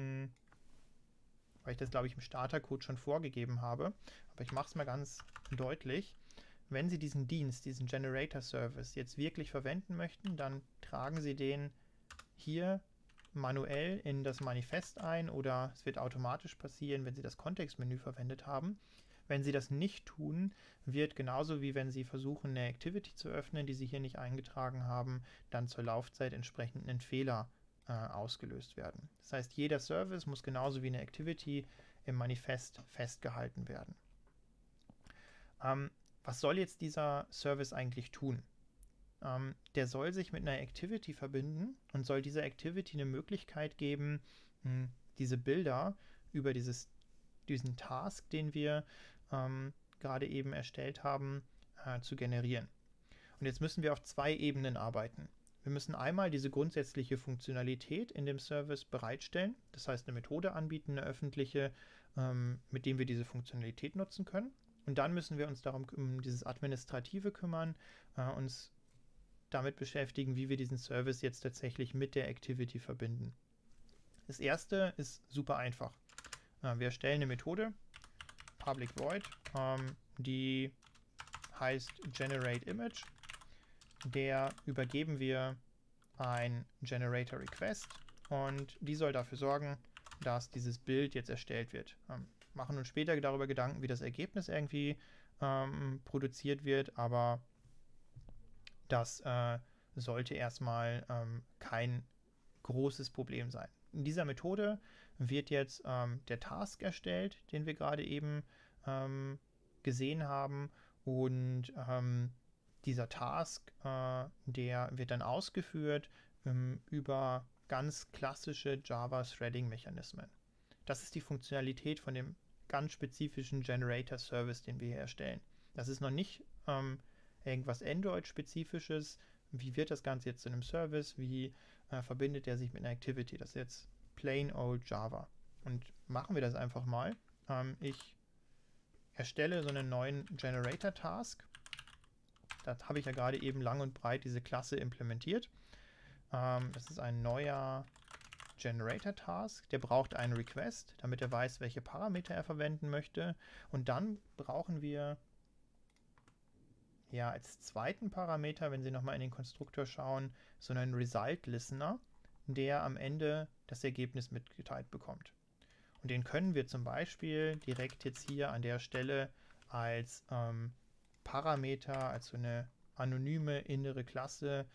weil ich das, glaube ich, im Startercode schon vorgegeben habe. Aber ich mache es mal ganz deutlich. Wenn Sie diesen Dienst, diesen Generator Service jetzt wirklich verwenden möchten, dann tragen Sie den hier manuell in das Manifest ein, oder es wird automatisch passieren, wenn Sie das Kontextmenü verwendet haben. Wenn Sie das nicht tun, wird genauso wie wenn Sie versuchen, eine Activity zu öffnen, die Sie hier nicht eingetragen haben, dann zur Laufzeit entsprechend ein Fehler ausgelöst werden. Das heißt, jeder Service muss genauso wie eine Activity im Manifest festgehalten werden. Was soll jetzt dieser Service eigentlich tun? Der soll sich mit einer Activity verbinden und soll dieser Activity eine Möglichkeit geben, diese Bilder über diesen Task, den wir gerade eben erstellt haben, zu generieren. Und jetzt müssen wir auf zwei Ebenen arbeiten. Wir müssen einmal diese grundsätzliche Funktionalität in dem Service bereitstellen, das heißt eine Methode anbieten, eine öffentliche, mit dem wir diese Funktionalität nutzen können. Und dann müssen wir uns um dieses Administrative kümmern, uns damit beschäftigen, wie wir diesen Service jetzt tatsächlich mit der Activity verbinden. Das erste ist super einfach. Wir erstellen eine Methode, public void, die heißt GenerateImage. Der übergeben wir ein Generator Request und die soll dafür sorgen, dass dieses Bild jetzt erstellt wird. Machen uns später darüber Gedanken, wie das Ergebnis irgendwie produziert wird, aber das sollte erstmal kein großes Problem sein. In dieser Methode wird jetzt der Task erstellt, den wir gerade eben gesehen haben, und dieser Task, der wird dann ausgeführt über ganz klassische Java-Threading-Mechanismen. Das ist die Funktionalität von dem ganz spezifischen Generator-Service, den wir hier erstellen. Das ist noch nicht irgendwas Android-spezifisches. Wie wird das Ganze jetzt zu einem Service? Wie verbindet er sich mit einer Activity? Das ist jetzt plain old Java. Und machen wir das einfach mal. Ich erstelle so einen neuen Generator-Task. Da habe ich ja gerade eben lang und breit diese Klasse implementiert. Das ist ein neuer Generator-Task. Der braucht einen Request, damit er weiß, welche Parameter er verwenden möchte. Und dann brauchen wir ja als zweiten Parameter, wenn Sie nochmal in den Konstruktor schauen, so einen Result-Listener, der am Ende das Ergebnis mitgeteilt bekommt. Und den können wir zum Beispiel direkt jetzt hier an der Stelle als Parameter, als so eine anonyme innere Klasse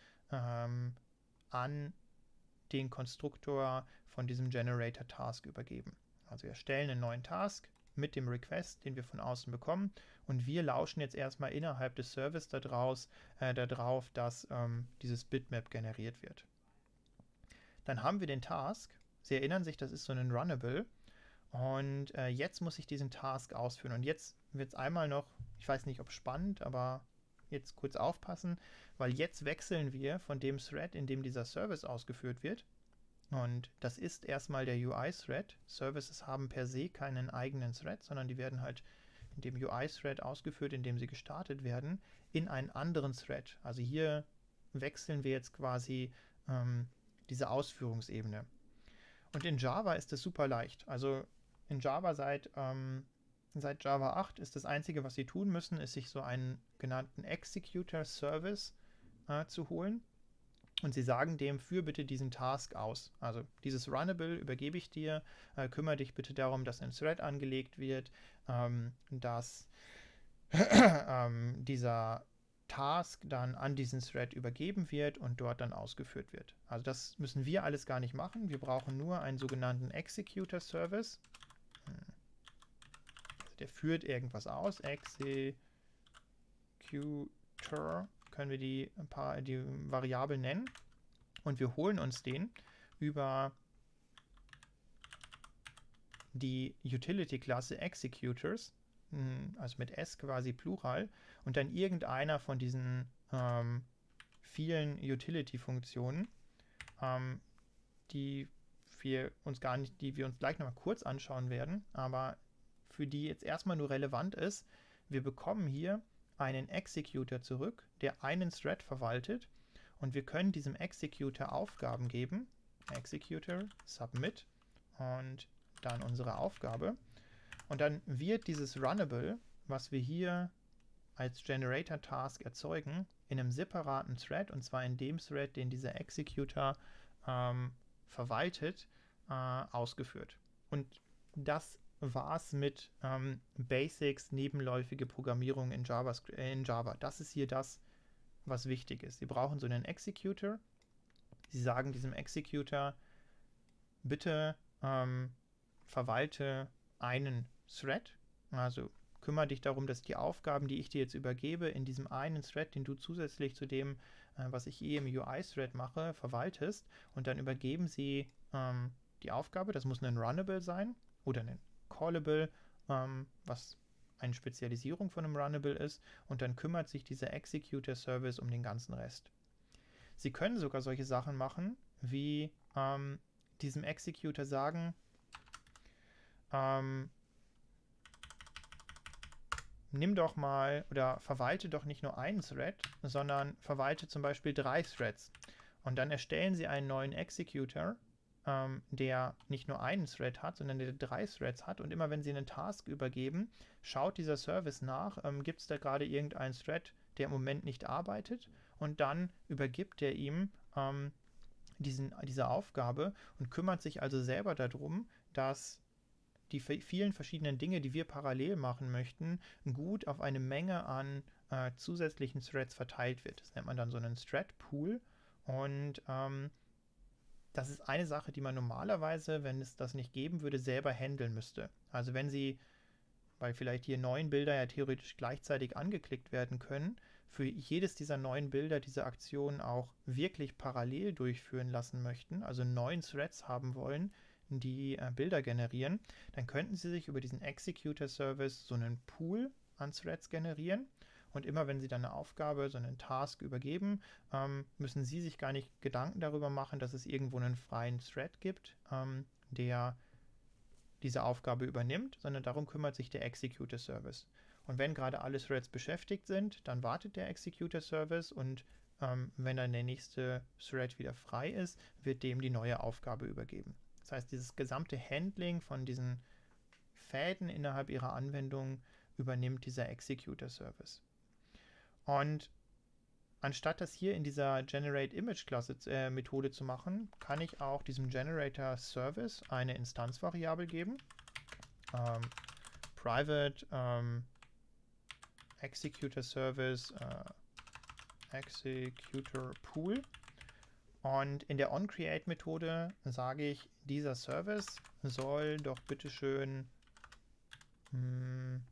an den Konstruktor von diesem Generator Task übergeben. Also wir erstellen einen neuen Task mit dem Request, den wir von außen bekommen, und wir lauschen jetzt erstmal innerhalb des Service darauf, dass dieses Bitmap generiert wird. Dann haben wir den Task. Sie erinnern sich, das ist so ein Runnable. Und jetzt muss ich diesen Task ausführen. Und jetzt wird es einmal noch, ich weiß nicht, ob spannend, aber jetzt kurz aufpassen, weil jetzt wechseln wir von dem Thread, in dem dieser Service ausgeführt wird. Und das ist erstmal der UI-Thread. Services haben per se keinen eigenen Thread, sondern die werden halt in dem UI-Thread ausgeführt, in dem sie gestartet werden, in einen anderen Thread. Also hier wechseln wir jetzt quasi diese Ausführungsebene. Und in Java ist das super leicht. Also in Java seit Java 8 ist das Einzige, was Sie tun müssen, ist sich so einen genannten Executor Service zu holen. Und Sie sagen dem, führ bitte diesen Task aus. Also dieses Runnable übergebe ich dir, kümmere dich bitte darum, dass ein Thread angelegt wird, dass dieser Task dann an diesen Thread übergeben wird und dort dann ausgeführt wird. Also das müssen wir alles gar nicht machen. Wir brauchen nur einen sogenannten Executor Service. Also der führt irgendwas aus. Executor, können wir die Variable nennen. Und wir holen uns den über die Utility-Klasse Executors, also mit S quasi Plural, und dann irgendeiner von diesen vielen Utility-Funktionen, die wir uns gleich nochmal kurz anschauen werden, aber für die jetzt erstmal nur relevant ist, wir bekommen hier einen Executor zurück, der einen Thread verwaltet, und wir können diesem Executor Aufgaben geben, Executor Submit, und dann unsere Aufgabe. Und dann wird dieses Runnable, was wir hier als Generator Task erzeugen, in einem separaten Thread, und zwar in dem Thread, den dieser Executor verwaltet, ausgeführt. Und das war's mit Basics, nebenläufige Programmierung in Java. Das ist hier das, was wichtig ist. Sie brauchen so einen Executor. Sie sagen diesem Executor, bitte verwalte einen Thread. Also kümmere dich darum, dass die Aufgaben, die ich dir jetzt übergebe, in diesem einen Thread, den du zusätzlich zu dem, was ich im UI-Thread mache, verwaltest. Und dann übergeben sie die Aufgabe. Das muss ein Runnable sein oder ein Callable, was eine Spezialisierung von einem Runnable ist, und dann kümmert sich dieser Executor Service um den ganzen Rest. Sie können sogar solche Sachen machen, wie diesem Executor sagen, nimm doch mal oder verwalte doch nicht nur einen Thread, sondern verwalte zum Beispiel 3 Threads. Und dann erstellen Sie einen neuen Executor, der nicht nur einen Thread hat, sondern der 3 Threads hat, und immer wenn Sie einen Task übergeben, schaut dieser Service nach, gibt es da gerade irgendeinen Thread, der im Moment nicht arbeitet, und dann übergibt er ihm diese Aufgabe und kümmert sich also selber darum, dass die vielen verschiedenen Dinge, die wir parallel machen möchten, gut auf eine Menge an zusätzlichen Threads verteilt wird. Das nennt man dann so einen Thread Pool, und das ist eine Sache, die man normalerweise, wenn es das nicht geben würde, selber handeln müsste. Also wenn Sie, weil vielleicht hier 9 Bilder ja theoretisch gleichzeitig angeklickt werden können, für jedes dieser 9 Bilder diese Aktion auch wirklich parallel durchführen lassen möchten, also 9 Threads haben wollen, die Bilder generieren, dann könnten Sie sich über diesen Executor-Service so einen Pool an Threads generieren. Und immer wenn Sie dann eine Aufgabe, so einen Task übergeben, müssen Sie sich gar nicht Gedanken darüber machen, dass es irgendwo einen freien Thread gibt, der diese Aufgabe übernimmt, sondern darum kümmert sich der Executor-Service. Und wenn gerade alle Threads beschäftigt sind, dann wartet der Executor-Service und wenn dann der nächste Thread wieder frei ist, wird dem die neue Aufgabe übergeben. Das heißt, dieses gesamte Handling von diesen Fäden innerhalb Ihrer Anwendung übernimmt dieser Executor-Service. Und anstatt das hier in dieser Generate-Image-Klasse Methode zu machen, kann ich auch diesem Generator-Service eine Instanzvariable geben. Private Executor-Service Executor Pool. Und in der onCreate-Methode sage ich, dieser Service soll doch bitteschön, sagen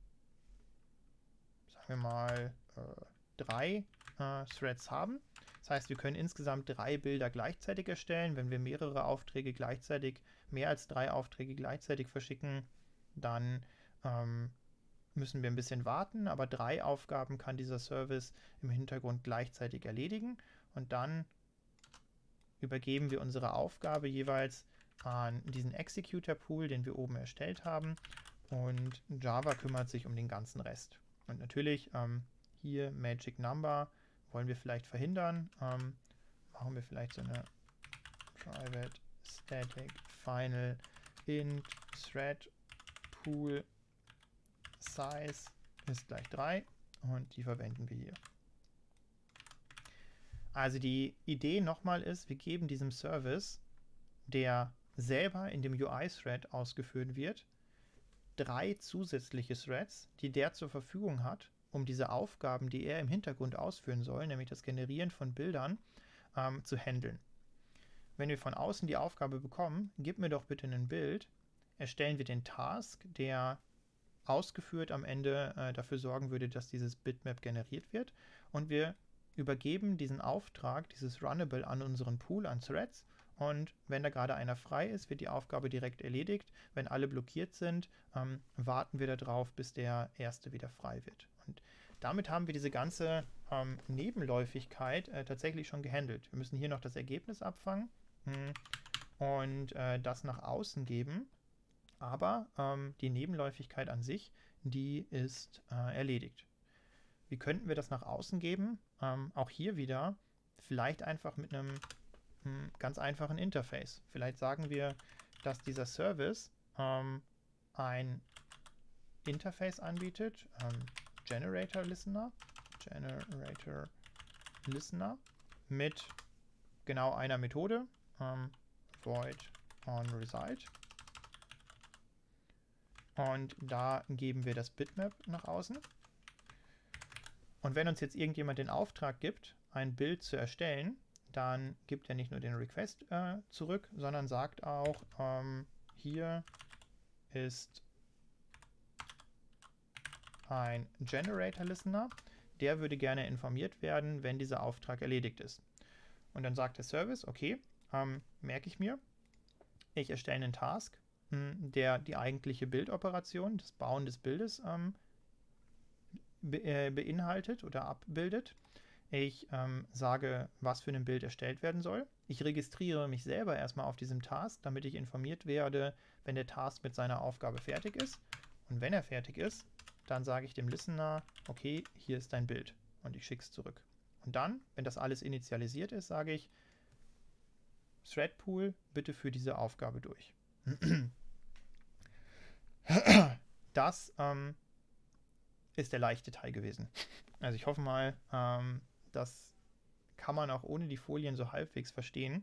wir mal, 3 Threads haben. Das heißt, wir können insgesamt 3 Bilder gleichzeitig erstellen. Wenn wir mehrere Aufträge gleichzeitig, mehr als 3 Aufträge gleichzeitig verschicken, dann müssen wir ein bisschen warten, aber 3 Aufgaben kann dieser Service im Hintergrund gleichzeitig erledigen und dann übergeben wir unsere Aufgabe jeweils an diesen Executor-Pool, den wir oben erstellt haben, und Java kümmert sich um den ganzen Rest. Und natürlich hier Magic Number wollen wir vielleicht verhindern. Machen wir vielleicht so eine Private Static Final int Thread Pool Size ist gleich 3 und die verwenden wir hier. Also die Idee nochmal ist, wir geben diesem Service, der selber in dem UI-Thread ausgeführt wird, 3 zusätzliche Threads, die der zur Verfügung hat, um diese Aufgaben, die er im Hintergrund ausführen soll, nämlich das Generieren von Bildern, zu handeln. Wenn wir von außen die Aufgabe bekommen, gib mir doch bitte ein Bild, erstellen wir den Task, der ausgeführt am Ende dafür sorgen würde, dass dieses Bitmap generiert wird, und wir übergeben diesen Auftrag, dieses Runnable, an unseren Pool an Threads, und wenn da gerade einer frei ist, wird die Aufgabe direkt erledigt. Wenn alle blockiert sind, warten wir darauf, bis der erste wieder frei wird. Und damit haben wir diese ganze Nebenläufigkeit tatsächlich schon gehandelt. Wir müssen hier noch das Ergebnis abfangen und das nach außen geben. Aber die Nebenläufigkeit an sich, die ist erledigt. Wie könnten wir das nach außen geben? Auch hier wieder vielleicht einfach mit einem ganz einfachen Interface. Vielleicht sagen wir, dass dieser Service ein Interface anbietet, Generator Listener mit genau einer Methode, void onResult. Und da geben wir das Bitmap nach außen. Und wenn uns jetzt irgendjemand den Auftrag gibt, ein Bild zu erstellen, dann gibt er nicht nur den Request zurück, sondern sagt auch, hier ist ein Generator Listener, der würde gerne informiert werden, wenn dieser Auftrag erledigt ist. Und dann sagt der Service, okay, merke ich mir, ich erstelle einen Task, der die eigentliche Bildoperation, das Bauen des Bildes beinhaltet oder abbildet. Ich sage, was für ein Bild erstellt werden soll. Ich registriere mich selber erstmal auf diesem Task, damit ich informiert werde, wenn der Task mit seiner Aufgabe fertig ist. Und wenn er fertig ist, dann sage ich dem Listener, okay, hier ist dein Bild. Und ich schicke es zurück. Und dann, wenn das alles initialisiert ist, sage ich, Threadpool, bitte für diese Aufgabe durch. Das ist der leichte Teil gewesen. Also ich hoffe mal, das kann man auch ohne die Folien so halbwegs verstehen.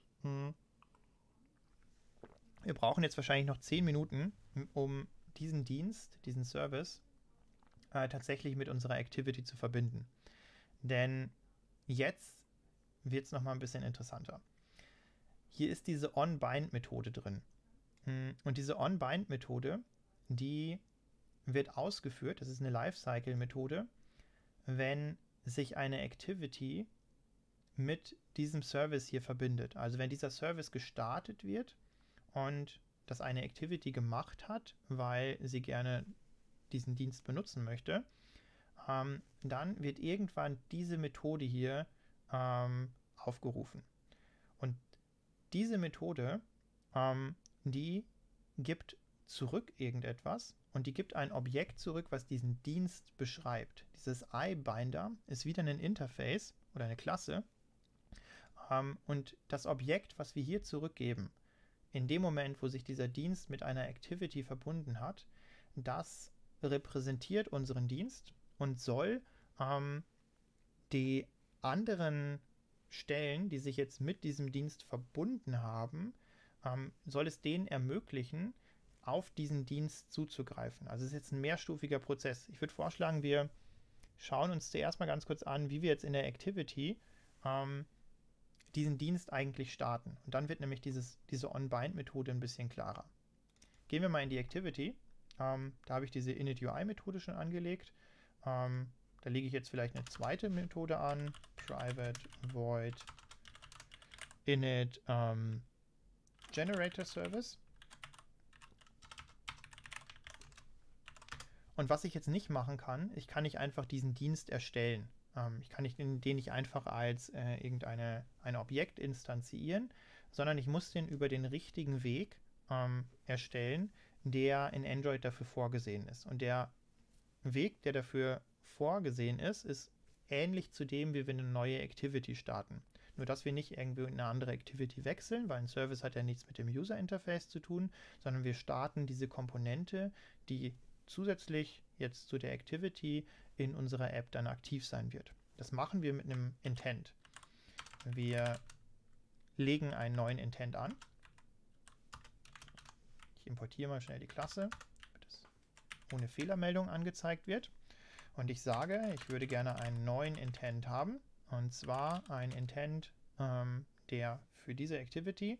Wir brauchen jetzt wahrscheinlich noch 10 Minuten, um diesen Dienst, diesen Service, tatsächlich mit unserer Activity zu verbinden. Denn jetzt wird es nochmal ein bisschen interessanter. hier ist diese onBind-Methode drin. Und diese onBind-Methode, die wird ausgeführt, das ist eine Lifecycle-Methode, wenn sich eine Activity mit diesem Service hier verbindet. Also wenn dieser Service gestartet wird und das eine Activity gemacht hat, weil sie gerne diesen Dienst benutzen möchte, dann wird irgendwann diese Methode hier aufgerufen. Und diese Methode, die gibt zurück irgendetwas und die gibt ein Objekt zurück, was diesen Dienst beschreibt. Dieses iBinder ist wieder ein Interface oder eine Klasse und das Objekt, was wir hier zurückgeben, in dem Moment, wo sich dieser Dienst mit einer Activity verbunden hat, das repräsentiert unseren Dienst und soll die anderen Stellen, die sich jetzt mit diesem Dienst verbunden haben, soll es denen ermöglichen, auf diesen Dienst zuzugreifen. Also es ist jetzt ein mehrstufiger Prozess. Ich würde vorschlagen, wir schauen uns zuerst mal ganz kurz an, wie wir jetzt in der Activity diesen Dienst eigentlich starten. Und dann wird nämlich diese onBind-Methode ein bisschen klarer. Gehen wir mal in die Activity. Da habe ich diese initUI-Methode schon angelegt. Da lege ich jetzt vielleicht eine zweite Methode an. Private void init Generator Service. Und was ich jetzt nicht machen kann, ich kann nicht einfach diesen Dienst erstellen. Ich kann den nicht einfach als ein Objekt instanzieren, sondern ich muss den über den richtigen Weg erstellen, der in Android dafür vorgesehen ist. Und der Weg, der dafür vorgesehen ist, ist ähnlich zu dem, wie wir eine neue Activity starten. Nur, dass wir nicht irgendwie in eine andere Activity wechseln, weil ein Service hat ja nichts mit dem User-Interface zu tun, sondern wir starten diese Komponente, die zusätzlich jetzt zu der Activity in unserer App dann aktiv sein wird. Das machen wir mit einem Intent. Wir legen einen neuen Intent an. Ich importiere mal schnell die Klasse, damit es ohne Fehlermeldung angezeigt wird. Und ich sage, ich würde gerne einen neuen Intent haben. Und zwar ein Intent, der für diese Activity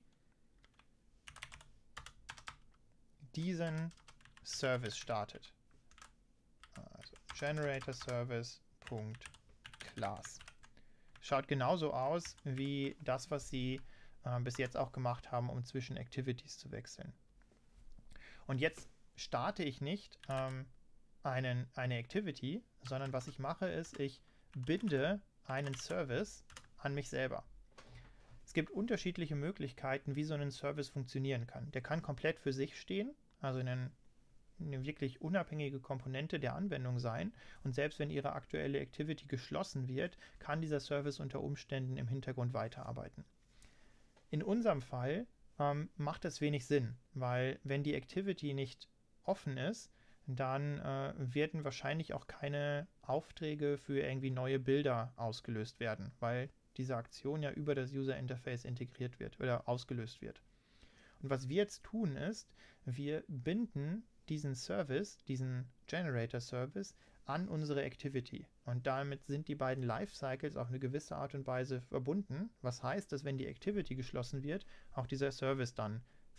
diesen Service startet. Also Generator Service.Class. Schaut genauso aus wie das, was Sie bis jetzt auch gemacht haben, um zwischen Activities zu wechseln. Und jetzt starte ich nicht eine Activity, sondern was ich mache ist, ich binde einen Service an mich selber. Es gibt unterschiedliche Möglichkeiten, wie so ein Service funktionieren kann. Der kann komplett für sich stehen, also eine wirklich unabhängige Komponente der Anwendung sein. Und selbst wenn Ihre aktuelle Activity geschlossen wird, kann dieser Service unter Umständen im Hintergrund weiterarbeiten. In unserem Fall macht das wenig Sinn, weil wenn die Activity nicht offen ist, dann werden wahrscheinlich auch keine Aufträge für irgendwie neue Bilder ausgelöst werden, weil diese Aktion ja über das User Interface integriert wird oder ausgelöst wird. Und was wir jetzt tun ist, wir binden diesen Service, diesen Generator Service, an unsere Activity. Und damit sind die beiden Lifecycles auf eine gewisse Art und Weise verbunden. Was heißt, dass wenn die Activity geschlossen wird, auch dieser Service dann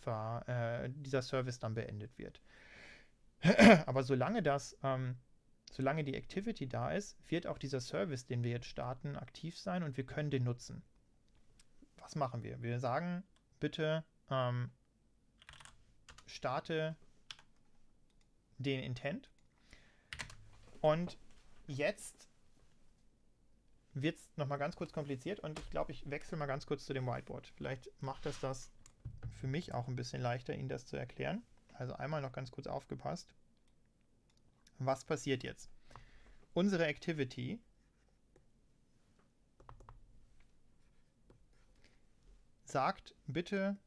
beendet wird. Aber solange die Activity da ist, wird auch dieser Service, den wir jetzt starten, aktiv sein und wir können den nutzen. Was machen wir? Wir sagen, bitte starte den Intent. Und jetzt wird es nochmal ganz kurz kompliziert und ich glaube, ich wechsle mal ganz kurz zu dem Whiteboard. Vielleicht macht das für mich auch ein bisschen leichter, Ihnen das zu erklären. Also einmal noch ganz kurz aufgepasst. Was passiert jetzt? Unsere Activity sagt, bitte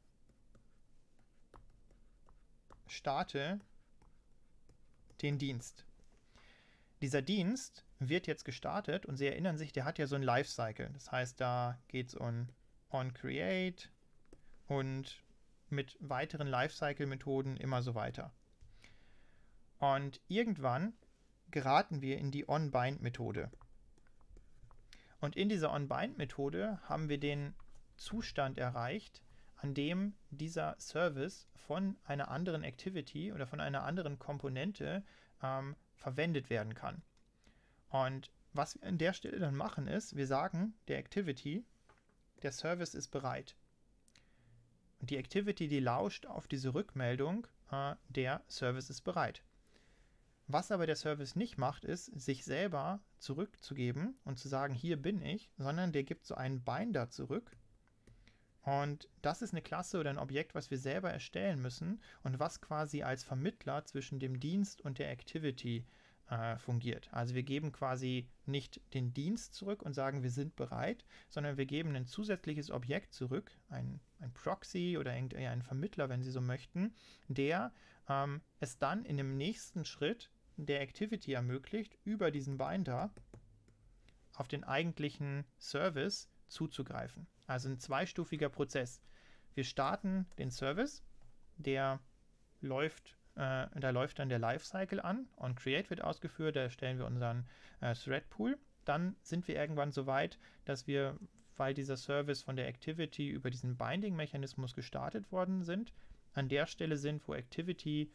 starte den Dienst. Dieser Dienst wird jetzt gestartet und Sie erinnern sich, der hat ja so ein Lifecycle. Das heißt, da geht es on create und mit weiteren Lifecycle-Methoden immer so weiter. Und irgendwann geraten wir in die onBind-Methode. Und in dieser onBind-Methode haben wir den Zustand erreicht, an dem dieser Service von einer anderen Activity oder von einer anderen Komponente verwendet werden kann. Und was wir an der Stelle dann machen ist, wir sagen der Activity, der Service ist bereit. Und die Activity, die lauscht auf diese Rückmeldung, der Service ist bereit. Was aber der Service nicht macht, ist, sich selber zurückzugeben und zu sagen, hier bin ich, sondern der gibt so einen Binder zurück. Und das ist eine Klasse oder ein Objekt, was wir selber erstellen müssen und was quasi als Vermittler zwischen dem Dienst und der Activity fungiert. Also wir geben quasi nicht den Dienst zurück und sagen, wir sind bereit, sondern wir geben ein zusätzliches Objekt zurück, ein Proxy oder ein Vermittler, wenn Sie so möchten, der es dann in dem nächsten Schritt der Activity ermöglicht, über diesen Binder auf den eigentlichen Service zuzugreifen. Also ein zweistufiger Prozess. Wir starten den Service, da läuft dann der Lifecycle an, onCreate wird ausgeführt, da erstellen wir unseren Thread-Pool. Dann sind wir irgendwann so weit, dass wir, weil dieser Service von der Activity über diesen Binding-Mechanismus gestartet worden sind, an der Stelle sind, wo Activity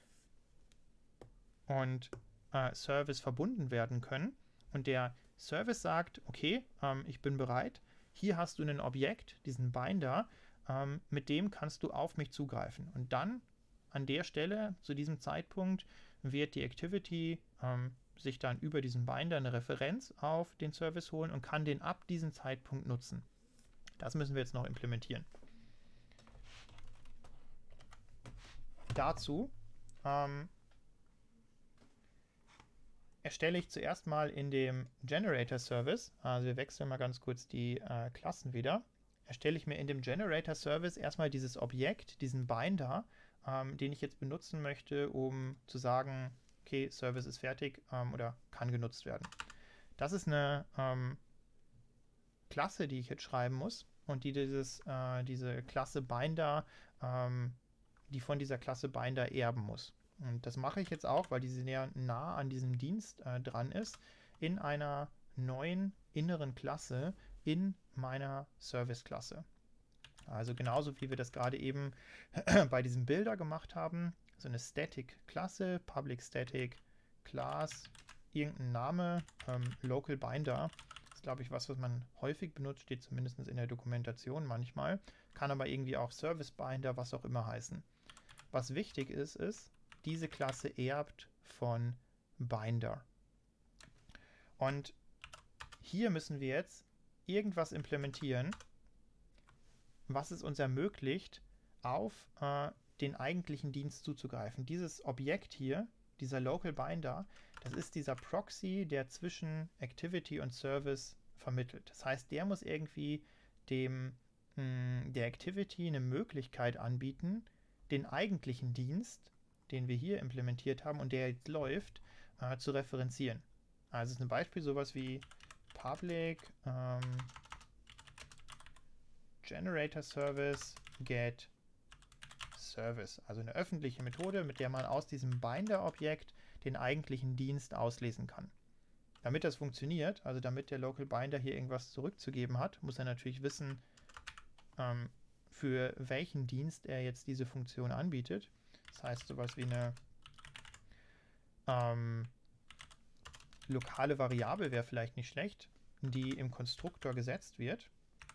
und Service verbunden werden können. Und der Service sagt, okay, ich bin bereit, hier hast du ein Objekt, diesen Binder, mit dem kannst du auf mich zugreifen. Und dann an der Stelle, zu diesem Zeitpunkt, wird die Activity sich dann über diesen Binder eine Referenz auf den Service holen und kann den ab diesem Zeitpunkt nutzen. Das müssen wir jetzt noch implementieren. Dazu erstelle ich zuerst mal in dem Generator Service, also wir wechseln mal ganz kurz die Klassen wieder, erstelle ich mir in dem Generator Service erstmal dieses Objekt, diesen Binder, den ich jetzt benutzen möchte, um zu sagen, okay, Service ist fertig oder kann genutzt werden. Das ist eine Klasse, die ich jetzt schreiben muss und die diese Klasse Binder, die von dieser Klasse Binder erben muss. Und das mache ich jetzt auch, weil diese sehr nah an diesem Dienst dran ist, in einer neuen inneren Klasse in meiner Service-Klasse. Also genauso wie wir das gerade eben bei diesem Builder gemacht haben, so eine Static-Klasse, Public Static Class, irgendein Name, Local Binder, ist glaube ich was man häufig benutzt, steht zumindest in der Dokumentation manchmal, kann aber irgendwie auch Service Binder, was auch immer heißen. Was wichtig ist, diese Klasse erbt von Binder. Und hier müssen wir jetzt irgendwas implementieren, was es uns ermöglicht, auf den eigentlichen Dienst zuzugreifen. Dieses Objekt hier, dieser Local Binder, das ist dieser Proxy, der zwischen Activity und Service vermittelt. Das heißt, der muss irgendwie der Activity eine Möglichkeit anbieten, den eigentlichen Dienst, den wir hier implementiert haben und der jetzt läuft, zu referenzieren. Also es ist ein Beispiel sowas wie Public Generator Service get Service. Also eine öffentliche Methode, mit der man aus diesem Binder-Objekt den eigentlichen Dienst auslesen kann. Damit das funktioniert, also damit der Local Binder hier irgendwas zurückzugeben hat, muss er natürlich wissen, für welchen Dienst er jetzt diese Funktion anbietet. Das heißt sowas wie eine lokale Variable wäre vielleicht nicht schlecht, die im Konstruktor gesetzt wird.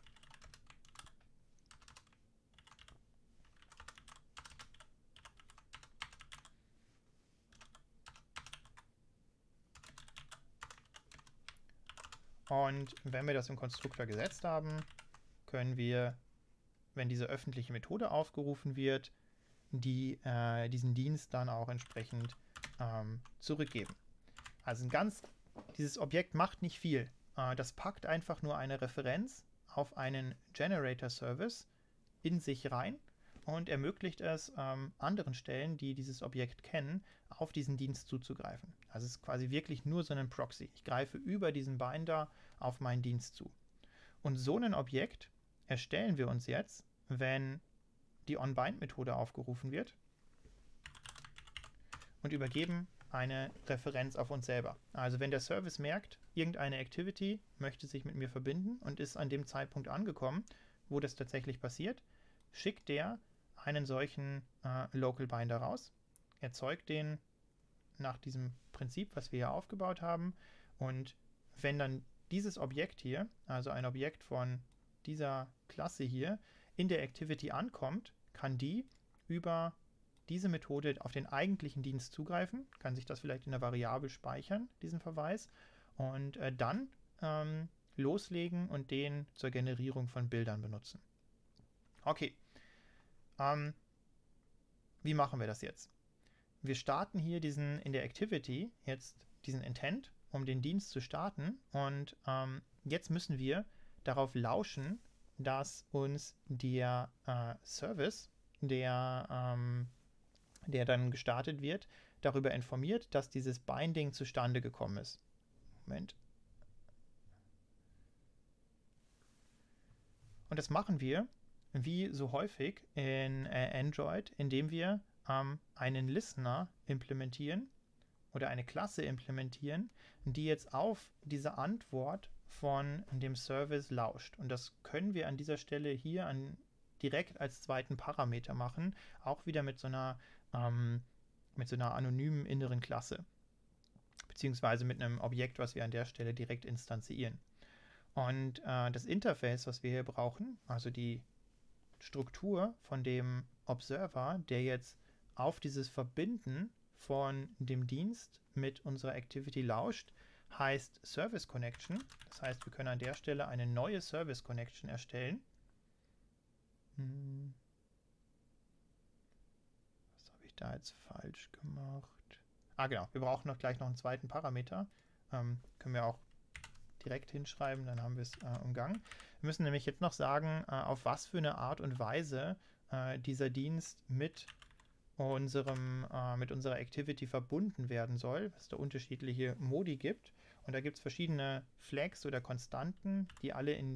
Und wenn wir das im Konstruktor gesetzt haben, können wir, wenn diese öffentliche Methode aufgerufen wird, diesen Dienst dann auch entsprechend zurückgeben. Also dieses Objekt macht nicht viel. Das packt einfach nur eine Referenz auf einen Generator Service in sich rein und ermöglicht es anderen Stellen, die dieses Objekt kennen, auf diesen Dienst zuzugreifen. Also es ist quasi wirklich nur so ein Proxy. Ich greife über diesen Binder auf meinen Dienst zu. Und so ein Objekt erstellen wir uns jetzt, wenn die onBind-Methode aufgerufen wird und übergeben eine Referenz auf uns selber. Also wenn der Service merkt, irgendeine Activity möchte sich mit mir verbinden und ist an dem Zeitpunkt angekommen, wo das tatsächlich passiert, schickt der einen solchen Local Binder raus, erzeugt den nach diesem Prinzip, was wir hier aufgebaut haben. Und wenn dann dieses Objekt hier, also ein Objekt von dieser Klasse hier, in der Activity ankommt, kann die über diese Methode auf den eigentlichen Dienst zugreifen, kann sich das vielleicht in der Variable speichern, diesen Verweis, und dann loslegen und den zur Generierung von Bildern benutzen. Okay, wie machen wir das jetzt? Wir starten hier in der Activity jetzt diesen Intent, um den Dienst zu starten, und jetzt müssen wir darauf lauschen, dass uns der Service, der dann gestartet wird, darüber informiert, dass dieses Binding zustande gekommen ist. Moment. Und das machen wir, wie so häufig in Android, indem wir einen Listener implementieren oder eine Klasse implementieren, die jetzt auf diese Antwort von dem Service lauscht. Und das können wir an dieser Stelle hier direkt als zweiten Parameter machen, auch wieder mit so einer anonymen inneren Klasse, beziehungsweise mit einem Objekt, was wir an der Stelle direkt instanzieren. Und das Interface, was wir hier brauchen, also die Struktur von dem Observer, der jetzt auf dieses Verbinden von dem Dienst mit unserer Activity lauscht, heißt Service Connection. Das heißt, wir können an der Stelle eine neue Service Connection erstellen. Was habe ich da jetzt falsch gemacht? Genau, wir brauchen gleich noch einen zweiten Parameter. Können wir auch direkt hinschreiben, dann haben wir es umgangen. Wir müssen nämlich jetzt noch sagen, auf was für eine Art und Weise dieser Dienst mit unserer Activity verbunden werden soll, dass es da unterschiedliche Modi gibt. Und da gibt es verschiedene Flags oder Konstanten, die alle in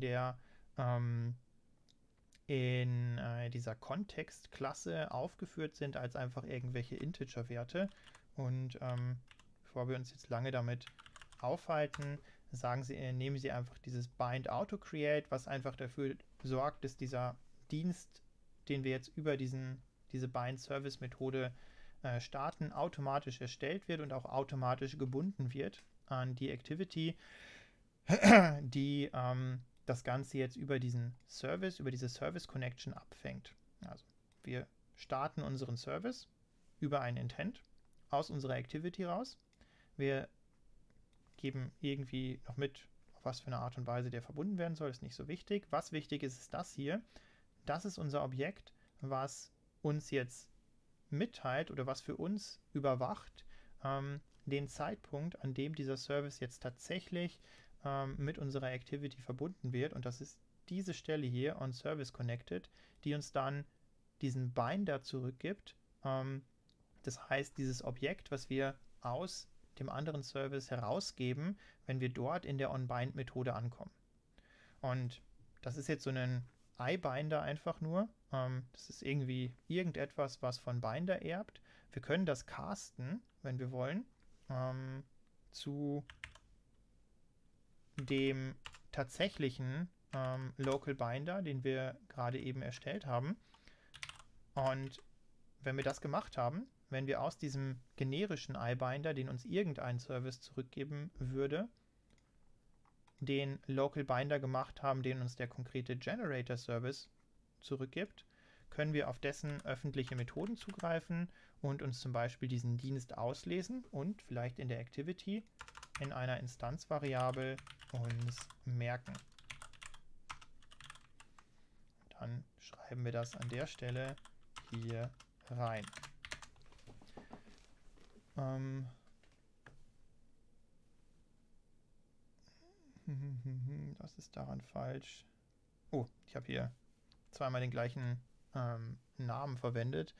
dieser Kontextklasse aufgeführt sind als einfach irgendwelche Integer-Werte. Und bevor wir uns jetzt lange damit aufhalten, nehmen Sie einfach dieses Bind Auto Create, was einfach dafür sorgt, dass dieser Dienst, den wir jetzt über diese Bind Service Methode starten, automatisch erstellt wird und auch automatisch gebunden wird an die Activity, die das Ganze jetzt über diese Service Connection abfängt. Also wir starten unseren Service über einen Intent aus unserer Activity raus. Wir geben irgendwie noch mit, auf was für eine Art und Weise der verbunden werden soll, ist nicht so wichtig. Was wichtig ist, ist das hier. Das ist unser Objekt, was uns jetzt mitteilt oder was für uns überwacht, den Zeitpunkt, an dem dieser Service jetzt tatsächlich mit unserer Activity verbunden wird. Und das ist diese Stelle hier, on Service Connected, die uns dann diesen Binder zurückgibt. Das heißt, dieses Objekt, was wir aus dem anderen Service herausgeben, wenn wir dort in der onBind-Methode ankommen. Und das ist jetzt so ein iBinder einfach nur. Das ist irgendwie irgendetwas, was von Binder erbt. Wir können das casten, wenn wir wollen, zu dem tatsächlichen Local Binder, den wir gerade eben erstellt haben. Und wenn wir das gemacht haben, wenn wir aus diesem generischen iBinder, den uns irgendein Service zurückgeben würde, den Local Binder gemacht haben, den uns der konkrete Generator Service zurückgibt, können wir auf dessen öffentliche Methoden zugreifen und uns zum Beispiel diesen Dienst auslesen und vielleicht in der Activity in einer Instanzvariable uns merken. Dann schreiben wir das an der Stelle hier rein. Was ist daran falsch? Oh, ich habe hier zweimal den gleichen Namen verwendet.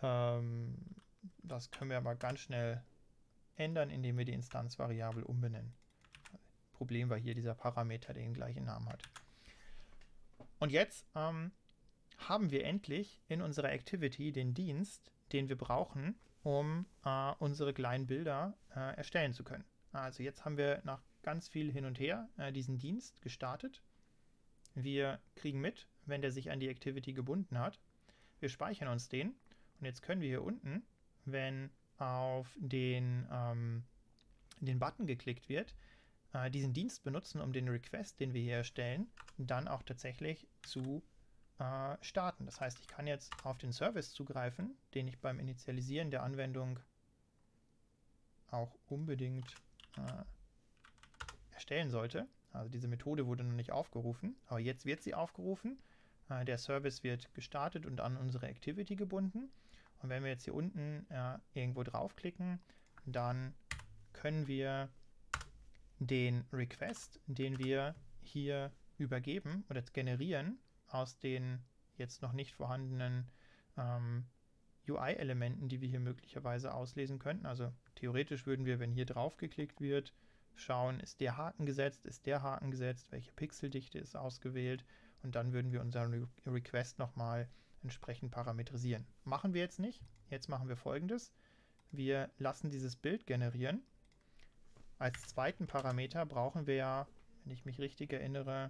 Das können wir aber ganz schnell ändern, indem wir die Instanzvariable umbenennen. Problem war hier dieser Parameter, der den gleichen Namen hat. Und jetzt haben wir endlich in unserer Activity den Dienst, den wir brauchen, um unsere kleinen Bilder erstellen zu können. Also jetzt haben wir nach ganz viel hin und her diesen Dienst gestartet. Wir kriegen mit, wenn der sich an die Activity gebunden hat. Wir speichern uns den und jetzt können wir hier unten, wenn auf den Button geklickt wird, diesen Dienst benutzen, um den Request, den wir hier erstellen, dann auch tatsächlich zu starten. Das heißt, ich kann jetzt auf den Service zugreifen, den ich beim Initialisieren der Anwendung auch unbedingt erstellen sollte. Also diese Methode wurde noch nicht aufgerufen, aber jetzt wird sie aufgerufen. Der Service wird gestartet und an unsere Activity gebunden. Und wenn wir jetzt hier unten irgendwo draufklicken, dann können wir den Request, den wir hier übergeben oder generieren, aus den jetzt noch nicht vorhandenen UI-Elementen, die wir hier möglicherweise auslesen könnten. Also theoretisch würden wir, wenn hier drauf geklickt wird, schauen, ist der Haken gesetzt, welche Pixeldichte ist ausgewählt und dann würden wir unseren Request nochmal entsprechend parametrisieren. Machen wir jetzt nicht. Jetzt machen wir Folgendes. Wir lassen dieses Bild generieren. Als zweiten Parameter brauchen wir ja, wenn ich mich richtig erinnere,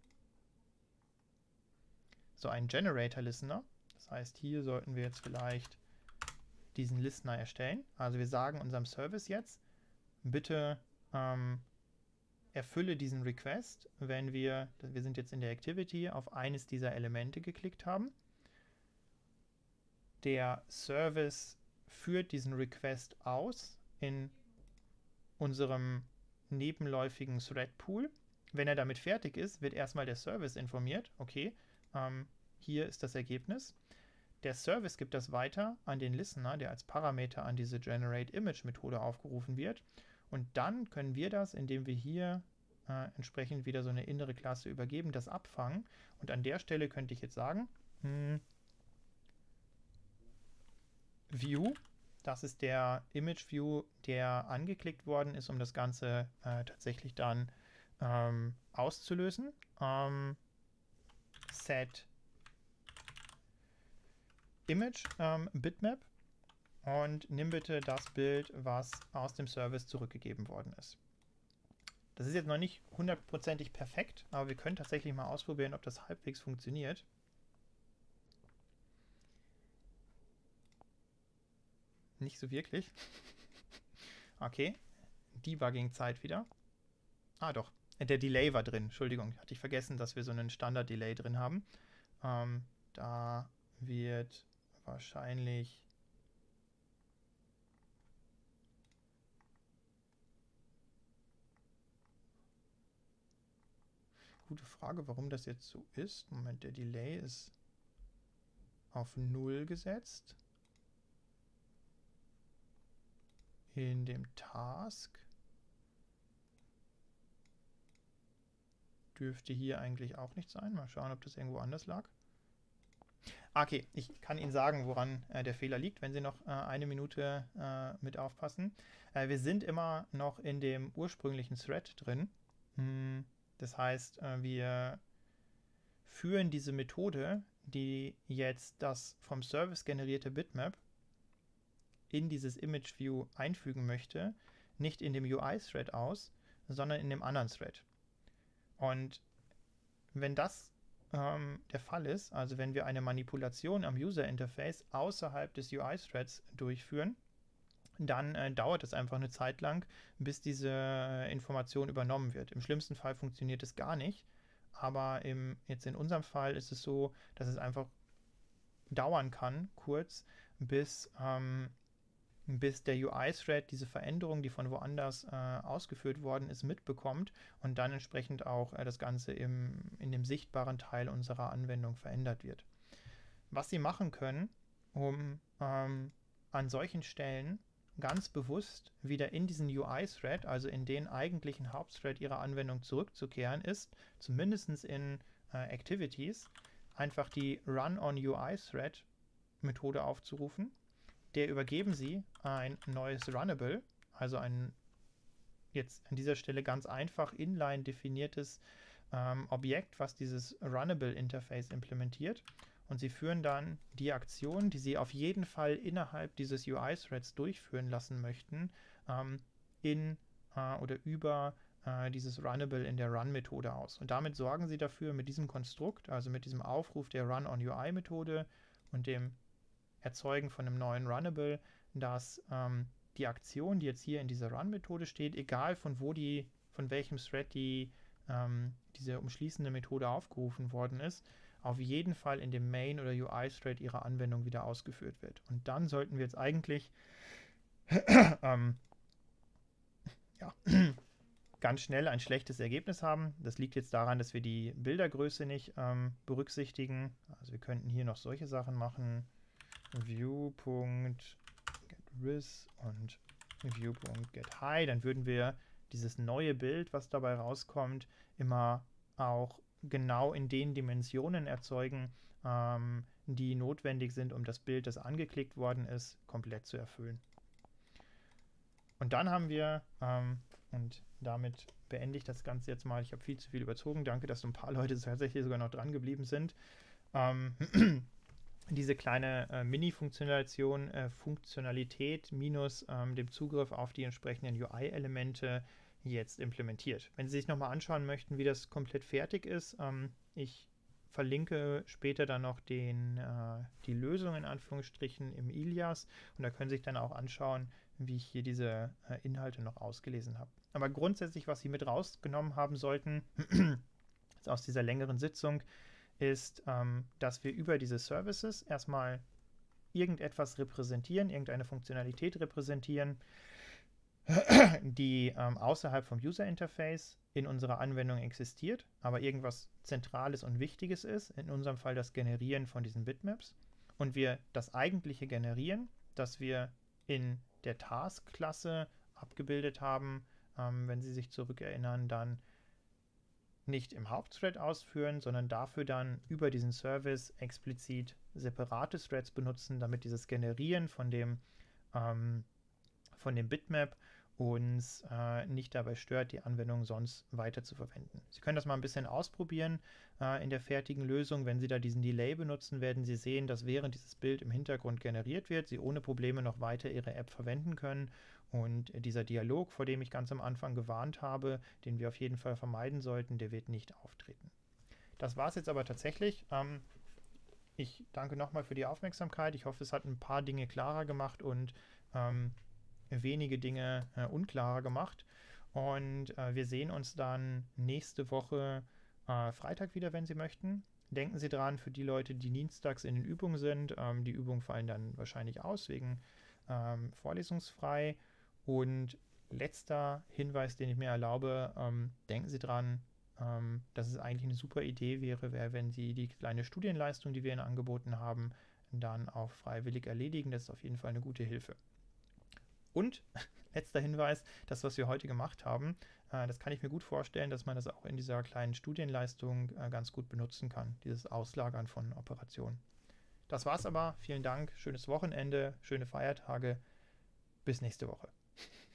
so einen Generator Listener. Das heißt, hier sollten wir jetzt vielleicht diesen Listener erstellen. Also wir sagen unserem Service jetzt, bitte erfülle diesen Request, wenn wir sind jetzt in der Activity, auf eines dieser Elemente geklickt haben. Der Service führt diesen Request aus in unserem nebenläufigen Thread Pool. Wenn er damit fertig ist, wird erstmal der Service informiert. Okay, hier ist das Ergebnis. Der Service gibt das weiter an den Listener, der als Parameter an diese Generate Image Methode aufgerufen wird. Und dann können wir das, indem wir hier entsprechend wieder so eine innere Klasse übergeben, das abfangen. Und an der Stelle könnte ich jetzt sagen, View, das ist der Image View, der angeklickt worden ist, um das Ganze tatsächlich dann auszulösen. Set Image Bitmap und nimm bitte das Bild, was aus dem Service zurückgegeben worden ist. Das ist jetzt noch nicht hundertprozentig perfekt, aber wir können tatsächlich mal ausprobieren, ob das halbwegs funktioniert. Nicht so wirklich. Okay, Debugging-Zeit wieder. Ah doch, der Delay war drin. Entschuldigung, hatte ich vergessen, dass wir so einen Standard-Delay drin haben. Da wird wahrscheinlich gute Frage, warum das jetzt so ist. Moment, der Delay ist auf 0 gesetzt. In dem Task dürfte hier eigentlich auch nicht sein. Mal schauen, ob das irgendwo anders lag. Okay, ich kann Ihnen sagen, woran der Fehler liegt, wenn Sie noch eine Minute mit aufpassen. Wir sind immer noch in dem ursprünglichen Thread drin. Das heißt, wir führen diese Methode, die jetzt das vom Service generierte Bitmap in dieses Image View einfügen möchte, nicht in dem UI-Thread aus, sondern in dem anderen Thread. Und wenn das der Fall ist, also wenn wir eine Manipulation am User-Interface außerhalb des UI-Threads durchführen, dann dauert es einfach eine Zeit lang, bis diese Information übernommen wird. Im schlimmsten Fall funktioniert es gar nicht, aber jetzt in unserem Fall ist es so, dass es einfach dauern kann, kurz, bis der UI-Thread diese Veränderung, die von woanders ausgeführt worden ist, mitbekommt und dann entsprechend auch das Ganze in dem sichtbaren Teil unserer Anwendung verändert wird. Was Sie machen können, um an solchen Stellen ganz bewusst wieder in diesen UI-Thread, also in den eigentlichen Hauptthread Ihrer Anwendung zurückzukehren, ist, zumindest in Activities, einfach die Run-on-UI-Thread-Methode aufzurufen. Der übergeben Sie ein neues Runnable, also ein jetzt an dieser Stelle ganz einfach inline definiertes Objekt, was dieses Runnable-Interface implementiert. Und Sie führen dann die Aktion, die Sie auf jeden Fall innerhalb dieses UI-Threads durchführen lassen möchten, in oder über dieses Runnable in der Run-Methode aus. Und damit sorgen Sie dafür mit diesem Konstrukt, also mit diesem Aufruf der Run-on-UI-Methode und dem Erzeugen von einem neuen Runnable, dass die Aktion, die jetzt hier in dieser Run-Methode steht, egal von welchem Thread diese umschließende Methode aufgerufen worden ist, auf jeden Fall in dem Main- oder UI-Thread Ihrer Anwendung wieder ausgeführt wird. Und dann sollten wir jetzt eigentlich ganz schnell ein schlechtes Ergebnis haben. Das liegt jetzt daran, dass wir die Bildergröße nicht berücksichtigen. Also wir könnten hier noch solche Sachen machen. View.getRis und View.getHigh. Dann würden wir dieses neue Bild, was dabei rauskommt, immer auch genau in den Dimensionen erzeugen, die notwendig sind, um das Bild, das angeklickt worden ist, komplett zu erfüllen. Und dann haben wir, und damit beende ich das Ganze jetzt mal, ich habe viel zu viel überzogen, danke, dass so ein paar Leute tatsächlich sogar noch dran geblieben sind, diese kleine Mini-Funktionalität minus dem Zugriff auf die entsprechenden UI-Elemente jetzt implementiert. Wenn Sie sich nochmal anschauen möchten, wie das komplett fertig ist, ich verlinke später dann noch die Lösung in Anführungsstrichen im Ilias und da können Sie sich dann auch anschauen, wie ich hier diese Inhalte noch ausgelesen habe. Aber grundsätzlich, was Sie mit rausgenommen haben sollten, aus dieser längeren Sitzung, ist, dass wir über diese Services erstmal irgendetwas repräsentieren, irgendeine Funktionalität repräsentieren, die außerhalb vom User Interface in unserer Anwendung existiert, aber irgendwas Zentrales und Wichtiges ist, in unserem Fall das Generieren von diesen Bitmaps. Und wir das eigentliche Generieren, das wir in der Task-Klasse abgebildet haben, wenn Sie sich zurückerinnern, dann nicht im Hauptthread ausführen, sondern dafür dann über diesen Service explizit separate Threads benutzen, damit dieses Generieren von dem Bitmap uns nicht dabei stört, die Anwendung sonst weiter zu verwenden. Sie können das mal ein bisschen ausprobieren in der fertigen Lösung. Wenn Sie da diesen Delay benutzen, werden Sie sehen, dass während dieses Bild im Hintergrund generiert wird, Sie ohne Probleme noch weiter Ihre App verwenden können. Und dieser Dialog, vor dem ich ganz am Anfang gewarnt habe, den wir auf jeden Fall vermeiden sollten, der wird nicht auftreten. Das war es jetzt aber tatsächlich. Ich danke nochmal für die Aufmerksamkeit. Ich hoffe, es hat ein paar Dinge klarer gemacht und wenige Dinge unklarer gemacht. Und wir sehen uns dann nächste Woche Freitag wieder, wenn Sie möchten. Denken Sie dran, für die Leute, die dienstags in den Übungen sind, die Übungen fallen dann wahrscheinlich aus wegen vorlesungsfrei. Und letzter Hinweis, den ich mir erlaube, denken Sie dran, dass es eigentlich eine super Idee wäre, wenn Sie die kleine Studienleistung, die wir Ihnen angeboten haben, dann auch freiwillig erledigen. Das ist auf jeden Fall eine gute Hilfe. Und letzter Hinweis, das, was wir heute gemacht haben, das kann ich mir gut vorstellen, dass man das auch in dieser kleinen Studienleistung ganz gut benutzen kann, dieses Auslagern von Operationen. Das war's aber. Vielen Dank, schönes Wochenende, schöne Feiertage. Bis nächste Woche.